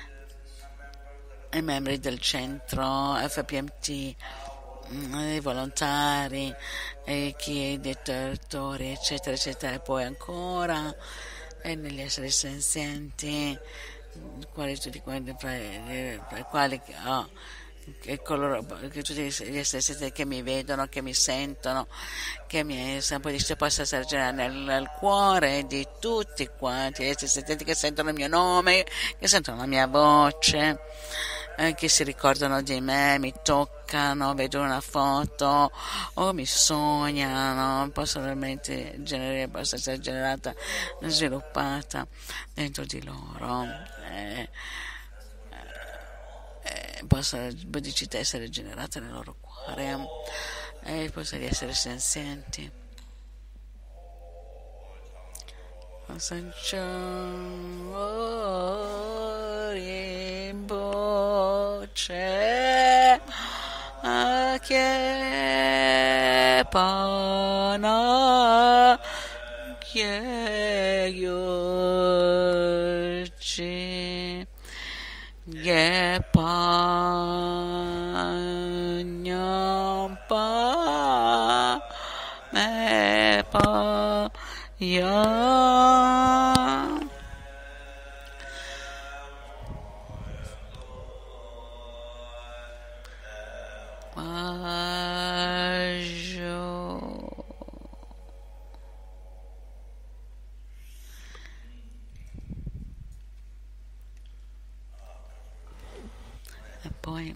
e membri del centro FPMT, i volontari, chi dei territori, eccetera, e poi ancora negli esseri senzienti, tutti quanti, fra i quali che tutti gli esseri senzienti che mi vedono, che mi sentono, che mi possa essere generata nel cuore di tutti quanti gli esseri senzienti che sentono il mio nome, che sentono la mia voce, che si ricordano di me, mi toccano, vedono una foto o mi sognano, possa essere generata, sviluppata dentro di loro, possa Bodhicitta essere generata nel loro cuore, e possa essere senzienti Rimboce che pana che yuchi che panya pa me pa ya e poi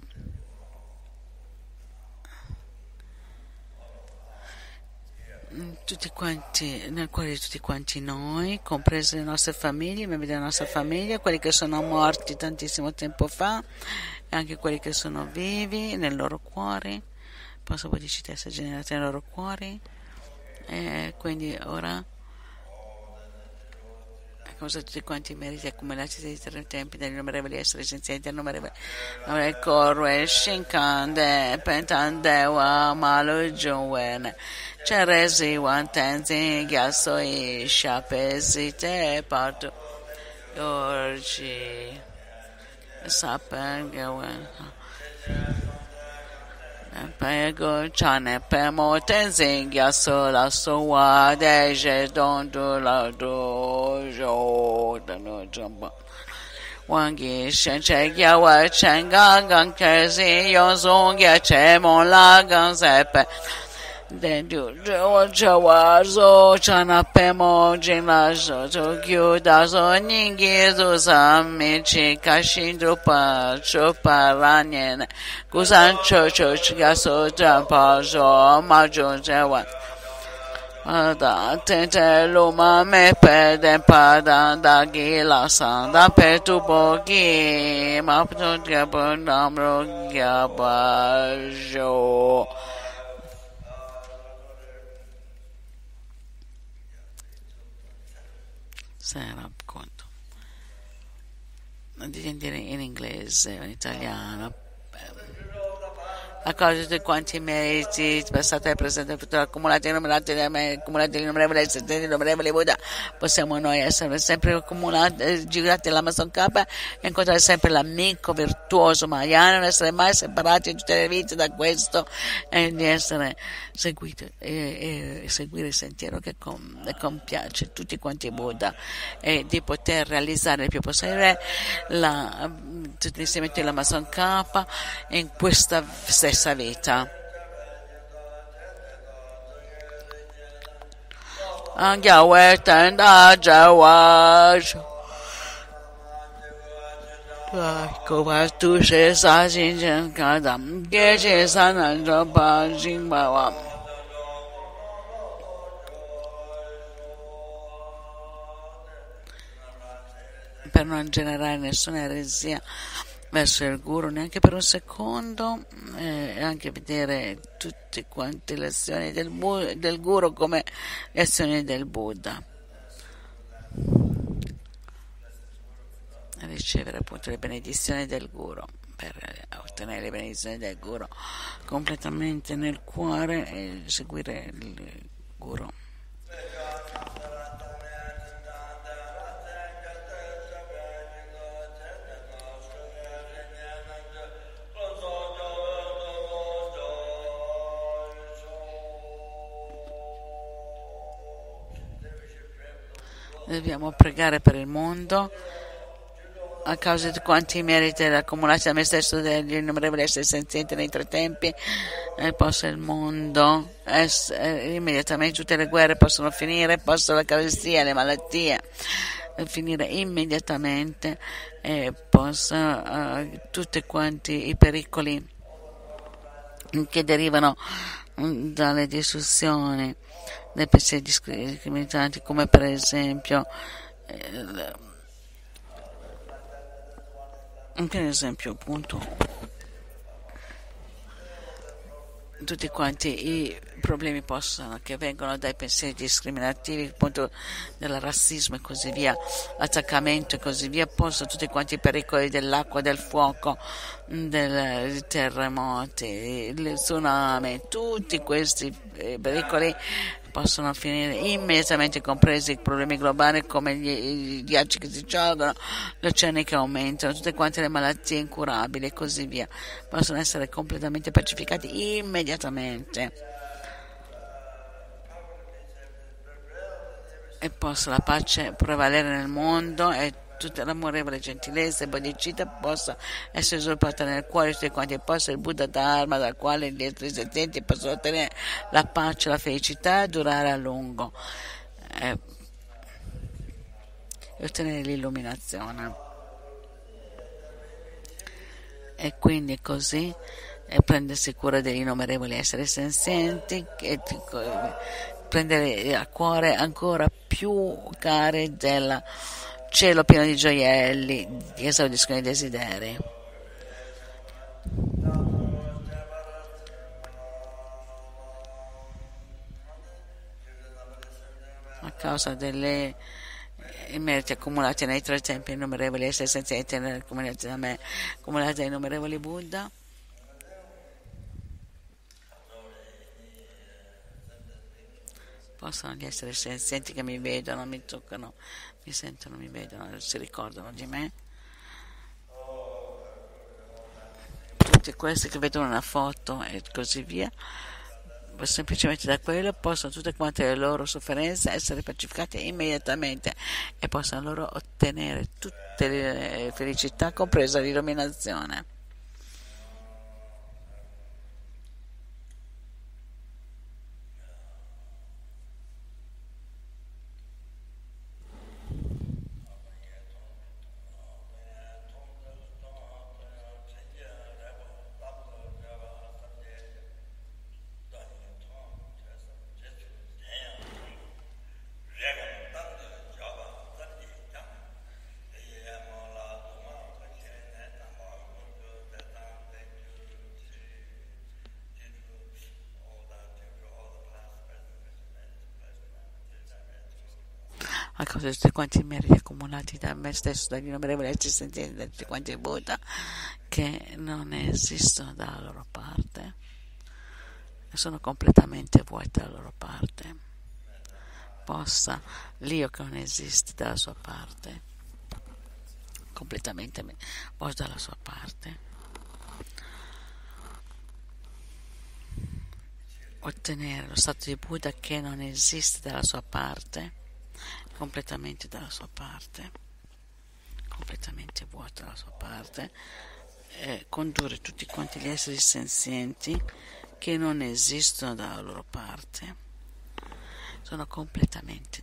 tutti quanti, nel cuore di tutti quanti noi, comprese le nostre famiglie, i membri della nostra famiglia, quelli che sono morti tantissimo tempo fa e anche quelli che sono vivi nel loro cuore, posso voi dici essere generati nei loro cuori, e quindi ora cosa tutti quanti i meriti accumulati dai tre tempi degli innumerevoli esseri senzienti innumerevoli Korwe Shinkande Pentandewa Malu Junwen Ceresi Wantenzi Gyasoi Shapesi Te Patu Yorji Sapen Gawen Pego chane pemo tenzing yaso la soa deje don do la do jo da no jamba wangi shenche yawa chenga gang kezi yozong ya che mon la gang sepe den du jawa zo chana pemo jinla zo kyu da zo ningi zo sami chi kashin drupa chupa ranyen kusan cho chigaso jampa zo majo jawa da tente luma me pe den pada da gila san da pe tu bogi ma pto gabo namro gabajo Sarà conto di dire in inglese o in italiano a causa di tutti quanti i meriti passato e presente futuro accumulati e numerati accumulati innumerevoli esseri innumerevoli Buddha possiamo noi essere sempre accumulati girati all'Amazon K e incontrare sempre l'amico virtuoso Mahayana non essere mai separati in tutte le vite da questo e di essere seguiti e seguire il sentiero che compiace tutti quanti Buddha e di poter realizzare il più possibile tutti gli insegnamenti dell'Amazon K in questa stessa vita. Angyawe tenda jawaj Koba tu she sa jin jen kadam ge je sanan pa jin bawa per non generare nessuna eresia verso il guru neanche per un secondo e anche vedere tutte quante le azioni del guru come le azioni del Buddha ricevere appunto le benedizioni del guru per ottenere le benedizioni del guru completamente nel cuore e seguire il guru. Dobbiamo pregare per il mondo a causa di quanti meriti accumulati da me stesso degli innumerevoli esseri senzienti nei tre tempi e possa il mondo immediatamente tutte le guerre possono finire, possa la carestia, le malattie finire immediatamente e possa tutti quanti i pericoli che derivano dalle distruzioni dei pensieri discriminanti come per esempio appunto tutti quanti i problemi che vengono dai pensieri discriminativi, appunto del razzismo e così via, attaccamento e così via, tutti quanti i pericoli dell'acqua, del fuoco, dei terremoti, il tsunami, tutti questi pericoli possono finire immediatamente, compresi i problemi globali come i ghiacci che si sciolgono, gli oceani che aumentano, tutte quante le malattie incurabili e così via, possono essere completamente pacificati immediatamente. E possa la pace prevalere nel mondo e tutta l'amorevole gentilezza e bodhicitta possa essere sviluppata nel cuore di tutti quanti, e possa il Buddha Dharma dal quale gli esseri senzienti possono ottenere la pace, la felicità e durare a lungo e ottenere l'illuminazione. E quindi così prendersi cura degli innumerevoli esseri senzienti e prendere a cuore ancora più cari del cielo pieno di gioielli che esaudiscono i desideri. A causa delle i meriti accumulati nei tre tempi, innumerevoli esseri senzienti nella comunità da me, accumulati dai innumerevoli Buddha, possano gli esseri senzienti che mi vedono, mi toccano, mi sentono, mi vedono, si ricordano di me. Tutti questi che vedono una foto e così via, semplicemente da quello possono tutte quante le loro sofferenze essere pacificate immediatamente e possano loro ottenere tutte le felicità, compresa l'illuminazione. A causa di tutti quanti i meriti accumulati da me stesso, dagli innumerevoli esseri senzienti, da tutti quanti i Buddha, che non esistono dalla loro parte, e sono completamente vuoti dalla loro parte, possa l'io che non esiste dalla sua parte, completamente vuoto dalla sua parte, ottenere lo stato di Buddha che non esiste dalla sua parte, completamente dalla sua parte, completamente vuoto dalla sua parte, condurre tutti quanti gli esseri senzienti che non esistono dalla loro parte, sono completamente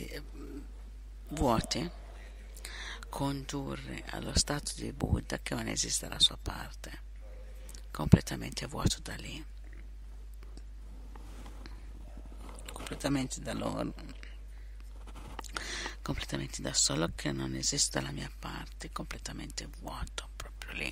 vuoti, condurre allo stato di Buddha che non esiste dalla sua parte, completamente vuoto da lì, completamente da loro, completamente da solo che non esiste dalla mia parte, completamente vuoto proprio lì.